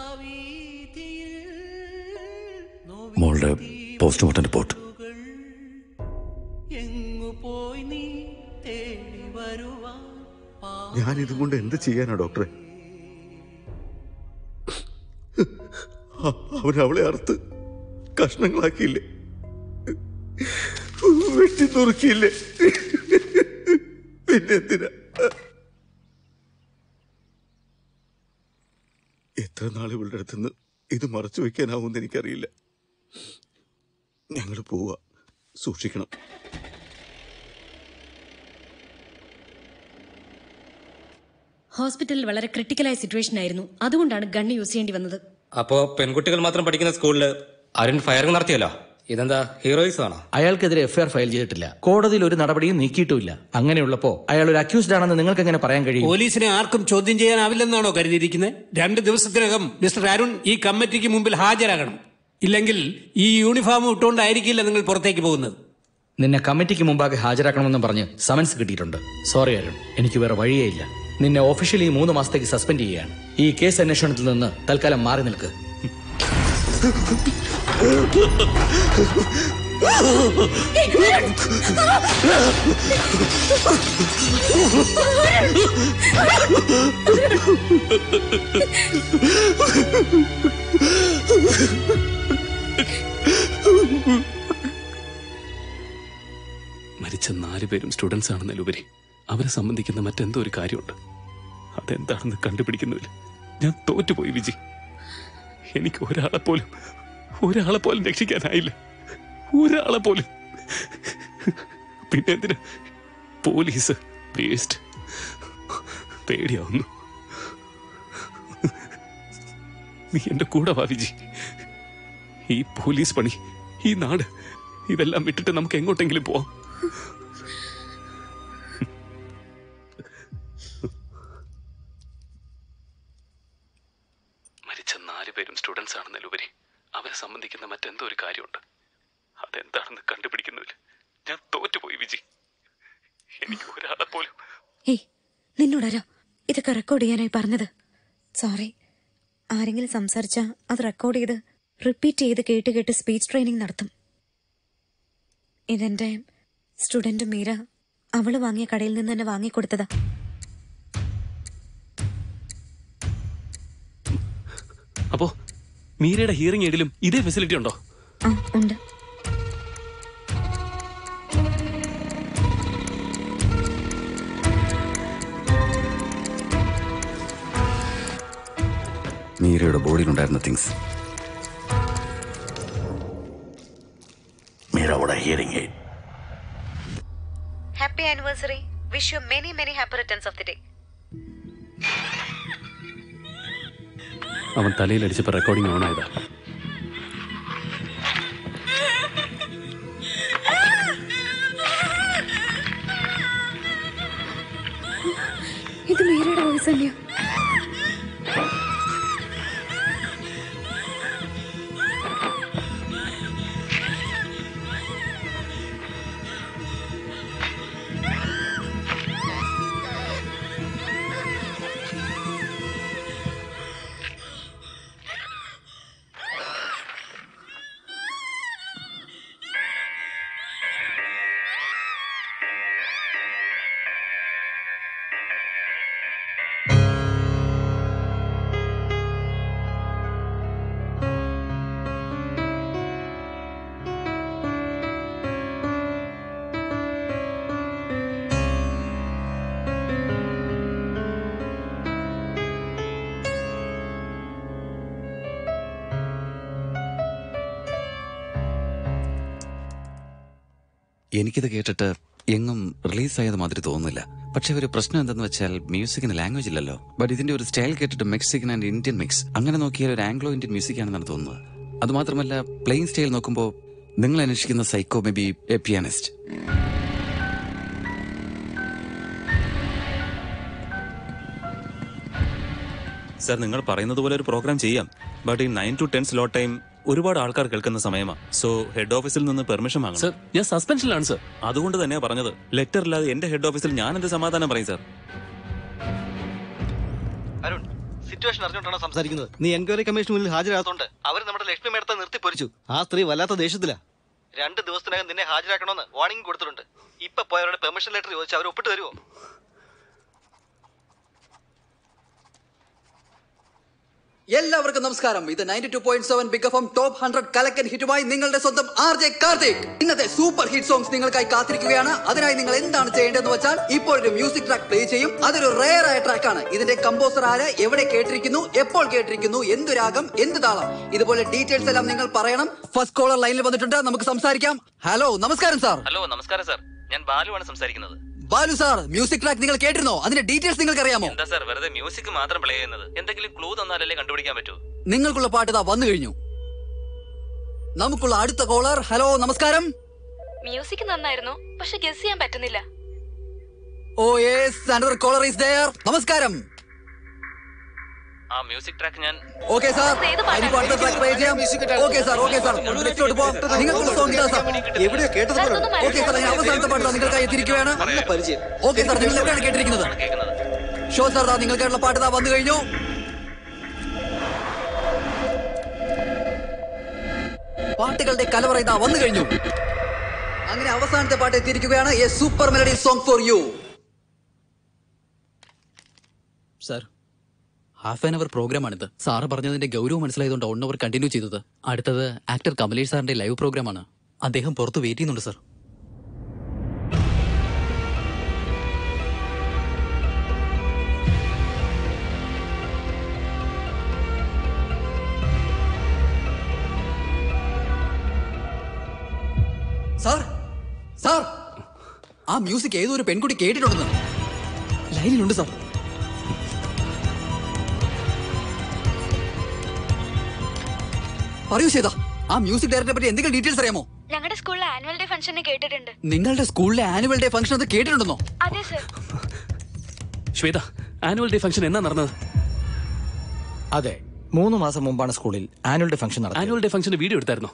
Speaker 20: മോളുടെ പോസ്റ്റ്മോർട്ടം റിപ്പോർട്ട്
Speaker 8: ഞാൻ ഇതും കൊണ്ട് എന്ത് ചെയ്യാനാ ഡോക്ടറെ? അവളെ അറുത്ത് കഷ്ണങ്ങളാക്കിയില്ലേ, വെട്ടി നുറുക്കിയില്ലേ, പിന്നെന്തിനാ? എത്ര നാൾ ഇവളുടെ അടുത്തുനിന്ന് ഇത് മറച്ചു വെക്കാനാവുമെന്ന് എനിക്കറിയില്ല. ഞങ്ങൾ പോവാ, സൂക്ഷിക്കണം.
Speaker 7: ഹോസ്പിറ്റലിൽ വളരെ ക്രിട്ടിക്കലായ സിറ്റുവേഷൻ ആയിരുന്നു, അതുകൊണ്ടാണ് ഗണ്ണ് യൂസ് ചെയ്യേണ്ടി വന്നത്.
Speaker 16: അപ്പോ പെൺകുട്ടികൾ മാത്രം പഠിക്കുന്ന സ്കൂളില് അരുൺ ഫയറിംഗ് നടത്തിയല്ലോ, ഇതെന്താ ഹീറോയിസം ആണോ?
Speaker 2: അയാൾക്കെതിരെ എഫ്ഐആർ ഫയൽ ചെയ്തിട്ടില്ല, കോടതിയിൽ ഒരു നടപടിയും നീക്കിയിട്ടുമില്ല. അങ്ങനെയുള്ളപ്പോ അയാൾ ഒരു അക്യൂസ്ഡ് ആണെന്ന് നിങ്ങൾക്ക് എങ്ങനെ പറയാൻ കഴിയും?
Speaker 6: പോലീസിനെ ആർക്കും ചോദ്യം ചെയ്യാനാവില്ലെന്നാണോ കരുതിയിരിക്കുന്നത്? 2 ദിവസത്തിനകം മിസ്റ്റർ അരുൺ ഈ കമ്മിറ്റിക്ക് മുമ്പിൽ ഹാജരാകണം. ഇല്ലെങ്കിൽ ഈ യൂണിഫോം ഇട്ടുകൊണ്ടായിരിക്കില്ല നിങ്ങൾ പുറത്തേക്ക് പോകുന്നത്.
Speaker 2: നിന്നെ കമ്മിറ്റിക്ക് മുമ്പാകെ ഹാജരാക്കണമെന്ന് പറഞ്ഞ് സമൻസ് കിട്ടിയിട്ടുണ്ട്. സോറി അരുൺ, എനിക്ക് വേറെ വഴിയേ ഇല്ല. നിന്നെ ഒഫീഷ്യലി 3 മാസത്തേക്ക് സസ്പെൻഡ് ചെയ്യുകയാണ്. ഈ കേസ് അന്വേഷണത്തിൽ നിന്ന് തൽക്കാലം മാറി നിൽക്ക്.
Speaker 13: മരിച്ച 4 പേരും സ്റ്റുഡൻസ് ആണെന്നതിലുപരി അവരെ സംബന്ധിക്കുന്ന മറ്റെന്തോ ഒരു കാര്യമുണ്ട്. അതെന്താണെന്ന് കണ്ടുപിടിക്കുന്നതിൽ ഞാൻ തോറ്റുപോയി വിജി. എനിക്ക് ഒരാളെ പോലും രക്ഷിക്കാനായില്ല, ഒരാളെ പോലും. പിന്നെ എന്തിനാ പോലീസ്? വേസ്റ്റ്. പേടിയാവുന്നു. നീ എന്റെ കൂടെ വാ വിജി. ഈ പോലീസ് പണി, ഈ നാട്, ഇതെല്ലാം വിട്ടിട്ട് നമുക്ക് എങ്ങോട്ടെങ്കിലും പോവാം. മരിച്ച 4 പേരും സ്റ്റുഡൻസ് ആണെന്നതിലുപരി അവരെ സംബന്ധിക്കുന്ന മറ്റെന്തോ ഒരു കാര്യമുണ്ട്. അതെന്താണെന്ന് കണ്ടുപിടിക്കുന്നതിൽ ഞാൻ തോറ്റുപോയി വിജി. എനിക്ക് ഒരാളെ പോലും.
Speaker 17: നിന്നോടാരാ ഇതൊക്കെ റെക്കോർഡ് ചെയ്യാനായി പറഞ്ഞത്? സോറി, ആരെങ്കിലും സംസാരിച്ചാ അത് റെക്കോർഡ് ചെയ്ത് റിപ്പീറ്റ് ചെയ്ത് കേട്ട് കേട്ട് സ്പീച്ച് ട്രെയിനിങ് നടത്തും. ഇതെന്റെ സ്റ്റുഡന്റ് മീര അവള് വാങ്ങിയ കടയിൽ നിന്ന് തന്നെ വാങ്ങിക്കൊടുത്തതാ.
Speaker 13: അപ്പോ മീരയുടെ ഹിയറിംഗ് എയ്ഡിലും ഇതേ ഫെസിലിറ്റി ഉണ്ടോ?
Speaker 17: ആ ഉണ്ട്.
Speaker 20: മീരയുടെ ബോഡിയിലുണ്ടായിരുന്ന തിങ്സ്. മീരയുടെ hearing aid.
Speaker 17: Happy anniversary. Wish you many many happy returns of the day.
Speaker 13: അവൻ തലയിലടിച്ചപ്പോൾ റെക്കോർഡിംഗ് ഓൺ ആയതാ.
Speaker 12: ഇത് മീരയുടെ വോയിസ് തന്നെയാ.
Speaker 19: എനിക്കിത് കേട്ടിട്ട് എങ്ങും റിലീസായത് മാതിരി തോന്നുന്നില്ല. പക്ഷെ ഒരു പ്രശ്നം എന്തെന്ന് വെച്ചാൽ മ്യൂസിക്കിന് ലാംഗ്വേജ് ഇല്ലല്ലോ. ബട്ട് ഇതിന്റെ ഒരു സ്റ്റൈൽ കേട്ടിട്ട് മെക്സിക്കൻ ആൻഡ് ഇന്ത്യൻ മിക്സ്, അങ്ങനെ നോക്കിയാൽ ഒരു ആംഗ്ലോ ഇന്ത്യൻ മ്യൂസിക് ആണെന്നാണ് തോന്നുന്നത്. അതുമാത്രമല്ല പ്ലെയിൻ സ്റ്റൈൽ നോക്കുമ്പോൾ നിങ്ങൾ അന്വേഷിക്കുന്ന psycho may be a pianist.
Speaker 9: Sir, നിങ്ങൾ പറയുന്നത് പോലെ ഒരു പ്രോഗ്രാം ചെയ്യാം. ബട്ട് ഈ 9 to 10 സ്ലോട്ട് ടൈം ഒരുപാട് ആൾക്കാർ കേൾക്കുന്ന സമയമാണ്. സോ ഹെഡ് ഓഫീസിൽ നിന്ന് പെർമിഷൻ വാങ്ങണം.
Speaker 13: സർ, ഞാൻ സസ്പെൻഷനിലാണ് സർ.
Speaker 9: അതുകൊണ്ട് തന്നെയാ പറഞ്ഞത്. ലെറ്റർ ഇല്ലാതെ എന്റെ ഹെഡ് ഓഫീസിൽ ഞാൻ എന്ത് സമാധാനം പറയും സർ?
Speaker 5: അരുൺ, സിറ്റുവേഷൻ അറിഞ്ഞോണ്ടാണ് സംസാരിക്കുന്നത്. നീ എൻക്വയറി കമ്മീഷൻ മുന്നിൽ ഹാജരാകത്തോണ്ട് അവർ നമ്മുടെ ലക്ഷ്മി മേഡത്തെ നിർത്തി പൊരിച്ചു. ആ സ്ത്രീ വല്ലാത്ത ദേഷ്യത്തിലാ. 2 ദിവസത്തിനകം നിന്നെ ഹാജരാക്കണമെന്ന് വാർണിംഗ് കൊടുത്തിട്ടുണ്ട്. ഇപ്പൊ പോയവരുടെ പെർമിഷൻ ലെറ്റർ ചോദിച്ചാൽ അവർ ഒപ്പിട്ട് തരുമോ?
Speaker 15: എല്ലാവർക്കും നമസ്കാരം. ഇത് 92.7 ബിഗ് എഫ്എം ടോപ്പ് 100 കലക്കൻ ഹിറ്റുമായി നിങ്ങളുടെ സ്വന്തം RJ കാർത്തിക്. ഇന്നത്തെ സൂപ്പർ ഹിറ്റ് സോങ്സ് നിങ്ങൾക്കായി കാത്തിരിക്കുകയാണ്. അതിനായി നിങ്ങൾ എന്താണ് ചെയ്യേണ്ടതെന്ന് വെച്ചാൽ ഇപ്പോൾ ഒരു മ്യൂസിക് ട്രാക്ക് പ്ലേ ചെയ്യും. അതൊരു റെയർ ആയ ട്രാക്കാണ്. ഇതിന്റെ കമ്പോസർ ആര്, എവിടെ കേട്ടിരിക്കുന്നു, എപ്പോൾ കേട്ടിരിക്കുന്നു, എന്ത് രാഗം, എന്ത് താളം, ഇതുപോലെ ഡീറ്റെയിൽസ് എല്ലാം നിങ്ങൾ പറയണം. ഫസ്റ്റ് കോളർ ലൈനിൽ വന്നിട്ടുണ്ട്, നമുക്ക് സംസാരിക്കാം. ഹലോ, നമസ്കാരം സാർ.
Speaker 9: ഹലോ, നമസ്കാരം സാർ. ഞാൻ ബാലുവാണ് സംസാരിക്കുന്നത്.
Speaker 15: ബാലു സാർ, മ്യൂസിക് ട്രാക്ക് നിങ്ങൾ കേട്ടിരുന്നോ? അതിന്റെ ഡീറ്റെയിൽസ് നിങ്ങൾക്ക് അറിയാമോ?
Speaker 9: എന്താ സാർ വെറുതെ മ്യൂസിക് മാത്രം പ്ലേ ചെയ്യുന്നത്? എന്തെങ്കിലും ക്ലൂ തന്നാലല്ലേ കണ്ടുപിടിക്കാൻ പറ്റൂ.
Speaker 15: നിങ്ങൾക്കുള്ള പാട്ട് ഇതാ വന്നു കഴിഞ്ഞു. നമുക്കുള്ള അടുത്ത കോളർ. ഹലോ, നമസ്കാരം.
Speaker 12: മ്യൂസിക് നന്നായിരുന്നു, പക്ഷെ ഗസ് ചെയ്യാൻ പറ്റുന്നില്ല.
Speaker 15: Oh yes, another caller is there. നമസ്കാരം.
Speaker 9: ആ മ്യൂസിക് ട്രാക്ക് ഞാൻ
Speaker 15: ഓക്കേ സാർ, അതിന് അടുത്ത ട്രാക്ക് പ്ലേ ചെയ്യാം. ഓക്കേ സാർ, ഓക്കേ സാർ, നെക്സ്റ്റോട്ട് പോകാം. നിങ്ങൾക്കുള്ള സോങ് ഇതാ സാർ.
Speaker 5: എവിടെയോ കേട്ടത് പോലെ.
Speaker 15: ഓക്കേ സാർ, ഞാൻ അവസാനത്തെ പാട്ട് നിങ്ങൾക്കായി എത്തിയിരിക്കുകയാണ്.
Speaker 5: നല്ല പരിചയം.
Speaker 15: ഓക്കേ സാർ, നിങ്ങൾ എവിടെയാണ് കേട്ടിരിക്കുന്നത്? ഷോ സാർ, നിങ്ങൾക്കായിട്ടുള്ള പാട്ട് ഇതാ വന്നു കഴിഞ്ഞു. പാട്ടുകളുടെ കലവറ ഇതാ വന്നു കഴിഞ്ഞു. അങ്ങനെ അവസാനത്തെ പാട്ട് എത്തിയിരിക്കുകയാണ്. A super melody song for you. Sir, half an hour പ്രോഗ്രാമാണിത്. സാറ് പറഞ്ഞതിന്റെ ഗൗരവം മനസ്സിലായതുകൊണ്ട് 1 അവർ കണ്ടിന്യൂ ചെയ്തത്. അടുത്തത് ആക്ടർ കമലേഷ് സാറിന്റെ ലൈവ് പ്രോഗ്രാമാണ്. അദ്ദേഹം പുറത്ത് വെയിറ്റ് ചെയ്യുന്നുണ്ട് സാർ. സാർ, സാർ, ആ മ്യൂസിക് ഏതോ ഒരു പെൺകുട്ടി കേട്ടിട്ടുണ്ടെന്ന്. ലൈനിലുണ്ട് സാർ. പറയൂ ശ്വേത, ആ മ്യൂസിക് ഡയറക്ടറെ പറ്റി എന്തെങ്കിലും ഡീറ്റെയിൽസ് അറിയാമോ?
Speaker 12: ഞങ്ങളുടെ സ്കൂളിലെ ആനുവൽ ഡേ ഫംഗ്ഷനെ കേട്ടിട്ടുണ്ട്.
Speaker 15: നിങ്ങളുടെ സ്കൂളിലെ ആനുവൽ ഡേ ഫംഗ്ഷൻ അത് കേട്ടിട്ടുണ്ടെന്നോ?
Speaker 12: അതെ sir.
Speaker 13: Shweta, annual day function എന്നാ നടന്നത്?
Speaker 2: അതെ, 3 മാസം മുമ്പാണ് സ്കൂളിൽ ആനുവൽ ഡേ ഫംഗ്ഷൻ നടന്നത്.
Speaker 13: ആനുവൽ ഡേ ഫംഗ്ഷന്റെ വീഡിയോ എടുത്തായിരുന്നോ?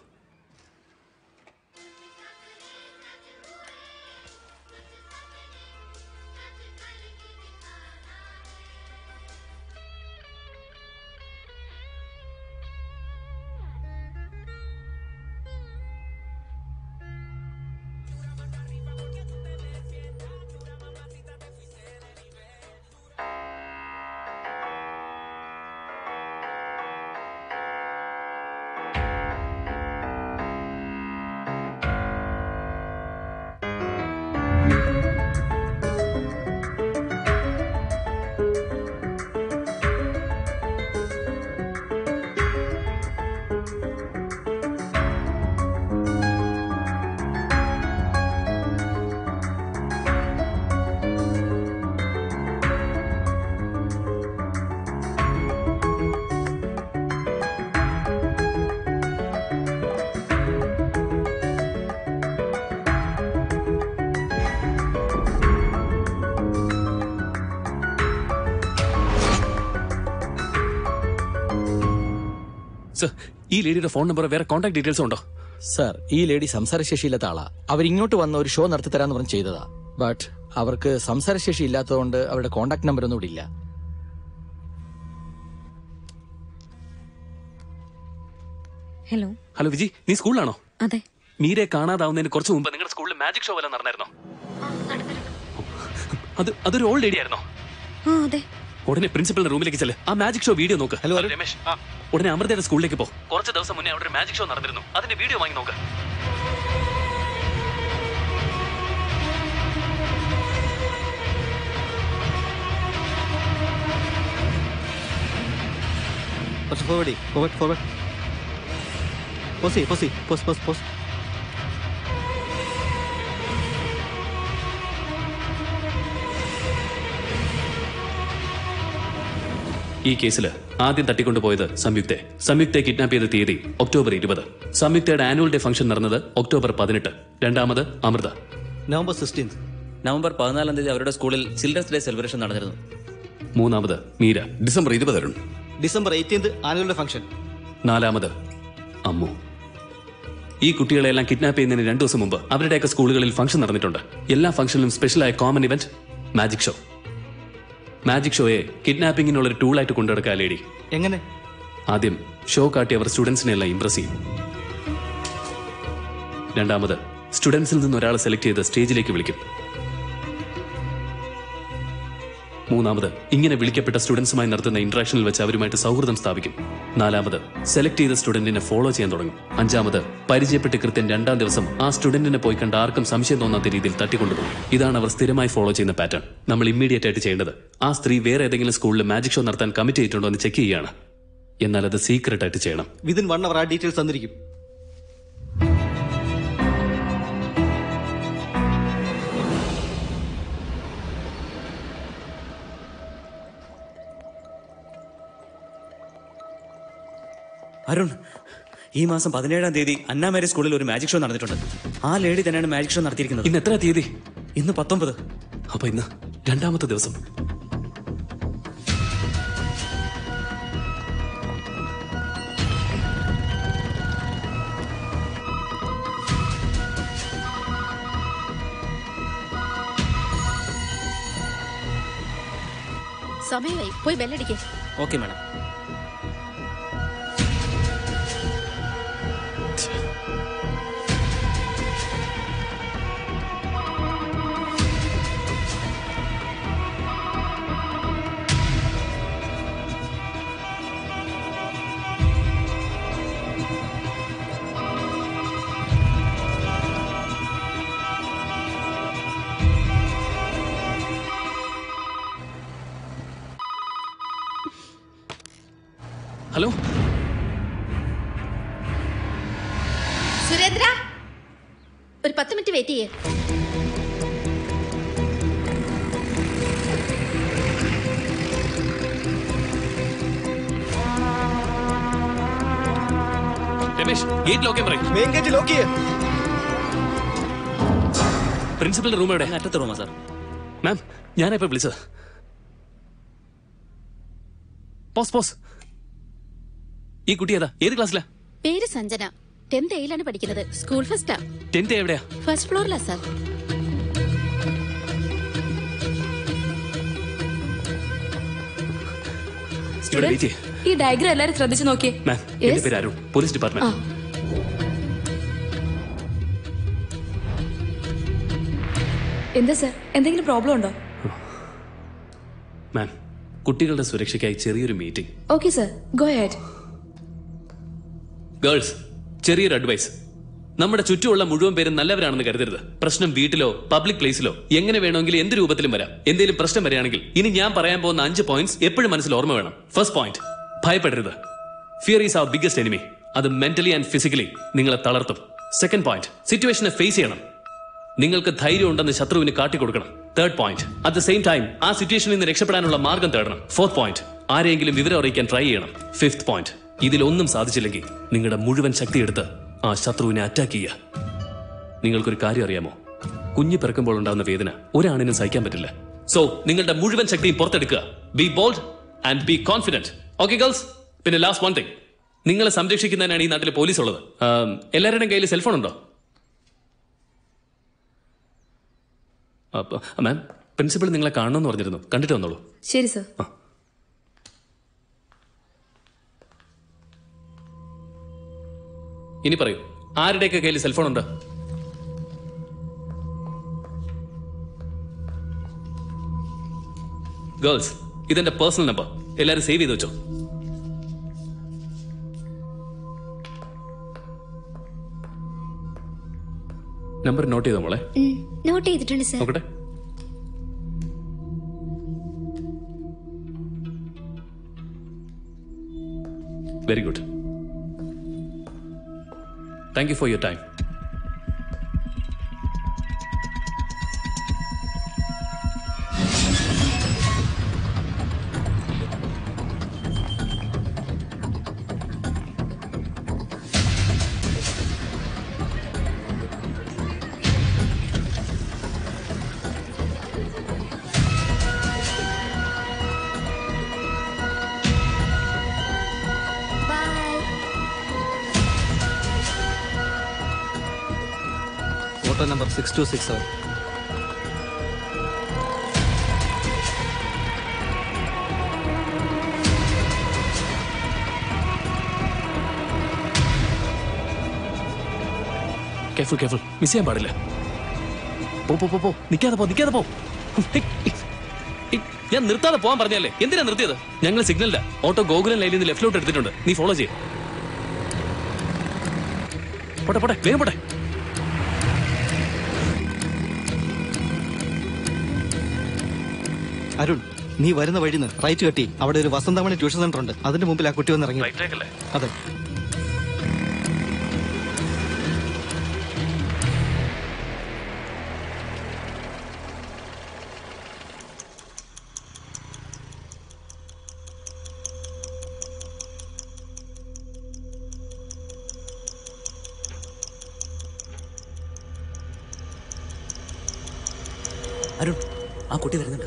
Speaker 13: സർ, ഈ ലേഡിയുടെ ഫോൺ നമ്പർ വേറെ കോൺടാക്ട് ഡീറ്റെയിൽസ് ഉണ്ടോ?
Speaker 2: സർ, ഈ ലേഡി സംസാരശേഷിയില്ലാത്ത ആളാ. അവരിങ്ങോട്ട് വന്ന ഒരു ഷോ നടത്തി തരാന്ന് പറഞ്ഞ് ചെയ്തതാ. ബട്ട് അവർക്ക് സംസാരശേഷി ഇല്ലാത്തതുകൊണ്ട് അവരുടെ കോൺടാക്ട് നമ്പർ ഒന്നും ഇവിടെ ഇല്ല.
Speaker 17: ഹലോ
Speaker 13: ഹലോ വിജി, നീ സ്കൂളിലാണോ?
Speaker 17: അതെ.
Speaker 13: മീരെ കാണാതാവുന്നതിന് കുറച്ച് മുമ്പ് നിങ്ങളുടെ സ്കൂളിൽ മാജിക് ഷോ വല്ലതും നടന്നായിരുന്നോ? അതൊരു ഓൾഡ് ലേഡി ആയിരുന്നോ?
Speaker 17: അതെ.
Speaker 13: ഉടനെ പ്രിൻസിപ്പലിന്റെ റൂമിലേക്ക് ചെല്ല്. ആ മാജിക് ഷോ വീഡിയോ നോക്ക്. ഹലോ രമേശ്, ഉടനെ അമൃതയുടെ സ്കൂളിലേക്ക് പോ. കുറച്ച് ദിവസം മുന്നേ അവിടെ ഒരു മാജിക് ഷോ നടന്നിരുന്നു. അതിന്റെ വീഡിയോ വാങ്ങി നോക്ക്.
Speaker 5: Forward. Pause.
Speaker 13: ഈ കേസിൽ ആദ്യം തട്ടിക്കൊണ്ടുപോയത് സംയുക്തയെ കിഡ്നാപ്പ് ചെയ്ത തീയതി ഒക്ടോബർ 20. സംയുക്തയുടെ ആനുവൽ ഡേ ഫംഗ്ഷൻ നടന്നത് ഒക്ടോബർ 18. രണ്ടാമത് അമൃത
Speaker 5: നവംബർ 16.
Speaker 9: നവംബർ 14 തീയതി അവരുടെ സ്കൂളിൽ ചിൽഡ്രൻസ് ഡേ സെലിബ്രേഷൻ നടന്നിരുന്നു.
Speaker 13: മൂന്നാമത് Meera
Speaker 19: December 20.
Speaker 5: December 18 annual day function.
Speaker 13: നാലാമത് അമ്മു. ഈ കുട്ടികളെല്ലാം കിഡ്നാപ്പ് ചെയ്യുന്നതിന് 2 ദിവസം മുമ്പ് അവരുടെയൊക്കെ സ്കൂളുകളിൽ ഫംഗ്ഷൻ നടന്നിട്ടുണ്ട്. എല്ലാ ഫംഗ്ഷനിലും സ്പെഷ്യലായ common event magic show. Magic ഷോയെ കിഡ്നാപ്പിംഗിനുള്ളൊരു ടൂളായിട്ട് കൊണ്ടുനടക്കുക ലേഡി.
Speaker 5: എങ്ങനെ?
Speaker 13: ആദ്യം ഷോ കാട്ടി അവർ സ്റ്റുഡൻസിനെ എല്ലാം ഇംപ്രസ് ചെയ്യും. രണ്ടാമത് സ്റ്റുഡൻസിൽ നിന്ന് ഒരാളെ സെലക്ട് ചെയ്ത് സ്റ്റേജിലേക്ക് വിളിക്കും. മൂന്നാമത് ഇങ്ങനെ വിളിക്കപ്പെട്ട സ്റ്റുഡൻസുമായി നടത്തുന്ന ഇന്ററാക്ഷനിൽ വെച്ച് അവരുമായിട്ട് സൗഹൃദം സ്ഥാപിക്കും. നാലാമത് സെലക്ട് ചെയ്ത സ്റ്റുഡന്റിനെ ഫോളോ ചെയ്യാൻ തുടങ്ങും. അഞ്ചാമത് പരിചയപ്പെട്ട് കൃത്യം 2-ാം ദിവസം ആ സ്റ്റുഡന്റിനെ പോയി കണ്ട ആർക്കും സംശയം തോന്നാത്ത രീതിയിൽ തട്ടിക്കൊണ്ടുപോകും. ഇതാണ് അവർ സ്ഥിരമായി ഫോളോ ചെയ്യുന്ന പാറ്റേൺ. നമ്മൾ ഇമ്മീഡിയറ്റ് ആയിട്ട് ചെയ്യേണ്ടത് ആ സ്ത്രീ വേറെ ഏതെങ്കിലും സ്കൂളിൽ മാജിക് ഷോ നടത്താൻ കമ്മിറ്റ് ചെയ്തിട്ടുണ്ടോ എന്ന് ചെക്ക് ചെയ്യുകയാണ്. എന്നാൽ അത് സീക്രട്ട് ആയിട്ട് ചെയ്യണം.
Speaker 5: വിതിൻ 1 hour ആ ഡീറ്റെയിൽസ് തന്നിരിക്കും.
Speaker 9: അരുൺ, ഈ മാസം 17-ാം തീയതി അന്നാമേരി സ്കൂളിൽ ഒരു മാജിക് ഷോ നടന്നിട്ടുണ്ട്. ആ ലേഡി തന്നെയാണ് മാജിക് ഷോ നടത്തിയിരിക്കുന്നത്.
Speaker 13: ഇന്ന് എത്ര തീയതി?
Speaker 9: ഇന്ന് 19.
Speaker 13: അപ്പൊ ഇന്ന് 2-ാമത്തെ ദിവസം.
Speaker 7: സമയമായി, പോയി ബെല്ലടിക്കേ.
Speaker 9: Okay madam.
Speaker 13: ഹലോ
Speaker 7: സുരേന്ദ്ര, ഒരു 10 മിനിറ്റ് വെയിറ്റ് ചെയ്യേ.
Speaker 13: രമേശ്, ഗേറ്റ് ലോക്ക് ചെയ്യാൻ പറയും.
Speaker 5: മെയിൻ ഗേറ്റ് ലോക്ക് ചെയ്യേ.
Speaker 13: പ്രിൻസിപ്പലിന്റെ റൂം എവിടെ?
Speaker 9: അറ്റത്തെ റൂമാ സാർ.
Speaker 13: മാം, ഞാനിപ്പോ വിളിച്ചത്. പോസ്. ഈ കുട്ടി ഏതാ? ഏത് ക്ലാസ്സിലാ?
Speaker 7: പേര് സഞ്ജന. 10th Aയിലാണ് പഠിക്കുന്നത്. സ്കൂൾ ഫസ്റ്റാ.
Speaker 13: 10th എവിടെയാ?
Speaker 7: ഫസ്റ്റ് ഫ്ലോറിലാ സാർ.
Speaker 13: ഇവിടെ വെയിറ്റ് ചെയ്യ്.
Speaker 12: ഈ ഡയഗ്രം എല്ലാരും ശ്രദ്ധിച്ചു നോക്കിയേ.
Speaker 13: മാം, എന്റെ പേര് അരുൺ, പോലീസ് ഡിപ്പാർട്ട്മെന്റ്.
Speaker 12: എന്താ സാർ, എന്തെങ്കിലും പ്രോബ്ലം ഉണ്ടോ?
Speaker 13: മാം, കുട്ടികളുടെ സുരക്ഷയ്ക്കായി ചെറിയൊരു meeting.
Speaker 12: Okay sir, go ahead.
Speaker 13: Girls, ചെറിയൊരു അഡ്വൈസ്. നമ്മുടെ ചുറ്റുമുള്ള മുഴുവൻ പേരും നല്ലവരാണെന്ന് കരുതരുത്. പ്രശ്നം വീട്ടിലോ പബ്ലിക് പ്ലേസിലോ എങ്ങനെ വേണമെങ്കിലും എന്ത് രൂപത്തിലും വരാം. എന്തെങ്കിലും പ്രശ്നം വരികയാണെങ്കിൽ ഇനി ഞാൻ പറയാൻ പോകുന്ന 5 പോയിന്റ്സ് എപ്പോഴും മനസ്സിൽ ഓർമ്മ വേണം. ഫസ്റ്റ് പോയിന്റ്, ഭയപ്പെടരുത്. Fear is our biggest enemy. അത് മെന്റലി ആൻഡ് ഫിസിക്കലി നിങ്ങളെ തളർത്തും. സെക്കൻഡ് പോയിന്റ്, സിറ്റുവേഷനെ ഫേസ് ചെയ്യണം. നിങ്ങൾക്ക് ധൈര്യം ഉണ്ടെന്ന് ശത്രുവിന് കാട്ടിക്കൊടുക്കണം. Third point, at the same time ആ സിറ്റുവേഷനിൽ നിന്ന് രക്ഷപ്പെടാനുള്ള മാർഗം തേടണം. ഫോർത്ത് പോയിന്റ്, ആരെങ്കിലും വിവരം അറിയിക്കാൻ ട്രൈ ചെയ്യണം. ഫിഫ്ത് പോയിന്റ്, ഇതിലൊന്നും സാധിച്ചില്ലെങ്കിൽ നിങ്ങളുടെ മുഴുവൻ ശക്തി എടുത്ത് ആ ശത്രുവിനെ അറ്റാക്ക് ചെയ്യുക. നിങ്ങൾക്കൊരു കാര്യം അറിയാമോ? കുഞ്ഞു പിറക്കുമ്പോൾ ഉണ്ടാകുന്ന വേദന ഒരാണിനും സഹിക്കാൻ പറ്റില്ല. സോ നിങ്ങളുടെ മുഴുവൻ ശക്തിയും പുറത്തെടുക്കുക. Be bold and be confident. Okay girls? പിന്നെ ലാസ്റ്റ് വൺ തിങ്, നിങ്ങളെ സംരക്ഷിക്കുന്നതിനാണ് ഈ നാട്ടിൽ പോലീസ് ഉള്ളത്. എല്ലാവരുടെയും കയ്യിൽ സെൽഫോൺ ഉണ്ടോ? മാം, പ്രിൻസിപ്പൾ നിങ്ങളെ കാണണമെന്ന് പറഞ്ഞിരുന്നു. കണ്ടിട്ട് വന്നോളൂ.
Speaker 12: ശരി സർ.
Speaker 13: ഇനി പറയൂ, ആരുടെയൊക്കെ കയ്യിൽ സെൽഫോൺ ഉണ്ട്? ഗേൾസ്, ഇതെന്റെ പേഴ്സണൽ നമ്പർ. എല്ലാവരും സേവ് ചെയ്ത് വെച്ചോ. നമ്പർ നോട്ട് ചെയ്തോ മോളെ?
Speaker 14: നോട്ട് ചെയ്തിട്ടുണ്ട് സർ.
Speaker 13: നോക്കട്ടെ. Very good. Thank you for your time.
Speaker 5: Auto number 6267.
Speaker 13: Careful careful, miss ചെയ്യാൻ പാടില്ല. പോ, നിൽക്കാതെ പോ. ഞാൻ നിർത്താതെ പോകാൻ പറഞ്ഞല്ലേ, എന്തിനാ നിർത്തിയത്? ഞങ്ങൾ സിഗ്നലില്ല. ഓട്ടോ ഗോകുലൻ ലൈനിൽ നിന്ന് ലെഫ്റ്റിലോട്ട് എടുത്തിട്ടുണ്ട്. നീ ഫോളോ ചെയ്യ. പോട്ടെ, വേഗം പോട്ടെ.
Speaker 5: അരുൺ, നീ വരുന്ന വഴിന്ന് റൈറ്റ് കെട്ടി അവിടെ ഒരു വസന്തമണി ട്യൂഷൻ സെന്റർ ഉണ്ട്. അതിന്റെ മുമ്പിൽ ആ കുട്ടി വന്ന് ഇറങ്ങി. അതെ.
Speaker 21: അരുൺ, ആ കുട്ടി വരുന്നുണ്ട്.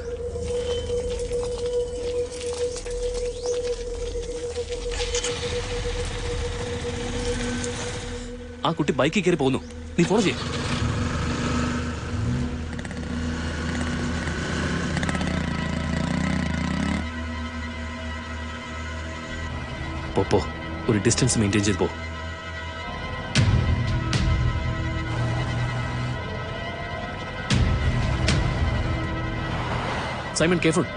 Speaker 13: ആ കുട്ടി ബൈക്കിൽ കയറി പോകുന്നു. നീ ഫോളോ ചെയ്യ. പോ, ഒരു ഡിസ്റ്റൻസ് മെയിൻറ്റെയിൻ ചെയ്ത് പോ. Simon, careful.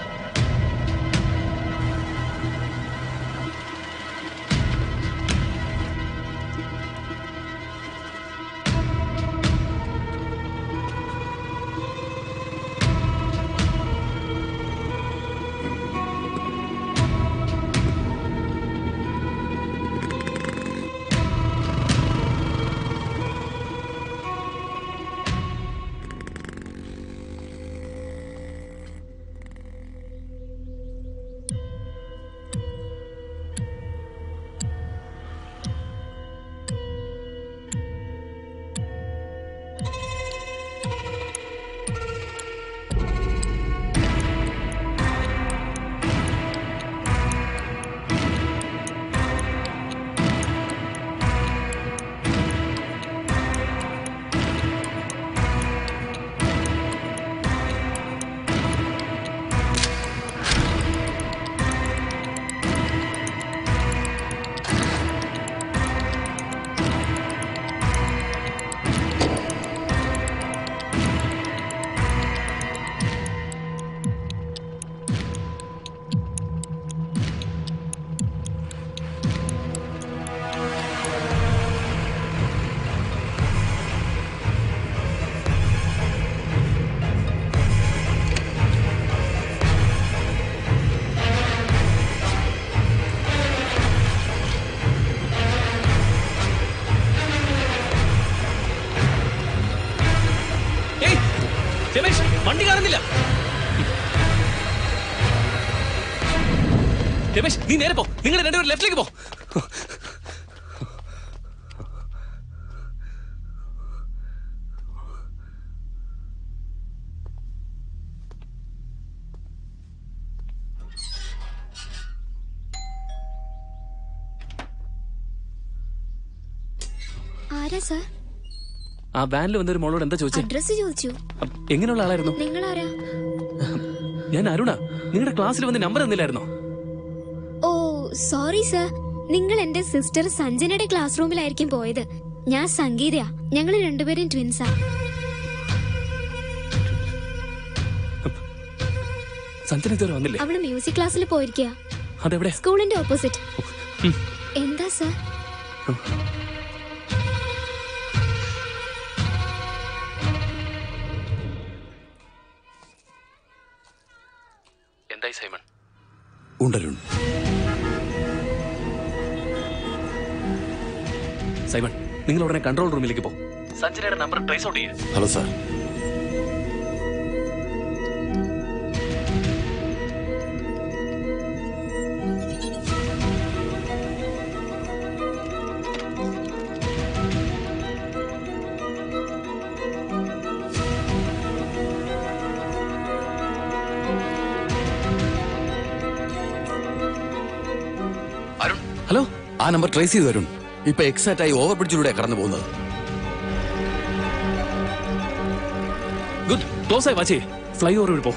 Speaker 13: വണ്ടി കാണുന്നില്ല. രമേശ്, നീ നേരെ പോ. നിങ്ങൾ രണ്ടുപേരും ലെഫ്റ്റിലേക്ക് പോ.
Speaker 14: ആരാ സർ?
Speaker 13: ആ വാനിൽ വന്നൊരു മോളോട് എന്താ ചോദിച്ചേ?
Speaker 14: അഡ്രസ് ചോദിച്ചു.
Speaker 13: എങ്ങനെയുള്ള ആളായിരുന്നു?
Speaker 14: നിങ്ങളാരാ?
Speaker 13: ഞാൻ അരുണ. നിങ്ങളുടെ ക്ലാസ്സിൽ വന്ന് നമ്പർ തന്നില്ലായിരുന്നോ?
Speaker 14: ഓ സോറി സർ, നിങ്ങൾ എന്റെ സിസ്റ്റർ സഞ്ജനയുടെ ക്ലാസ് റൂമിലായിരിക്കും പോയത്. ഞാൻ സംഗീതയാ. ഞങ്ങൾ രണ്ടുപേരും ട്വിൻസാ.
Speaker 13: സഞ്ജന ഇതുവരെ വന്നില്ലേ?
Speaker 14: അവള് മ്യൂസിക് ക്ലാസ്സിൽ പോയിരിക്കുക.
Speaker 13: അതെവിടെ?
Speaker 14: സ്കൂളിന്റെ ഓപ്പോസിറ്റ്. എന്താ സർ?
Speaker 13: എന്തായി സൈമൺ?
Speaker 19: ഉണ്ടരുൺ.
Speaker 13: സൈമൺ, നിങ്ങൾ ഉടനെ കൺട്രോൾ റൂമിലേക്ക് പോ. സഞ്ജനയുടെ നമ്പർ ട്രേസ് ഔട്ട് ചെയ്യ്.
Speaker 19: Hello sir.
Speaker 13: അരുൺ, ഹലോ.
Speaker 19: ആ നമ്പർ ട്രേസ് ചെയ്തു അരുൺ. ഇപ്പൊ എക്സാക്ട് ആയി ഓവർ ബ്രിഡ്ജിലൂടെ കടന്നു പോകുന്നത്.
Speaker 13: ഗുഡ്. ക്ലോസ് ആയി വാച്ചേ. ഫ്ലൈ ഓവർ വഴി പോ.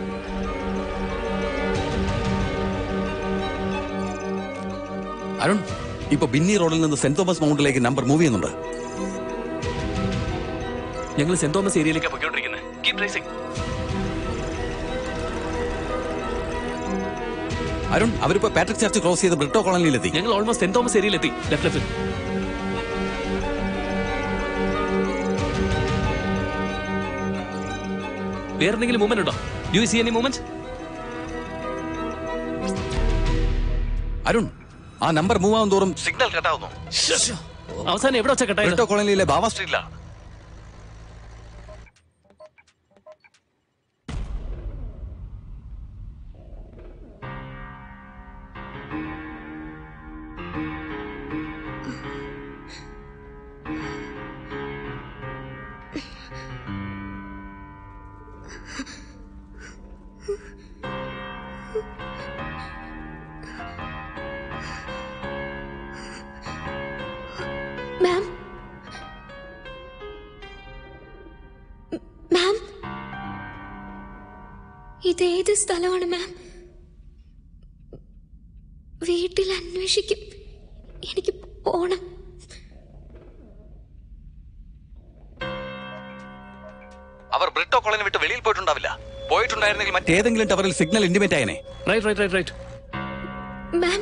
Speaker 19: അരുൺ, ഇപ്പൊ ബിന്നി റോഡിൽ നിന്ന് സെന്റ് തോമസ് മൗണ്ടിലേക്ക് നമ്പർ മൂവ് ചെയ്യുന്നുണ്ട്.
Speaker 13: ഞങ്ങൾ സെന്റ് തോമസ് ഏരിയയിലേക്ക് പോയിക്കൊണ്ടിരിക്കുന്നത്. Keep racing.
Speaker 19: അരുൺ, അവരിപ്പോ പാട്രിക് ചർച്ച് ക്രോസ് ചെയ്ത് ബ്രിട്ടോ കോളനിയിലെത്തി.
Speaker 13: ഞങ്ങൾ ഓൾമോസ്റ്റ് സെന്റ് തോമസ് ഏരിയയിലെത്തി. ലെഫ്റ്റ്. വേറെന്തെങ്കിലും മൂവ്മെന്റ് ഉണ്ടോ? Do you see any movement?
Speaker 19: Arun, ആ നമ്പർ മൂവ് ആവും തോറും സിഗ്നൽ കട്ടാവുന്നു.
Speaker 13: അവസാനം എവിടെ വെച്ചാ കട്ടായത്?
Speaker 19: ബ്രിട്ടോ കോളനിയിലെ ബാവ സ്ട്രീറ്റിലാണ്.
Speaker 14: ഇതേത് സ്ഥലമാണ് മാം? വീട്ടിൽ അന്വേഷിക്കും. എനിക്ക് പോണം.
Speaker 19: അവർ ബ്രിട്ടോ കോളനി വിട്ട് വെളിയിൽ പോയിട്ടുണ്ടാവില്ല. പോയിട്ടുണ്ടായിരുന്നെങ്കിൽ മറ്റേതെങ്കിലും ടവറിൽ സിഗ്നൽ ഇന്റിമേറ്റ് ആയനെ.
Speaker 13: റൈറ്റ്.
Speaker 14: മാം,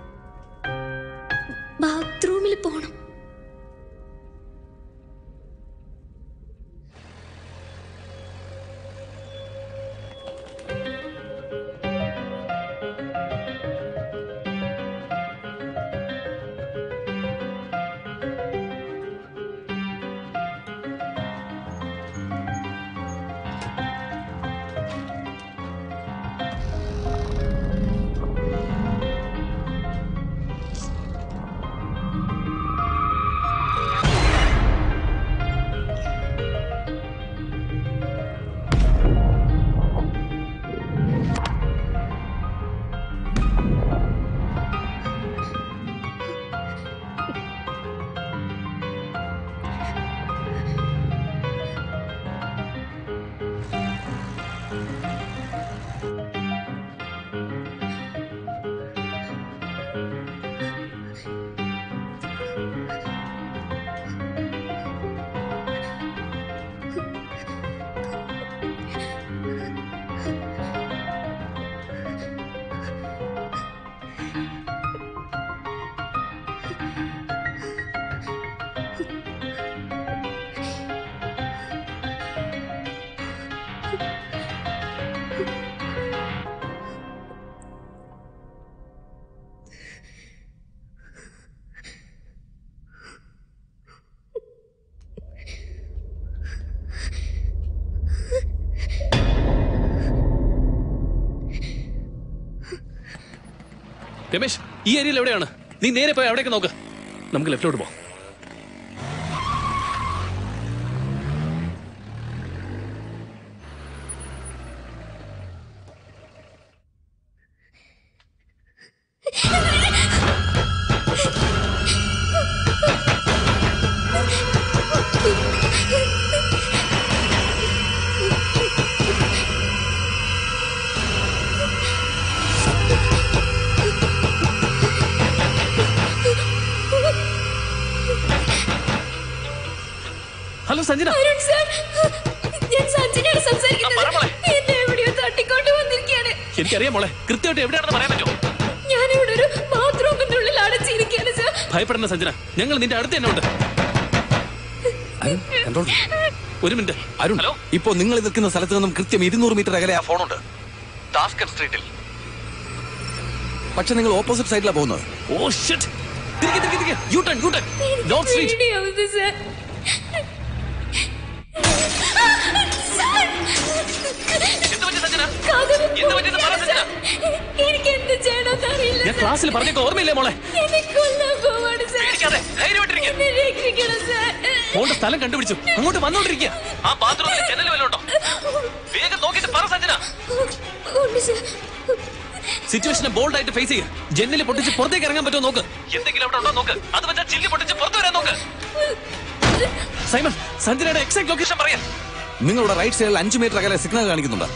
Speaker 14: ബാത്റൂമിൽ പോണം.
Speaker 13: രമേശ്, ഈ ഏരിയയിൽ എവിടെയാണ്? നീ നേരെ പോയി അവിടേക്ക് നോക്ക്. നമുക്ക് ലെഫ്റ്റിലോട്ട് പോകാം. ഹലോ സഞ്ജന.
Speaker 10: ഞാൻ സഞ്ജനയോട് സംസാരിക്കുന്നത്. എന്നെ എവിടെയോ തട്ടിക്കൊണ്ട് വന്നിരിക്കുകയാണ്.
Speaker 13: എനിക്കറിയാം മോളെ, കൃത്യമായിട്ട് എവിടെയാണെന്ന് പറയാൻ പറ്റുമോ?
Speaker 10: ഞാനിവിടെ ഒരു ബാത്റൂമിന്റെ ഉള്ളിൽ അടച്ചിരിക്കുകയാണ് സർ.
Speaker 13: ഭയപ്പെടേണ്ട സഞ്ജന, ഞങ്ങൾ നിന്റെ അടുത്ത് തന്നെ ഉണ്ട്. ഒരു മിനിറ്റ്
Speaker 19: അരുൺ, ഇപ്പോ നിങ്ങൾ നിൽക്കുന്ന സ്ഥലത്ത് നിന്നും കൃത്യം 200 മീറ്റർ അകലെ ആ ഫോണുണ്ട്. ടാസ്കൻ സ്ട്രീറ്റിൽ. പക്ഷെ നിങ്ങൾ ഓപ്പോസിറ്റ് സൈഡിലാണ് പോകുന്നത്.
Speaker 13: Oh shit. U turn. North street.
Speaker 10: എനിക്ക് എന്ത് ചെയ്യണമെന്ന് അറിയില്ല.
Speaker 13: ഞാൻ ക്ലാസ്സിൽ പറഞ്ഞേക്ക് ഓർമ്മയില്ലേ മോളെ? മോളുടെ സ്ഥലം കണ്ടുപിടിച്ചു, അങ്ങോട്ട് വന്നോണ്ടിരിക്കുക. ആ ബാത്റൂമിൽ ജനൽ വല്ലതും ഉണ്ടോ? വേഗം നോക്കിട്ട് പറ സഞ്ജന. സിറ്റുവേഷനെ ബോൾഡ് ആയിട്ട് ഫേസ് ചെയ്യുക. ജനല് പൊട്ടിച്ച് പുറത്തേക്ക് ഇറങ്ങാൻ പറ്റുമോ നോക്ക്. എന്തെങ്കിലും അവിടെ ഉണ്ടോ നോക്ക്. അത് വെച്ചാൽ ചില്ലി പൊട്ടിച്ച് പുറത്തു വരാൻ നോക്ക്. സൈമൺ, സഞ്ജനയുടെ എക്സാക്ട് ലൊക്കേഷൻ പറയാം.
Speaker 19: നിങ്ങളുടെ റൈറ്റ് സൈഡിൽ 5 മീറ്റർ അകലെ സിഗ്നൽ കാണിക്കുന്നുണ്ട്.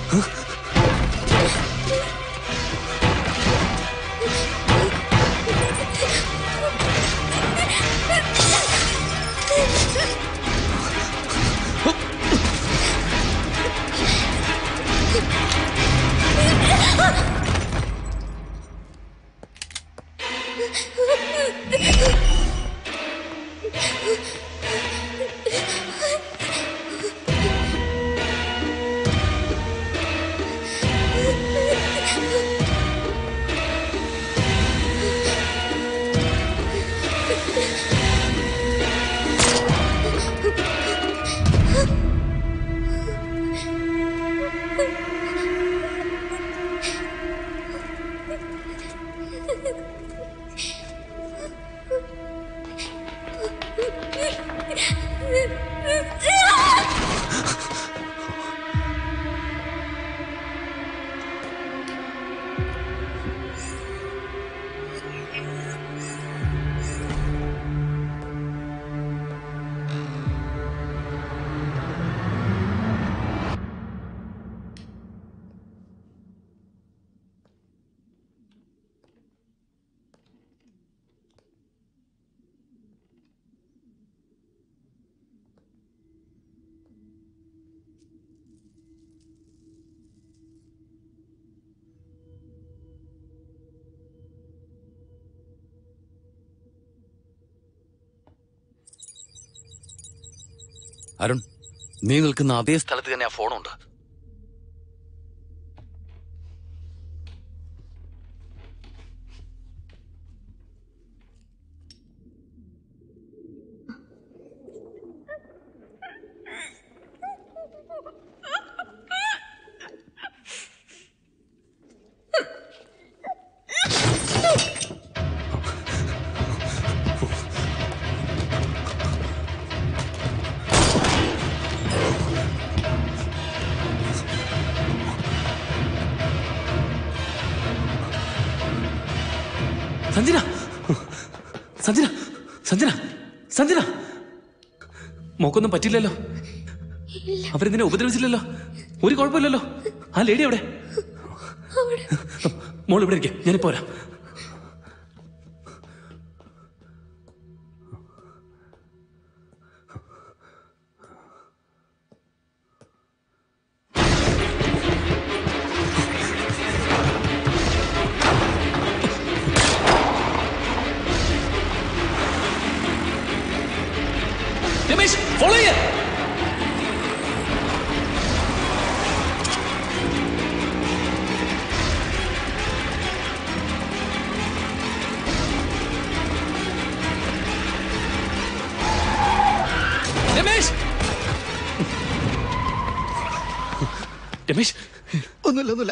Speaker 19: അരുൺ, നീ നിൽക്കുന്ന അതേ സ്ഥലത്ത് തന്നെ ആ ഫോണുണ്ട്.
Speaker 13: സഞ്ജന, സഞ്ജന, സഞ്ജന, സഞ്ജന, മോക്കൊന്നും പറ്റില്ലല്ലോ? അവരെന്തിനെ ഉപദ്രവിച്ചില്ലല്ലോ? ഒരു കുഴപ്പമില്ലല്ലോ? ആ ലേഡി എവിടെ? മോൾ ഇവിടെ ഇരിക്കെ, ഞാനിപ്പോ വരാം. Follow it! രമേശ്, രമേശ്,
Speaker 1: ഒന്നുമില്ല.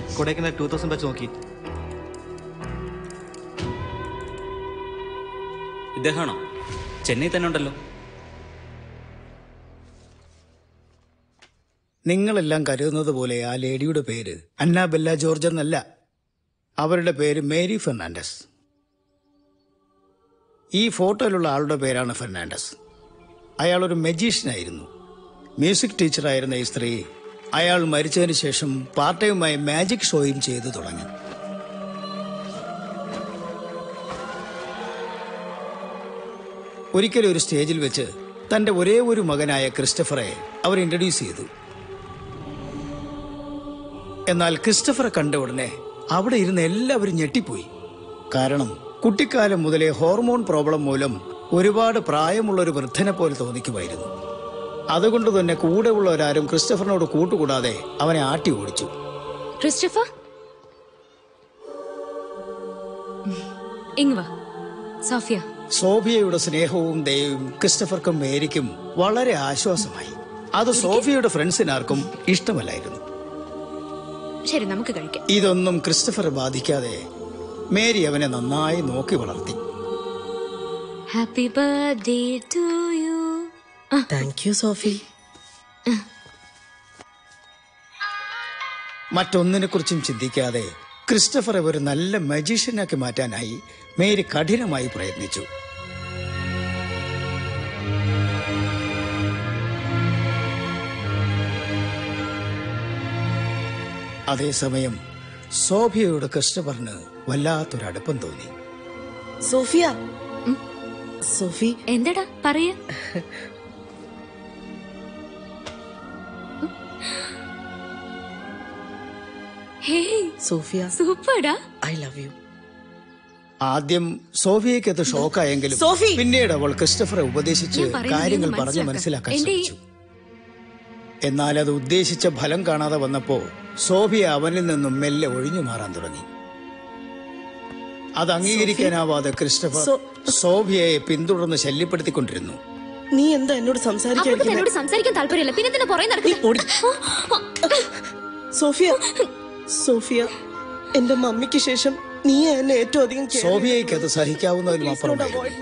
Speaker 5: കൊടൈക്കനാൽ 2000 ബാച്ച് നോക്കി.
Speaker 9: ഇദ്ദേഹമാണോ? ചെന്നൈ തന്നെ ഉണ്ടല്ലോ.
Speaker 1: നിങ്ങളെല്ലാം കരുതുന്നത് പോലെ ആ ലേഡിയുടെ പേര് അന്നാബെല്ല ജോർജ് എന്നല്ല. അവരുടെ പേര് മേരി ഫെർണാണ്ടസ്. ഈ ഫോട്ടോയിലുള്ള ആളുടെ പേരാണ് ഫെർണാണ്ടസ്. അയാളൊരു മജീഷ്യനായിരുന്നു. മ്യൂസിക് ടീച്ചറായിരുന്ന ഈ സ്ത്രീ അയാൾ മരിച്ചതിന് ശേഷം പാർട്ട് ടൈമായി മാജിക് ഷോയും ചെയ്തു തുടങ്ങി. ഒരിക്കലും ഒരു സ്റ്റേജിൽ വെച്ച് തന്റെ ഒരേ ഒരു മകനായ ക്രിസ്റ്റഫറെ അവർ ഇൻട്രൊഡ്യൂസ് ചെയ്തു. എന്നാൽ ക്രിസ്റ്റഫറെ കണ്ട ഉടനെ അവിടെ ഇരുന്ന് എല്ലാവരും ഞെട്ടിപ്പോയി. കാരണം കുട്ടിക്കാലം മുതലേ ഹോർമോൺ പ്രോബ്ലം മൂലം ഒരുപാട് പ്രായമുള്ള ഒരു വൃദ്ധനെ പോലെ തോന്നിക്കുമായിരുന്നു. അതുകൊണ്ട് തന്നെ കൂടെയുള്ളവരാരും ക്രിസ്റ്റഫറിനോട് കൂട്ടുകൂടാതെ അവനെ ആട്ടി ഓടിച്ചു.
Speaker 10: ക്രിസ്റ്റഫർ, ഇങ്ങ് വാ. സോഫിയ.
Speaker 1: സോഫിയയുടെ സ്നേഹവും ദയവും ക്രിസ്റ്റഫർക്കും മേരിക്കും വളരെ ആശ്വാസമായി. അത് സോഫിയയുടെ ഫ്രണ്ട്സിനാർക്കും ഇഷ്ടമല്ലായിരുന്നു.
Speaker 10: ശരി, നമുക്ക് കഴിക്കാം.
Speaker 1: ഇതൊന്നും ക്രിസ്റ്റഫറെ ബാധിക്കാതെ മേരി അവനെ നന്നായി നോക്കി വളർത്തി.
Speaker 10: Happy birthday to you.
Speaker 3: Thank you Sophie.
Speaker 1: മറ്റൊന്നിനെ കുറിച്ചും ചിന്തിക്കാതെ ക്രിസ്റ്റഫറെ ഒരു നല്ല മജീഷ്യനാക്കി മാറ്റാനായി മേരി കഠിനമായി പ്രയത്നിച്ചു. അതേസമയം സോഫിയയുടെ ക്രിസ്റ്റഫറിന് വല്ലാത്തൊരടുപ്പം തോന്നി.
Speaker 3: സോഫിയ. സോഫി.
Speaker 10: എന്താടാ പറയ?
Speaker 3: സോഫിയ,
Speaker 10: സൂപ്പർടാ.
Speaker 3: I love you.
Speaker 1: ആദ്യം സോഫിയയ്ക്ക് അത് ഷോക്കായെങ്കിലും പിന്നീട് അവൾ ക്രിസ്റ്റഫറെ ഉപദേശിച്ച് കാര്യങ്ങൾ പറഞ്ഞു മനസ്സിലാക്കാൻ ശ്രമിച്ചു. എന്നാൽ അത് ഉദ്ദേശിച്ച ഫലം കാണാതെ വന്നപ്പോ സോഫിയ അവനിൽ നിന്നും മെല്ലെ ഒഴിഞ്ഞു മാറാൻ തുടങ്ങി. അത് അംഗീകരിക്കാനാവാതെ ക്രിസ്റ്റഫർ സോഫിയയെ പിന്തുടർന്ന് ശല്യപ്പെടുത്തിക്കൊണ്ടിരുന്നു.
Speaker 3: നീ എന്താ എന്നോട്
Speaker 10: സംസാരിക്കാൻ താല്പര്യമില്ല, പിന്നെ എന്തിനാ പുറകെ നടക്കുന്നത്?
Speaker 3: സോഫിയ, സോഫിയ, എന്റെ മമ്മിക്ക് ശേഷം നീ എന്നെ ഏറ്റവും അധികം.
Speaker 1: സോഫിയയ്ക്ക് അത് സഹിക്കാവുന്നതിലും അപ്പുറം.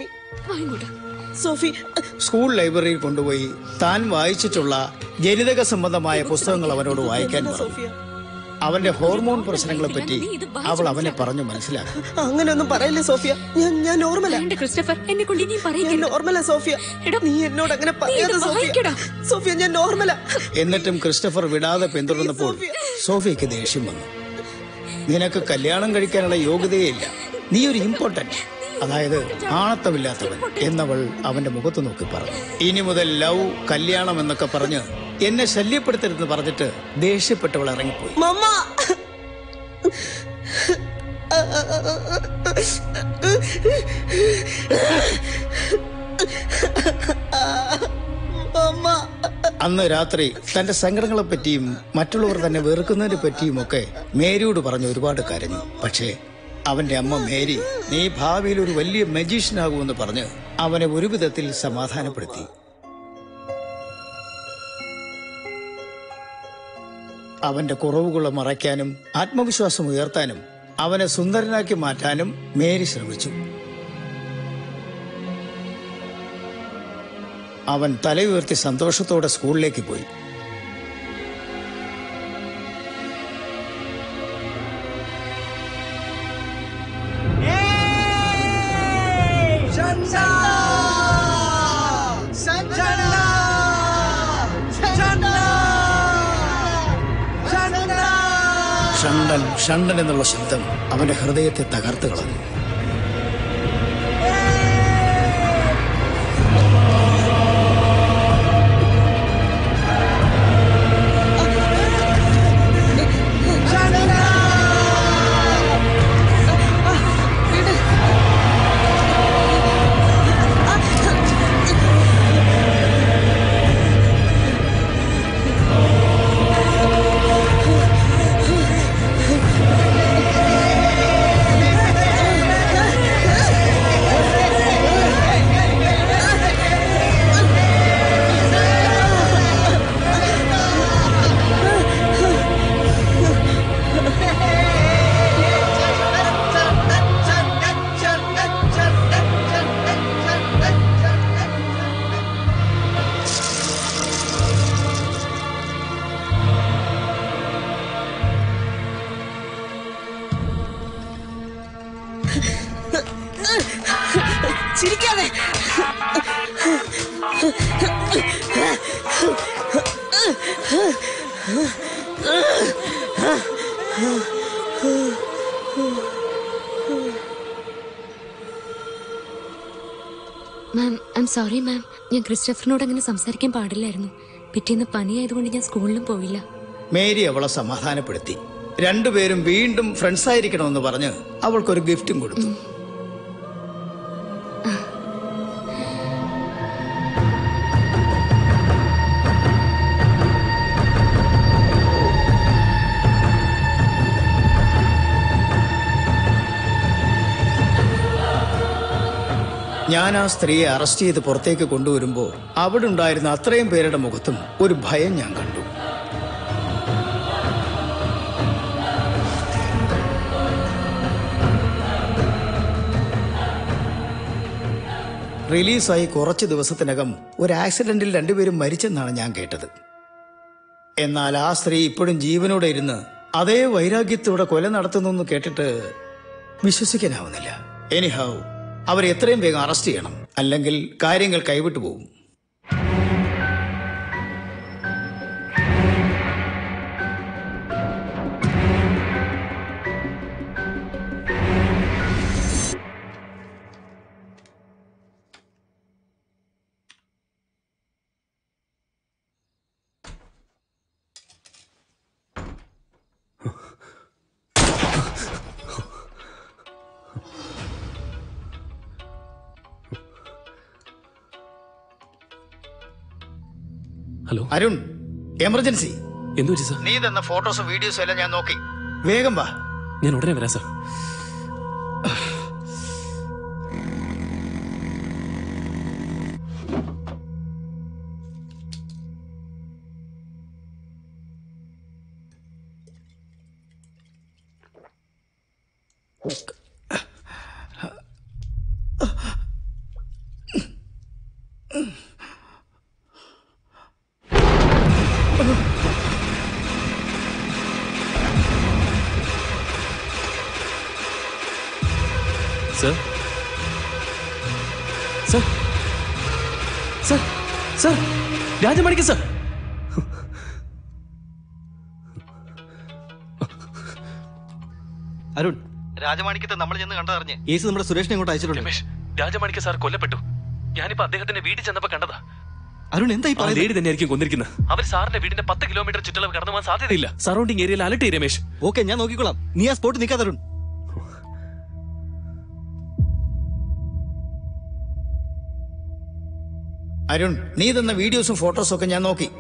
Speaker 3: സോഫി
Speaker 1: സ്കൂൾ ലൈബ്രറിയിൽ കൊണ്ടുപോയി താൻ വായിച്ചിട്ടുള്ള ജനിതക സംബന്ധമായ പുസ്തകങ്ങൾ അവനോട് വായിക്കാൻ പറഞ്ഞു. അവന്റെ ഹോർമോൺ പ്രശ്നങ്ങളെ പറ്റി അവൾ അവനെ പറഞ്ഞു മനസ്സിലാക്കി.
Speaker 3: അങ്ങനെയൊന്നും പറയില്ലേ സോഫിയ, ഞാൻ നോർമലാ. നോർമലാ സോഫിയ, നീ എന്നോട് അങ്ങനെ പറയാതെ സോഫിയ. സോഫിയ, ഞാൻ നോർമലാ.
Speaker 1: എന്നിട്ടും ക്രിസ്റ്റഫർ വിടാതെ പിന്തുടർന്നപ്പോൾ സോഫിയക്ക് ദേഷ്യം വന്നു. നിനക്ക് കല്യാണം കഴിക്കാനുള്ള യോഗ്യതയില്ല, നീ ഒരു ഇമ്പോർട്ടന്റ്, അതായത് ആണത്തമില്ലാത്തവൻ എന്നവൾ അവന്റെ മുഖത്ത് നോക്കി പറഞ്ഞു. ഇനി മുതൽ ലവ്, കല്യാണം എന്നൊക്കെ പറഞ്ഞ് എന്നെ ശല്യപ്പെടുത്തരുതെന്ന് പറഞ്ഞിട്ട് ദേഷ്യപ്പെട്ടവൾ ഇറങ്ങിപ്പോയി. അന്ന് രാത്രി തന്റെ സങ്കടങ്ങളെ പറ്റിയും മറ്റുള്ളവർ തന്നെ വെറുക്കുന്നതിനെ പറ്റിയും ഒക്കെ മേരിയോട് പറഞ്ഞ് ഒരുപാട് കരഞ്ഞു. പക്ഷേ അവന്റെ അമ്മ മേരി, നീ ഭാവിയിൽ ഒരു വലിയ മജീഷ്യനാകുമെന്ന് പറഞ്ഞ് അവനെ ഒരു വിധത്തിൽ സമാധാനപ്പെടുത്തി. അവന്റെ കുറവുകൾ മറയ്ക്കാനും ആത്മവിശ്വാസം ഉയർത്താനും അവനെ സുന്ദരനാക്കി മാറ്റാനും മേരി ശ്രമിച്ചു. അവൻ തലയുയർത്തി സന്തോഷത്തോടെ സ്കൂളിലേക്ക് പോയി. ഷണ്ടൻ ഷണ്ടൻ എന്നുള്ള ശബ്ദം അവന്റെ ഹൃദയത്തെ തകർത്ത് കളഞ്ഞു.
Speaker 3: ചിരിക്കാതെ.
Speaker 10: Ma'am I'm sorry ma'am. ഞാൻ ക്രിസ്റ്റഫറിനോട് അങ്ങനെ സംസാരിക്കാൻ പാടില്ലായിരുന്നു. പിറ്റേന്ന് പനിയായതുകൊണ്ട് ഞാൻ സ്കൂളിലും പോയില്ല.
Speaker 1: മേരി അവളെ സമാധാനപ്പെടുത്തി. രണ്ടുപേരും വീണ്ടും ഫ്രണ്ട്സ് ആയിരിക്കണമെന്ന് പറഞ്ഞ് അവൾക്കൊരു ഗിഫ്റ്റും കൊടുത്തു. ഞാൻ ആ സ്ത്രീയെ അറസ്റ്റ് ചെയ്ത് പുറത്തേക്ക് കൊണ്ടുവരുമ്പോൾ അവിടെ ഉണ്ടായിരുന്ന അത്രയും പേരുടെ മുഖത്തും ഒരു ഭയം ഞാൻ കണ്ടു. റിലീസായി കുറച്ച് ദിവസത്തിനകം ഒരു ആക്സിഡന്റിൽ രണ്ടുപേരും മരിച്ചെന്നാണ് ഞാൻ കേട്ടത്. എന്നാൽ ആ സ്ത്രീ ഇപ്പോഴും ജീവനോടെ ഇരുന്ന് അതേ വൈരാഗ്യത്തോടെ കൊല നടത്തുന്നു കേട്ടിട്ട് വിശ്വസിക്കാനാവുന്നില്ല. എനിഹൗ അവരെ എത്രയും വേഗം അറസ്റ്റ് ചെയ്യണം, അല്ലെങ്കിൽ കാര്യങ്ങൾ കൈവിട്ടു പോകും.
Speaker 13: Hello
Speaker 1: Arun, emergency.
Speaker 13: എന്തു പറ്റി സാർ?
Speaker 1: നീ തന്ന ഫോട്ടോസും വീഡിയോസും എല്ലാം ഞാൻ നോക്കി. വേഗം വാ.
Speaker 13: ഞാൻ ഉടനെ വരാം sir. Sir sir sir sir Rajamanikka sir.
Speaker 5: Arun, രാജമാണിക്കത്തെ നമ്മൾ ചെന്ന് കണ്ടറിഞ്ഞ് കേസ് നമ്മുടെ സുരേഷിനെ ഇങ്ങോട്ട് അയച്ചിട്ടുണ്ട്.
Speaker 13: രമേശ്, രാജമാണിക്ക സാർ കൊല്ലപ്പെട്ടു. ഞാനിപ്പോ അദ്ദേഹത്തിന്റെ വീട്ടിൽ ചെന്നപ്പോ കണ്ടതാ.
Speaker 5: അരുൺ, എന്താ ഈ പറയുന്നത്?
Speaker 13: ലേഡി തന്നെയായിരിക്കും കൊന്നിരിക്കുന്നത്. അവർ സാറിന്റെ വീടിന്റെ 10 കിലോമീറ്റർ ചുറ്റളവ് കടന്നു പോകാൻ സാധ്യതയില്ല. സറൗണ്ടിങ് ഏരിയയിൽ അലർട്ട് ചെയ്യും രമേശ്.
Speaker 5: ഓക്കെ, ഞാൻ നോക്കിക്കോളാം. നീ ആ സ്പോട്ട് നിൽക്കാതെ അരുൺ.
Speaker 1: അരുൺ, നീ തന്ന വീഡിയോസും ഫോട്ടോസും ഒക്കെ ഞാൻ നോക്കി.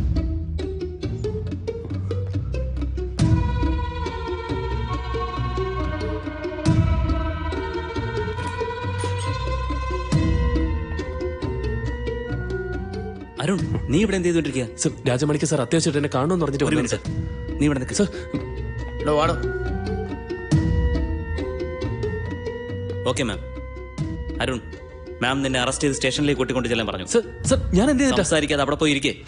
Speaker 9: അരുൺ, നീ ഇവിടെ എന്ത് ചെയ്തോണ്ടിരിക്കുക?
Speaker 13: സർ, രാജമാണിക്ക സാർ അത്യാവശ്യമായിട്ട് എന്നെ കാണുമെന്ന് പറഞ്ഞിട്ട് വന്നു സർ.
Speaker 9: നീ ഇവിടെ നിൽക്ക്
Speaker 13: sir.
Speaker 9: Okay ma'am. Arun, ma'am നിന്നെ അറസ്റ്റ് ചെയ്ത് സ്റ്റേഷനിലേക്ക് കൂട്ടിക്കൊണ്ട് ചെല്ലാൻ പറഞ്ഞു.
Speaker 13: സർ, ഞാൻ എന്ത് ചെയ്തിട്ടാ?
Speaker 9: സംസാരിക്കാതെ അവിടെ പോയി ഇരിക്കേ.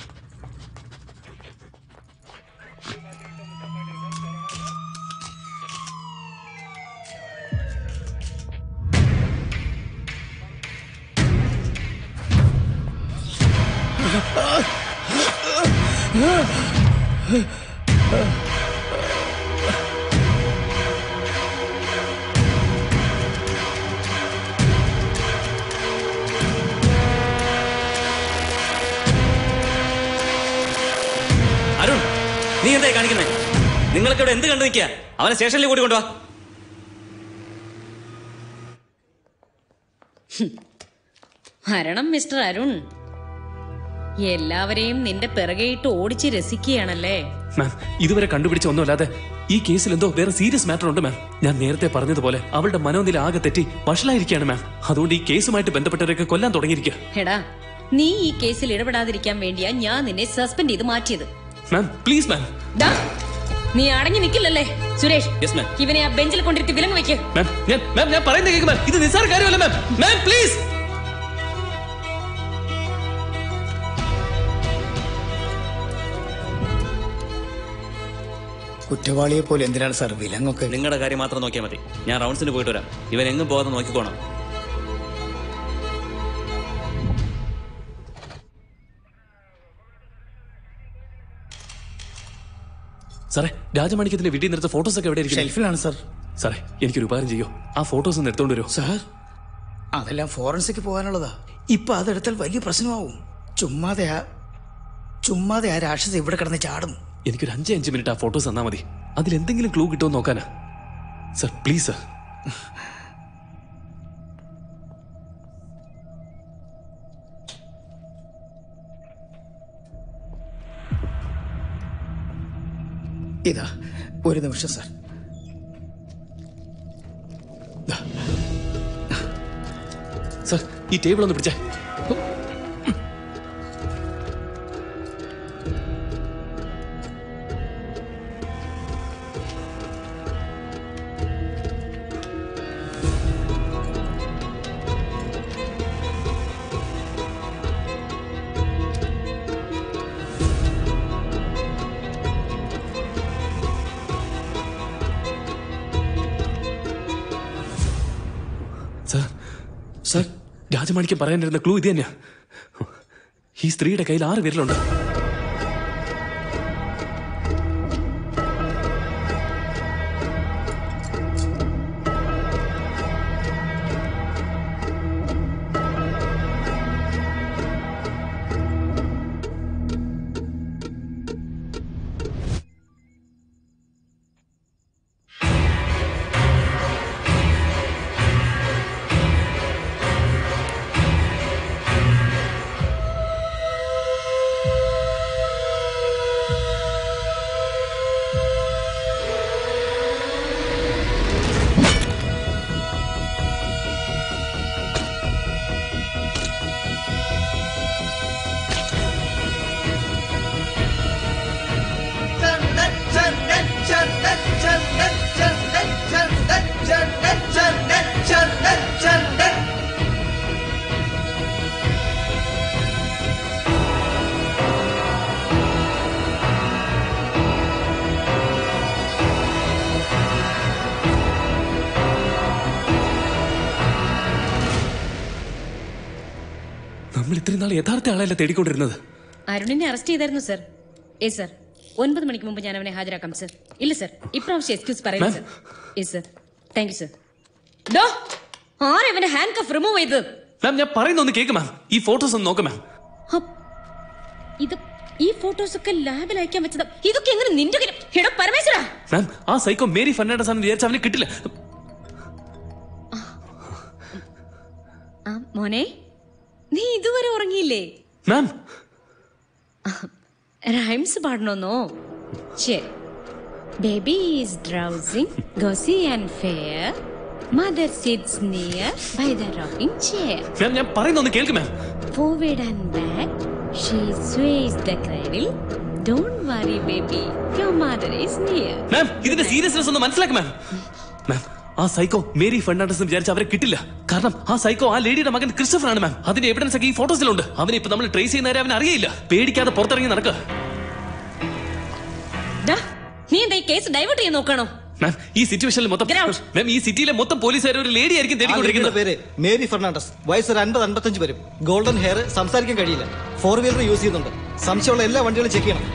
Speaker 9: അരുൺ, നീ എന്തായി കാണിക്കുന്നേ? നിങ്ങൾക്ക് ഇവിടെ എന്ത് കണ്ടു നിൽക്കുക? അവനെ സ്റ്റേഷനിലേക്ക് കൂടി കൊണ്ടുവാ.
Speaker 7: ഭരണം മിസ്റ്റർ അരുൺ, എല്ലാവരെയും നിന്റെ പിറകെയിട്ട് ഓടിച്ച് രസിക്കുകയാണല്ലേ?
Speaker 13: മാം, ഇതുവരെ കണ്ടുപിടിച്ച ഒന്നുമല്ലാതെ ഈ കേസിൽ എന്തോ വേറെ സീരിയസ് മാറ്റർ ഉണ്ട് മാം. ഞാൻ നേരത്തെ പറഞ്ഞതുപോലെ അവളുടെ മനോനില ആകെ തെറ്റി വഷളായിരിക്കുകയാണ് മാം. അതുകൊണ്ട് ഈ കേസുമായിട്ട് ബന്ധപ്പെട്ടവരൊക്കെ കൊല്ലാൻ തുടങ്ങിയിരിക്കുക.
Speaker 7: എടാ, നീ ഈ കേസിൽ ഇടപെടാതിരിക്കാൻ വേണ്ടിയാ ഞാൻ നിന്നെ സസ്പെൻഡ് ചെയ്ത് മാറ്റിയത്.
Speaker 13: Ma'am, please ma'am.
Speaker 7: നീ അടങ്ങി നിൽക്കില്ലല്ലേ സുരേഷ്? ഇവനെ ആ ബെഞ്ചിൽ കൊണ്ടിരുത്തി വിലങ്ങ് വെക്ക്.
Speaker 13: ഞാൻ പറയുന്നത് കേൾക്ക് മാം. ഇത് നിസ്സാര കാര്യമല്ല മാം. Ma'am please.
Speaker 1: കുറ്റവാളിയെ പോലെ എന്തിനാണ് സാർ വിലങ്ങൊക്കെ?
Speaker 9: നിങ്ങളുടെ കാര്യം മാത്രം നോക്കിയാൽ മതി. ഞാൻ റൗണ്ട്സിന് പോയിട്ട് വരാം. ഇവൻ എങ്ങും പോകാതെ നോക്കിക്കോണം.
Speaker 13: സാറേ, രാജമാണിക്യത്തിന്റെ വീട്ടിൽ നിന്നെടുത്ത ഫോട്ടോസ് ഒക്കെ എവിടെ
Speaker 1: ഷെൽഫിലാണ് സാർ.
Speaker 13: സാറേ, എനിക്കൊരു ഉപകാരം ചെയ്യോ? ആ ഫോട്ടോസ് ഒന്ന് എടുത്തോണ്ട് വരുമോ?
Speaker 1: സാർ, അതെല്ലാം ഫോറൻസിക് പോകാനുള്ളതാ. ഇപ്പൊ അതെടുത്താൽ വലിയ പ്രശ്നമാവും. ചുമ്മാതെ ആ രാക്ഷസ ഇവിടെ കിടന്ന് ചാടും.
Speaker 13: എനിക്കൊരു 5 മിനിറ്റ് ആ ഫോട്ടോസ് തന്നാ മതി. അതിലെന്തെങ്കിലും ക്ലൂ കിട്ടുമോ നോക്കാനാ. Sir, please sir.
Speaker 1: ഇതാ, ഒരു നിമിഷം സാർ.
Speaker 13: സർ, ഈ ടേബിൾ ഒന്ന് പിടിച്ചേ. സർ, രാജമാണിക്യം പറയാനിരുന്ന ക്ലൂ ഇത് തന്നെയാ. ഈ സ്ത്രീയുടെ കയ്യിൽ 6 വിരലുണ്ട്. നമ്മൾ ഇത്രയും നാൾ യഥാർത്ഥ ആളല്ല തേടിക്കൊണ്ടിരുന്നത്.
Speaker 7: അരുണിനെ അറസ്റ്റ് ചെയ്തായിരുന്നു സർ. സർ, 9 മണിക്ക് മുമ്പ് ഞാൻ അവനെ ഹാജരാക്കാം സർ. ഇല്ല സർ, ഇപ്രാവശ്യം എക്സ്ക്യൂസ് പറയുന്നു sir. Sir, thank you sir. ആരെവനെ ഹാൻഡ് കഫ് റിമൂവ് ചെയ്തത്?
Speaker 13: മാം, ഞാൻ പറയുന്ന ഒന്ന് കേക്ക് മാം. ഈ ഫോട്ടോസ് ഒന്ന് നോക്കാം മാം.
Speaker 7: ഈ ഫോട്ടോസ് ഒക്കെ ലാബിൽ അയക്കാൻ വെച്ചത്. ഇതൊക്കെ എങ്ങനെ നിന്റെ പരമേശ്വര?
Speaker 13: മാം, ആ സൈക്കോ മേരി ഫെർണാണ്ടസ് ആണെന്ന് വിചാരിച്ച അവനെ കിട്ടില്ല.
Speaker 7: മോനെ, നീ ഇതുവരെ ഉറങ്ങിയില്ലേ?
Speaker 13: മാം,
Speaker 7: റൈംസ് പാടണമെന്നോ? ശരി. Baby is drowsing, cosy and fair, mother sits near by the rocking chair.
Speaker 13: Ma'am, ഞാൻ പറയുന്ന ഒന്ന് കേൾക്ക് മാം.
Speaker 7: Forward and back, she sways the cradle. Don't worry, baby, your mother is near.
Speaker 13: മാം, ഇതിന്റെ സീരിയസ്നെസ് ഒന്ന് മനസ്സിലാക്ക് മാം. മാം, ആ സൈക്കോ മേരി ഫെർണാണ്ടസ് വിചാരിച്ച അവരെ കിട്ടില്ല. കാരണം ആ സൈക്കോ ആ ലേഡിയുടെ മകൻ ക്രിസ്റ്റഫർ ആണ് മാം. അതിന്റെ എവിഡൻസ് ഒക്കെ ഈ ഫോട്ടോസിലുണ്ട്. അവനെ ഇപ്പൊ നമ്മൾ ട്രേസ് ചെയ്യുന്നവരെ അവൻ അറിയില്ല. പേടിക്കാതെ പുറത്തിറങ്ങി നടക്കുക.
Speaker 7: നീ എന്താ ഈ കേസ് ഡൈവേർട്ട് ചെയ്യാൻ നോക്കണോ?
Speaker 13: മാം, ഈ സിറ്റുവേഷനിൽ മൊത്തം മാം, ഈ സിറ്റിയിലെ മൊത്തം പോലീസുകാർ ഒരു ലേഡി ആയിരിക്കും തേടിക്കൊണ്ടിരിക്കുന്നത്.
Speaker 5: പേര് മേരി ഫെർണാണ്ടസ്, വയസ്സ് 50-55 വരും, ഗോൾഡൻ ഹെയർ, സംസാരിക്കാൻ കഴിയില്ല, 4 വീലർ യൂസ് ചെയ്യുന്നുണ്ട്. സംശയമുള്ള എല്ലാ വണ്ടികളും ചെക്ക് ചെയ്യണം.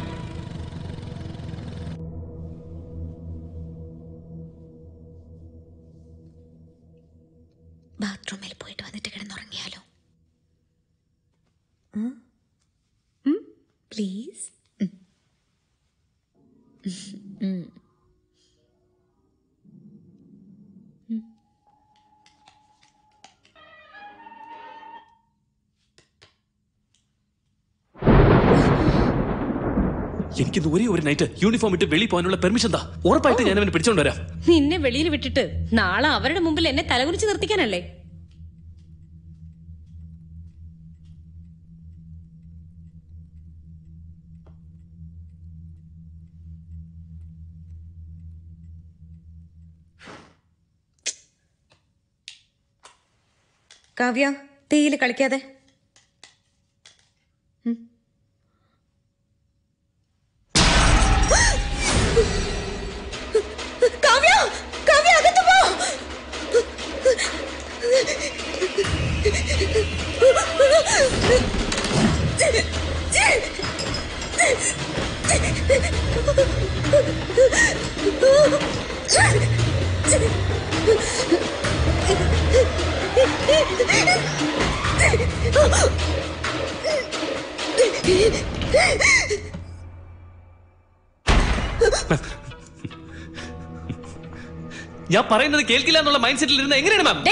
Speaker 17: ബാത്റൂമിൽ പോയിട്ട് വന്നിട്ട് കിടന്നുറങ്ങിയാലോ? പ്ലീസ്.
Speaker 13: എനിക്കിന്ന് ഒരേ ഒരു നൈറ്റ് യൂണിഫോം ഇട്ട് വെളിയിൽ പോകാനുള്ള പെർമിഷൻ താ. ഉറപ്പായിട്ട് ഞാൻ അവനെ പിടിച്ചോണ്ട് വരാം.
Speaker 7: നിന്നെ വെളിയിൽ വിട്ടിട്ട് നാളെ അവരുടെ മുമ്പിൽ എന്നെ തലകുറിച്ച് നിർത്തിക്കാനല്ലേ?
Speaker 17: കാവ്യ, തീയിൽ കളിക്കാതെ.
Speaker 7: കാവ്യ, കാവ്യ, അകത്ത് പോ.
Speaker 13: ഞാൻ പറയുന്നത് കേൾക്കില്ല എന്നുള്ള മൈൻഡ് സെറ്റിൽ ഇരുന്ന എങ്ങനെയാണ് മാം?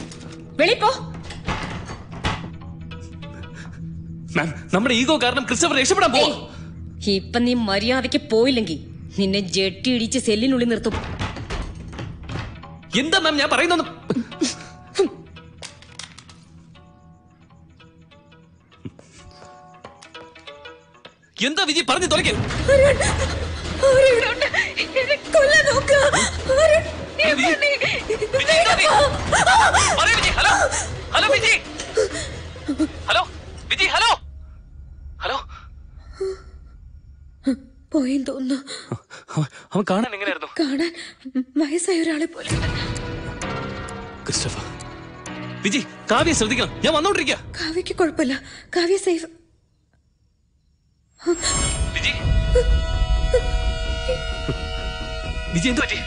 Speaker 13: മാം, നമ്മുടെ ഈഗോ കാരണം ക്രിസ്റ്റഫർ രക്ഷപ്പെടാൻ പോവാ.
Speaker 7: ഇപ്പൊ നീ മര്യാദയ്ക്ക് പോയില്ലെങ്കിൽ നിന്നെ ജെട്ടി ഇടിച്ച് സെല്ലിനുള്ളിൽ നിർത്തും.
Speaker 13: എന്താ മാം ഞാൻ പറയുന്ന? എന്താ വിജി പറഞ്ഞു തുറക്കേ? Hello hello Viji, hello Viji, hello hello.
Speaker 10: പോയെന്ന് തോന്നുന്നു.
Speaker 13: അവൻ കാണാൻ എങ്ങനെയായിരുന്നു?
Speaker 10: കാണാൻ വയസ്സായ ഒരാളെ പോലെ.
Speaker 13: ക്രിസ്റ്റഫർ, വിജി, കാവ്യ ശ്രദ്ധിക്കണം, ഞാൻ വന്നോണ്ടിരിക്കുക.
Speaker 10: കാവ്യക്ക് കുഴപ്പമില്ല, കാവ്യ സേഫ്.
Speaker 13: വിജി, വിജി എന്ത് പറ്റി?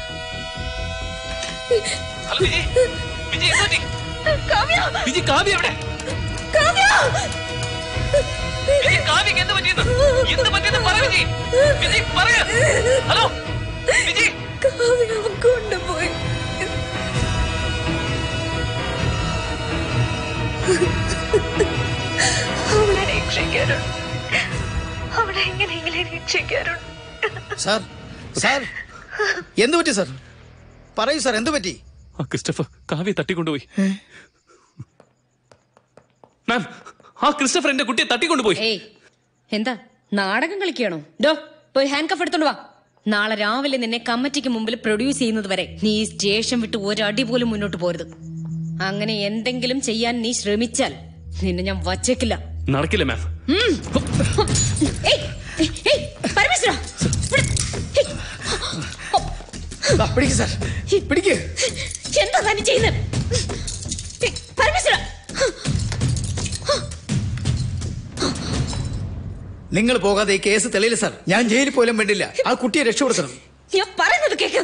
Speaker 13: ഹലോ വിജി, വിജി എന്ത് പറ്റി? വിജി, കാവ്യ എവിടെ? വിജി, കാവ്യക്ക് എന്ത് പറ്റിയെന്ന്? എന്ത് പറ്റിയെന്ന് പറ വിജി. വിജി പറയ. ഹലോ വിജി.
Speaker 10: കാവ്യ കൊണ്ടുപോയി. അവളെ രക്ഷിക്കാറുണ്ട്, അവളെ എങ്ങനെയെങ്കിലും രക്ഷിക്കാറുണ്ട്.
Speaker 1: സാർ, സാർ എന്ത് പറ്റി സാർ? പറയൂ സാർ, എന്ത് പറ്റി?
Speaker 13: ക്രിസ്റ്റഫർ കാവ്യ തട്ടിക്കൊണ്ടുപോയി. മാം, ആ ക്രിസ്റ്റഫർ എന്റെ കുട്ടിയെ തട്ടിക്കൊണ്ടുപോയി.
Speaker 7: എന്താ നാടകം കളിക്കുകയാണോ? ഡോ പോയി ഹാൻഡ് കഫ് എടുത്തോണ്ട് വാ. നാളെ രാവിലെ നിന്നെ കമ്മിറ്റിക്ക് മുമ്പിൽ പ്രൊഡ്യൂസ് ചെയ്യുന്നത് വരെ നീ ഈ സ്റ്റേഷൻ വിട്ട് ഒരടി പോലും മുന്നോട്ട് പോരുത്. അങ്ങനെ എന്തെങ്കിലും ചെയ്യാൻ നീ ശ്രമിച്ചാൽ നിന്നെ ഞാൻ വച്ചേക്കില്ല.
Speaker 13: നടക്കില്ല മാം.
Speaker 7: എന്താ തന്നെ ചെയ്യുന്നത്?
Speaker 1: നിങ്ങൾ പോകാതെ ഈ കേസ് തെളിയില്ല സാർ. ഞാൻ ജയിലിൽ പോലും വേണ്ടില്ല, ആ കുട്ടിയെ രക്ഷപ്പെടുത്തണം.
Speaker 7: ഞാൻ പറയുന്നത് കേക്ക്.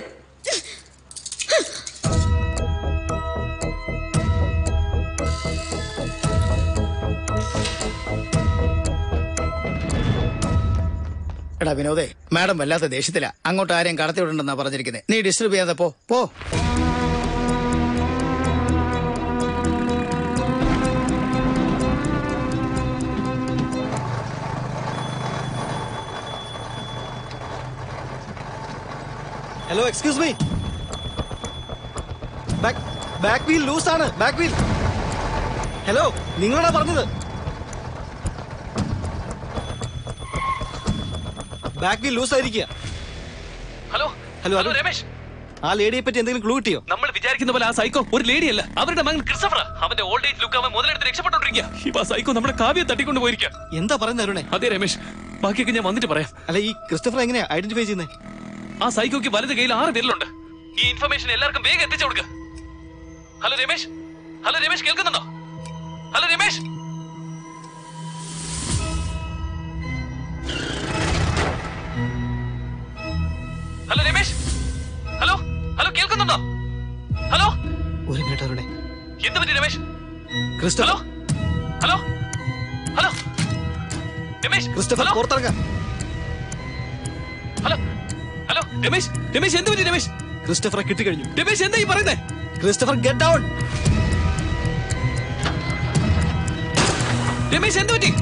Speaker 1: എടാ വിനോദേ, മാഡം വല്ലാത്ത ദേഷ്യത്തില. അങ്ങോട്ട് ആരെയും കടത്തിവിടണ്ടെന്നാ പറഞ്ഞിരിക്കുന്നത്. നീ ഡിസ്റ്റർബ് ചെയ്യാതെ പോ.
Speaker 5: Hello, excuse me. Back wheel loose ആണ്. Back wheel. ഹലോ, നിങ്ങളാ പറഞ്ഞത്? ബാക്ക് വീൽ ലൂസ് ആയിരിക്കുക.
Speaker 13: ഹലോ
Speaker 5: ഹലോ
Speaker 13: ഹലോ രമേശ്,
Speaker 5: ആ ലേഡിയെ പറ്റി എന്തെങ്കിലും ക്ലൂ കിട്ടിയോ?
Speaker 13: നമ്മൾ വിചാരിക്കുന്ന പോലെ ആ സൈക്കോ ഒരു ലേഡിയല്ല, അവരുടെ മകൻ ക്രിസ്റ്റഫർ. അവന്റെ ഓൾഡ് ഏജ് ലുക്ക് അവൻ മുതലെടുത്ത് രക്ഷപ്പെട്ടോണ്ടിരിക്കുക. ഇപ്പൊ ആ സൈക്കോ നമ്മുടെ കാവ്യ തട്ടിക്കൊണ്ട് പോയിരിക്കുക.
Speaker 5: എന്താ പറയുന്നത് അരുണേ?
Speaker 13: അതെ രമേശ്, ബാക്കിയൊക്കെ ഞാൻ വന്നിട്ട് പറയാം.
Speaker 5: അല്ല, ഈ ക്രിസ്റ്റഫർ എങ്ങനെയാ ഐഡന്റിഫൈ ചെയ്യുന്നത്?
Speaker 13: ആ സൈക്കോക്ക് വലത് കയ്യിൽ 6 വിരലുണ്ട്. ഈ ഇൻഫർമേഷൻ എല്ലാവർക്കും വേഗം എത്തിച്ചു കൊടുക്കുക. ഹലോ രമേശ്, ഹലോ രമേശ്, കേൾക്കുന്നുണ്ടോ? Hello Ramesh, hello Ramesh, hello hello, കേൾക്കുന്നുണ്ടോ? ഹലോ,
Speaker 5: ഒരു മിനിറ്റ് അരുണേ.
Speaker 13: എന്ത് പറ്റി Ramesh?
Speaker 5: Christopher,
Speaker 13: hello hello Ramesh,
Speaker 5: Christopher പുറത്തിറങ്ങാം.
Speaker 13: ഹലോ ഹലോ രമേശ്, രമേശ് എന്ത് പറ്റി രമേശ്?
Speaker 5: ക്രിസ്റ്റഫറെ കിട്ടിക്കഴിഞ്ഞു.
Speaker 13: രമേശ് എന്താ ഈ പറയുന്നേ?
Speaker 5: Christopher get down.
Speaker 13: രമേശ് എന്ത് പറ്റി?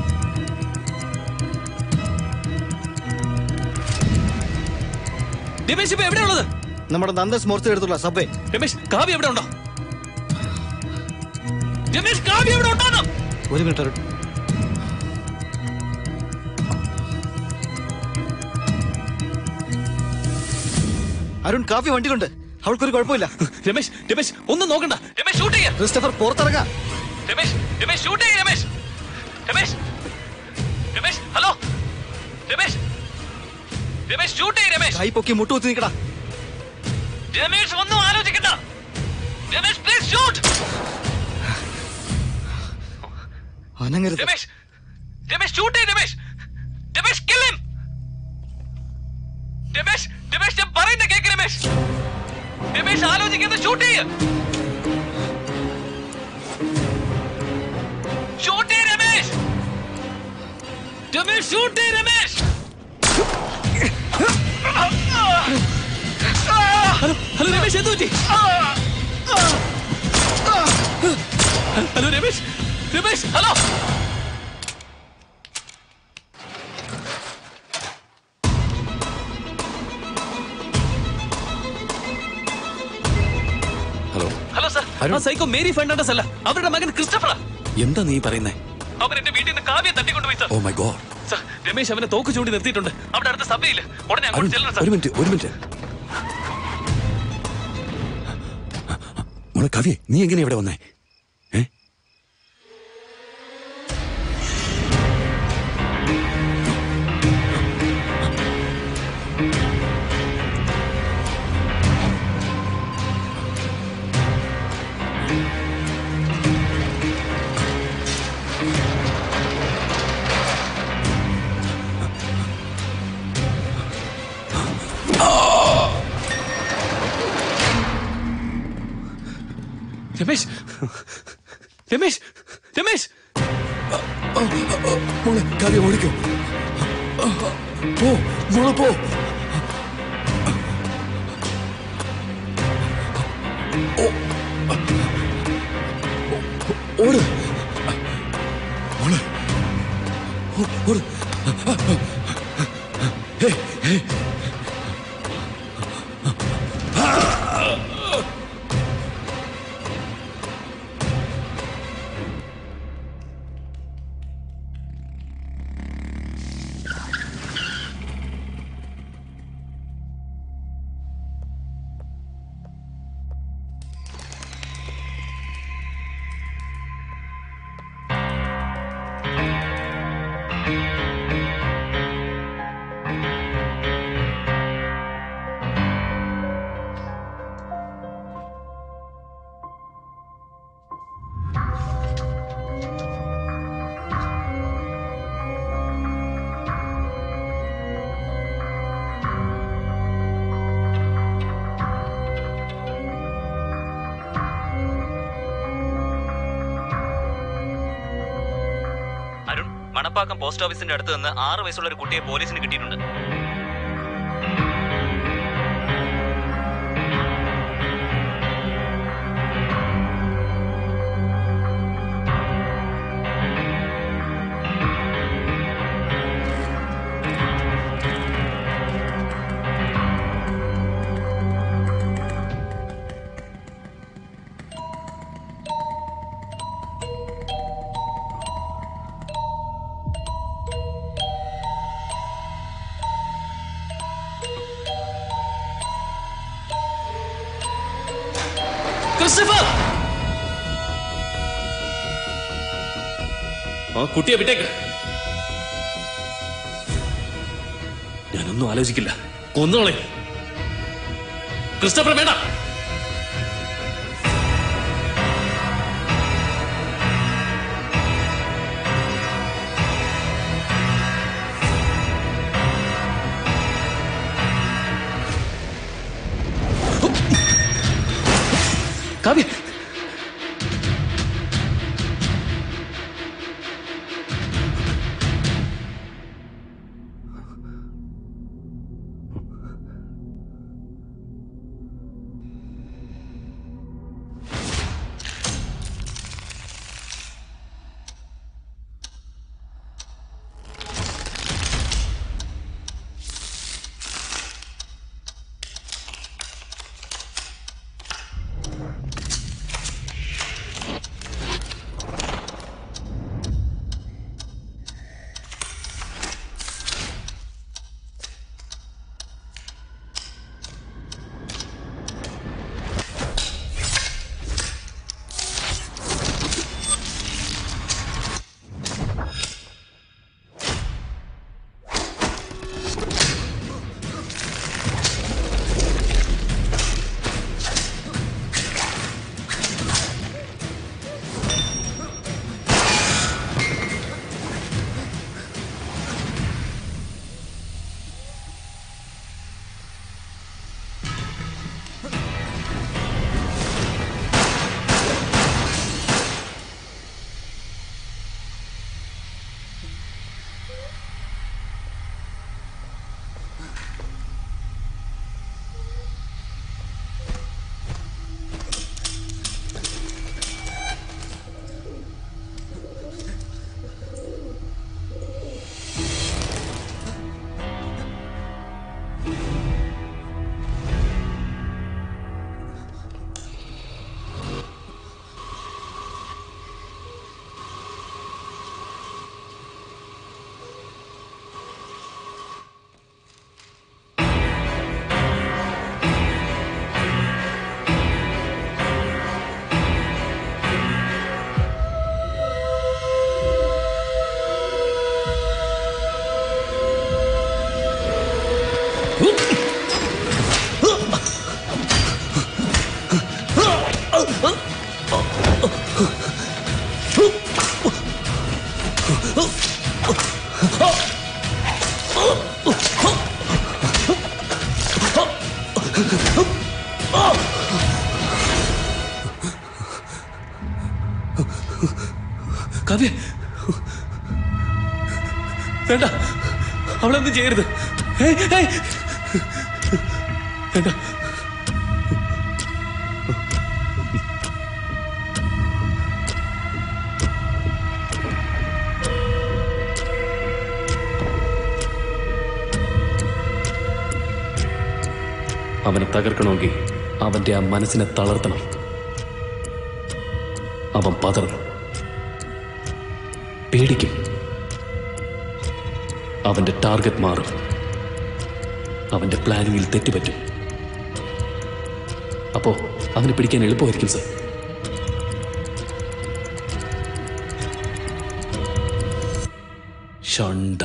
Speaker 13: രമേശ് ഇപ്പൊ എവിടെയുള്ളത്?
Speaker 5: നമ്മുടെ നന്ദസ് മോർച്ച എടുത്തുള്ള സബ്വേ.
Speaker 13: രമേശ്, കാവ്യ എവിടെ ഉണ്ടോ? രമേശ്, കാവ്യ എവിടെ ഉണ്ടോ?
Speaker 5: ഒരു മിനിറ്റ് അരുൺ. അരുൺ, കാവ്യ വണ്ടിയിലുണ്ട്. അവൾക്കൊരു കുഴപ്പമില്ല.
Speaker 13: രമേശ്, രമേശ് ഒന്നും നോക്കണ്ട. രമേശ് ഷൂട്ട് ചെയ്യാം.
Speaker 5: ക്രിസ്റ്റഫർ പുറത്തിറങ്ങാം.
Speaker 13: രമേശ്, രമേശ് ഷൂട്ട് ചെയ്യാം. രമേശ്, രമേശ്, രമേശ്, ഹലോ രമേശ്, രമേശ് ഷൂട്ട് ചെയ്യാം. രമേശ്
Speaker 5: കൈ പൊക്കി മുട്ടുകുത്തി നിൽക്കടാ.
Speaker 13: രമേശ് ഒന്നും ആലോചിക്കണ്ട. Ramesh please shoot.
Speaker 5: അനങ്ങരുത്.
Speaker 13: രമേശ്, രമേശ് ഷൂട്ട് ചെയ്യാം. Ramesh, Ramesh kill him. രമേശ്, രമേശ് ഞാൻ പറയുന്ന കേക്ക്. രമേശ്, രമേശ് ആലോചിക്കുന്നത് ഷൂട്ട് ചെയ്യ. ഷൂട്ട് ചെയ്യ രമേശ്. രമേശ് ഷൂട്ട് ചെയ്യ രമേശ്. ഹലോ ഹലോ രമേശ്, എന്ത് പറ്റി? Hello Ramesh, Ramesh, hello.
Speaker 19: Hello
Speaker 13: hello sir, ആ സൈക്കോ മേരി ഫെർണാണ്ടസ് അല്ല, അവരുടെ മകൻ ക്രിസ്റ്റഫറാ.
Speaker 19: എന്താ നീ പറയുന്നേ?
Speaker 13: അവൻ എന്റെ വീട്ടിൽ നിന്ന് കാവ്യ തട്ടിക്കൊണ്ടുപോയി sir.
Speaker 19: Oh my god.
Speaker 13: Sir, Ramesh അവനെ തോക്ക് ചൂണ്ടി നിർത്തിയിട്ടുണ്ട്. അവിടെ അടുത്ത സഭയില്. ഉടനെ അങ്ങോട്ട് ചെല്ലണം സർ.
Speaker 19: ഒരു മിനിറ്റ്. മോളെ കാവ്യ, നീ എങ്ങനെയാ ഇവിടെ വന്നേ?
Speaker 13: രമേശ്, രമേശ്, രമേശ്.
Speaker 19: മോളെ കാവ്യ ഓടിക്കോ. പോ മോളെ, പോ. ഓട് മോളെ, ഓട്.
Speaker 9: മണപ്പാക്കം പോസ്റ്റ് ഓഫീസിന്റെ അടുത്ത് നിന്ന് 6 വയസ്സുള്ള ഒരു കുട്ടിയെ പോലീസിന് കിട്ടിയിട്ടുണ്ട്.
Speaker 13: കുട്ടിയെ വിട്ടേക്ക്. ഞാനൊന്നും ആലോചിക്കില്ല, കൊന്നോളെ. ക്രിസ്റ്റഫർ വേണ്ട. കാവ്യ, കാവ്യ, വേണ്ട, അവളൊന്നും ചെയ്യരുത്. വേണ്ട. അവനെ തകർക്കണമെങ്കിൽ അവന്റെ ആ മനസ്സിനെ തളർത്തണം. അവൻ പതറും, പേടിക്കും, അവന്റെ ടാർഗറ്റ് മാറും, അവന്റെ പ്ലാനിങ്ങിൽ തെറ്റുപറ്റും. അപ്പോ അവനെ പിടിക്കാൻ എളുപ്പമായിരിക്കും സർ. ഷണ്ട.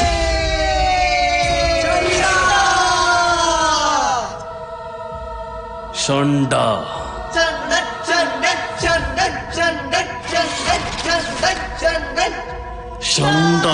Speaker 13: ഷണ്ട. ഷണ്ട.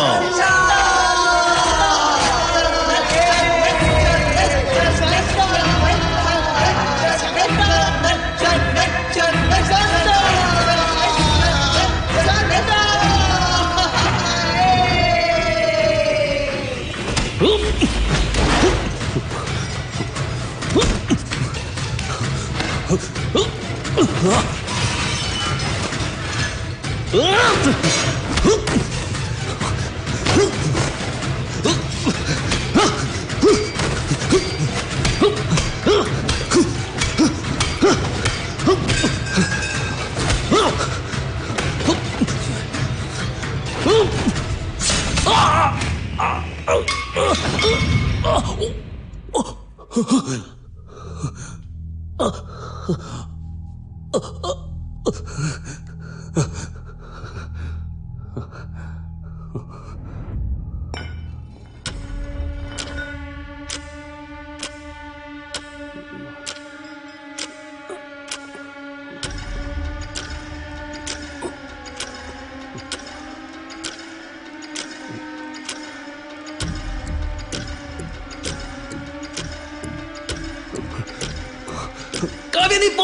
Speaker 18: നീ പോ.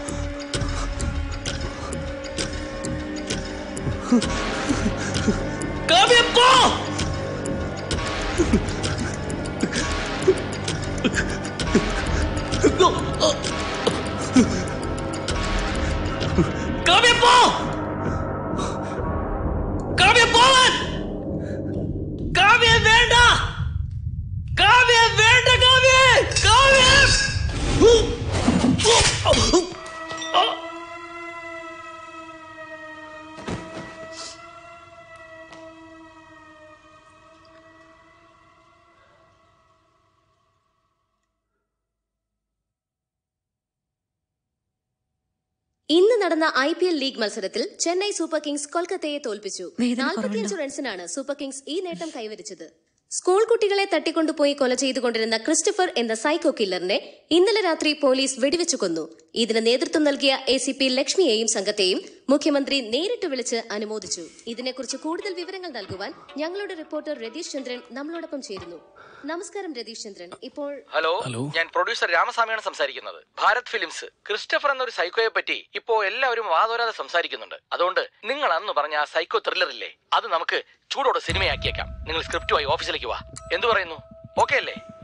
Speaker 18: കാവ്യ പോ. കാവ്യ പോ. കാവ്യ പോവാൻ. കാവ്യ വേണ്ട. കാവ്യ വേണ്ട. കാവ്യ കാവ്യ.
Speaker 4: ഇന്ന് നടന്ന IPL ലീഗ് മത്സരത്തിൽ ചെന്നൈ സൂപ്പർ കിങ്സ് കൊൽക്കത്തയെ തോൽപ്പിച്ചു. 45 റൺസിനാണ് സൂപ്പർ കിങ്സ് ഈ നേട്ടം കൈവരിച്ചത്. സ്കൂൾ കുട്ടികളെ തട്ടിക്കൊണ്ടുപോയി കൊല ചെയ്തുകൊണ്ടിരുന്ന ക്രിസ്റ്റഫർ എന്ന സൈക്കോ കില്ലറിനെ ഇന്നലെ രാത്രി പോലീസ് വെടിവെച്ചു കൊന്നു. ഇതിന് നേതൃത്വം നൽകിയ ACP ലക്ഷ്മിയെയും സംഘത്തെയും മുഖ്യമന്ത്രി നേരിട്ട് വിളിച്ച് അനുമോദിച്ചു. ഇതിനെക്കുറിച്ച് കൂടുതൽ വിവരങ്ങൾ നൽകുവാൻ ഞങ്ങളുടെ റിപ്പോർട്ടർ രതീഷ് ചന്ദ്രൻ നമ്മളോടൊപ്പം ചേരുന്നു. നമസ്കാരം രതീഷ് ചന്ദ്രൻ. ഇപ്പോൾ
Speaker 2: ഹലോ, ഞാൻ പ്രൊഡ്യൂസർ രാമസ്വാമിയാണ് സംസാരിക്കുന്നത്. ഭാരത് ഫിലിംസ് ക്രിസ്റ്റഫർ എന്നൊരു സൈക്കോയെ പറ്റി ഇപ്പോ എല്ലാവരും വാതോരാതെ സംസാരിക്കുന്നുണ്ട്. അതുകൊണ്ട് നിങ്ങൾ അന്ന് പറഞ്ഞ ആ സൈക്കോ ത്രില്ലർ ഇല്ലേ, അത് നമുക്ക് ചൂടോടെ സിനിമയാക്കിയേക്കാം. നിങ്ങൾ സ്ക്രിപ്റ്റുമായി ഓഫീസിലേക്ക് വാ. എന്തു പറയുന്നു? ഓക്കെ അല്ലേ?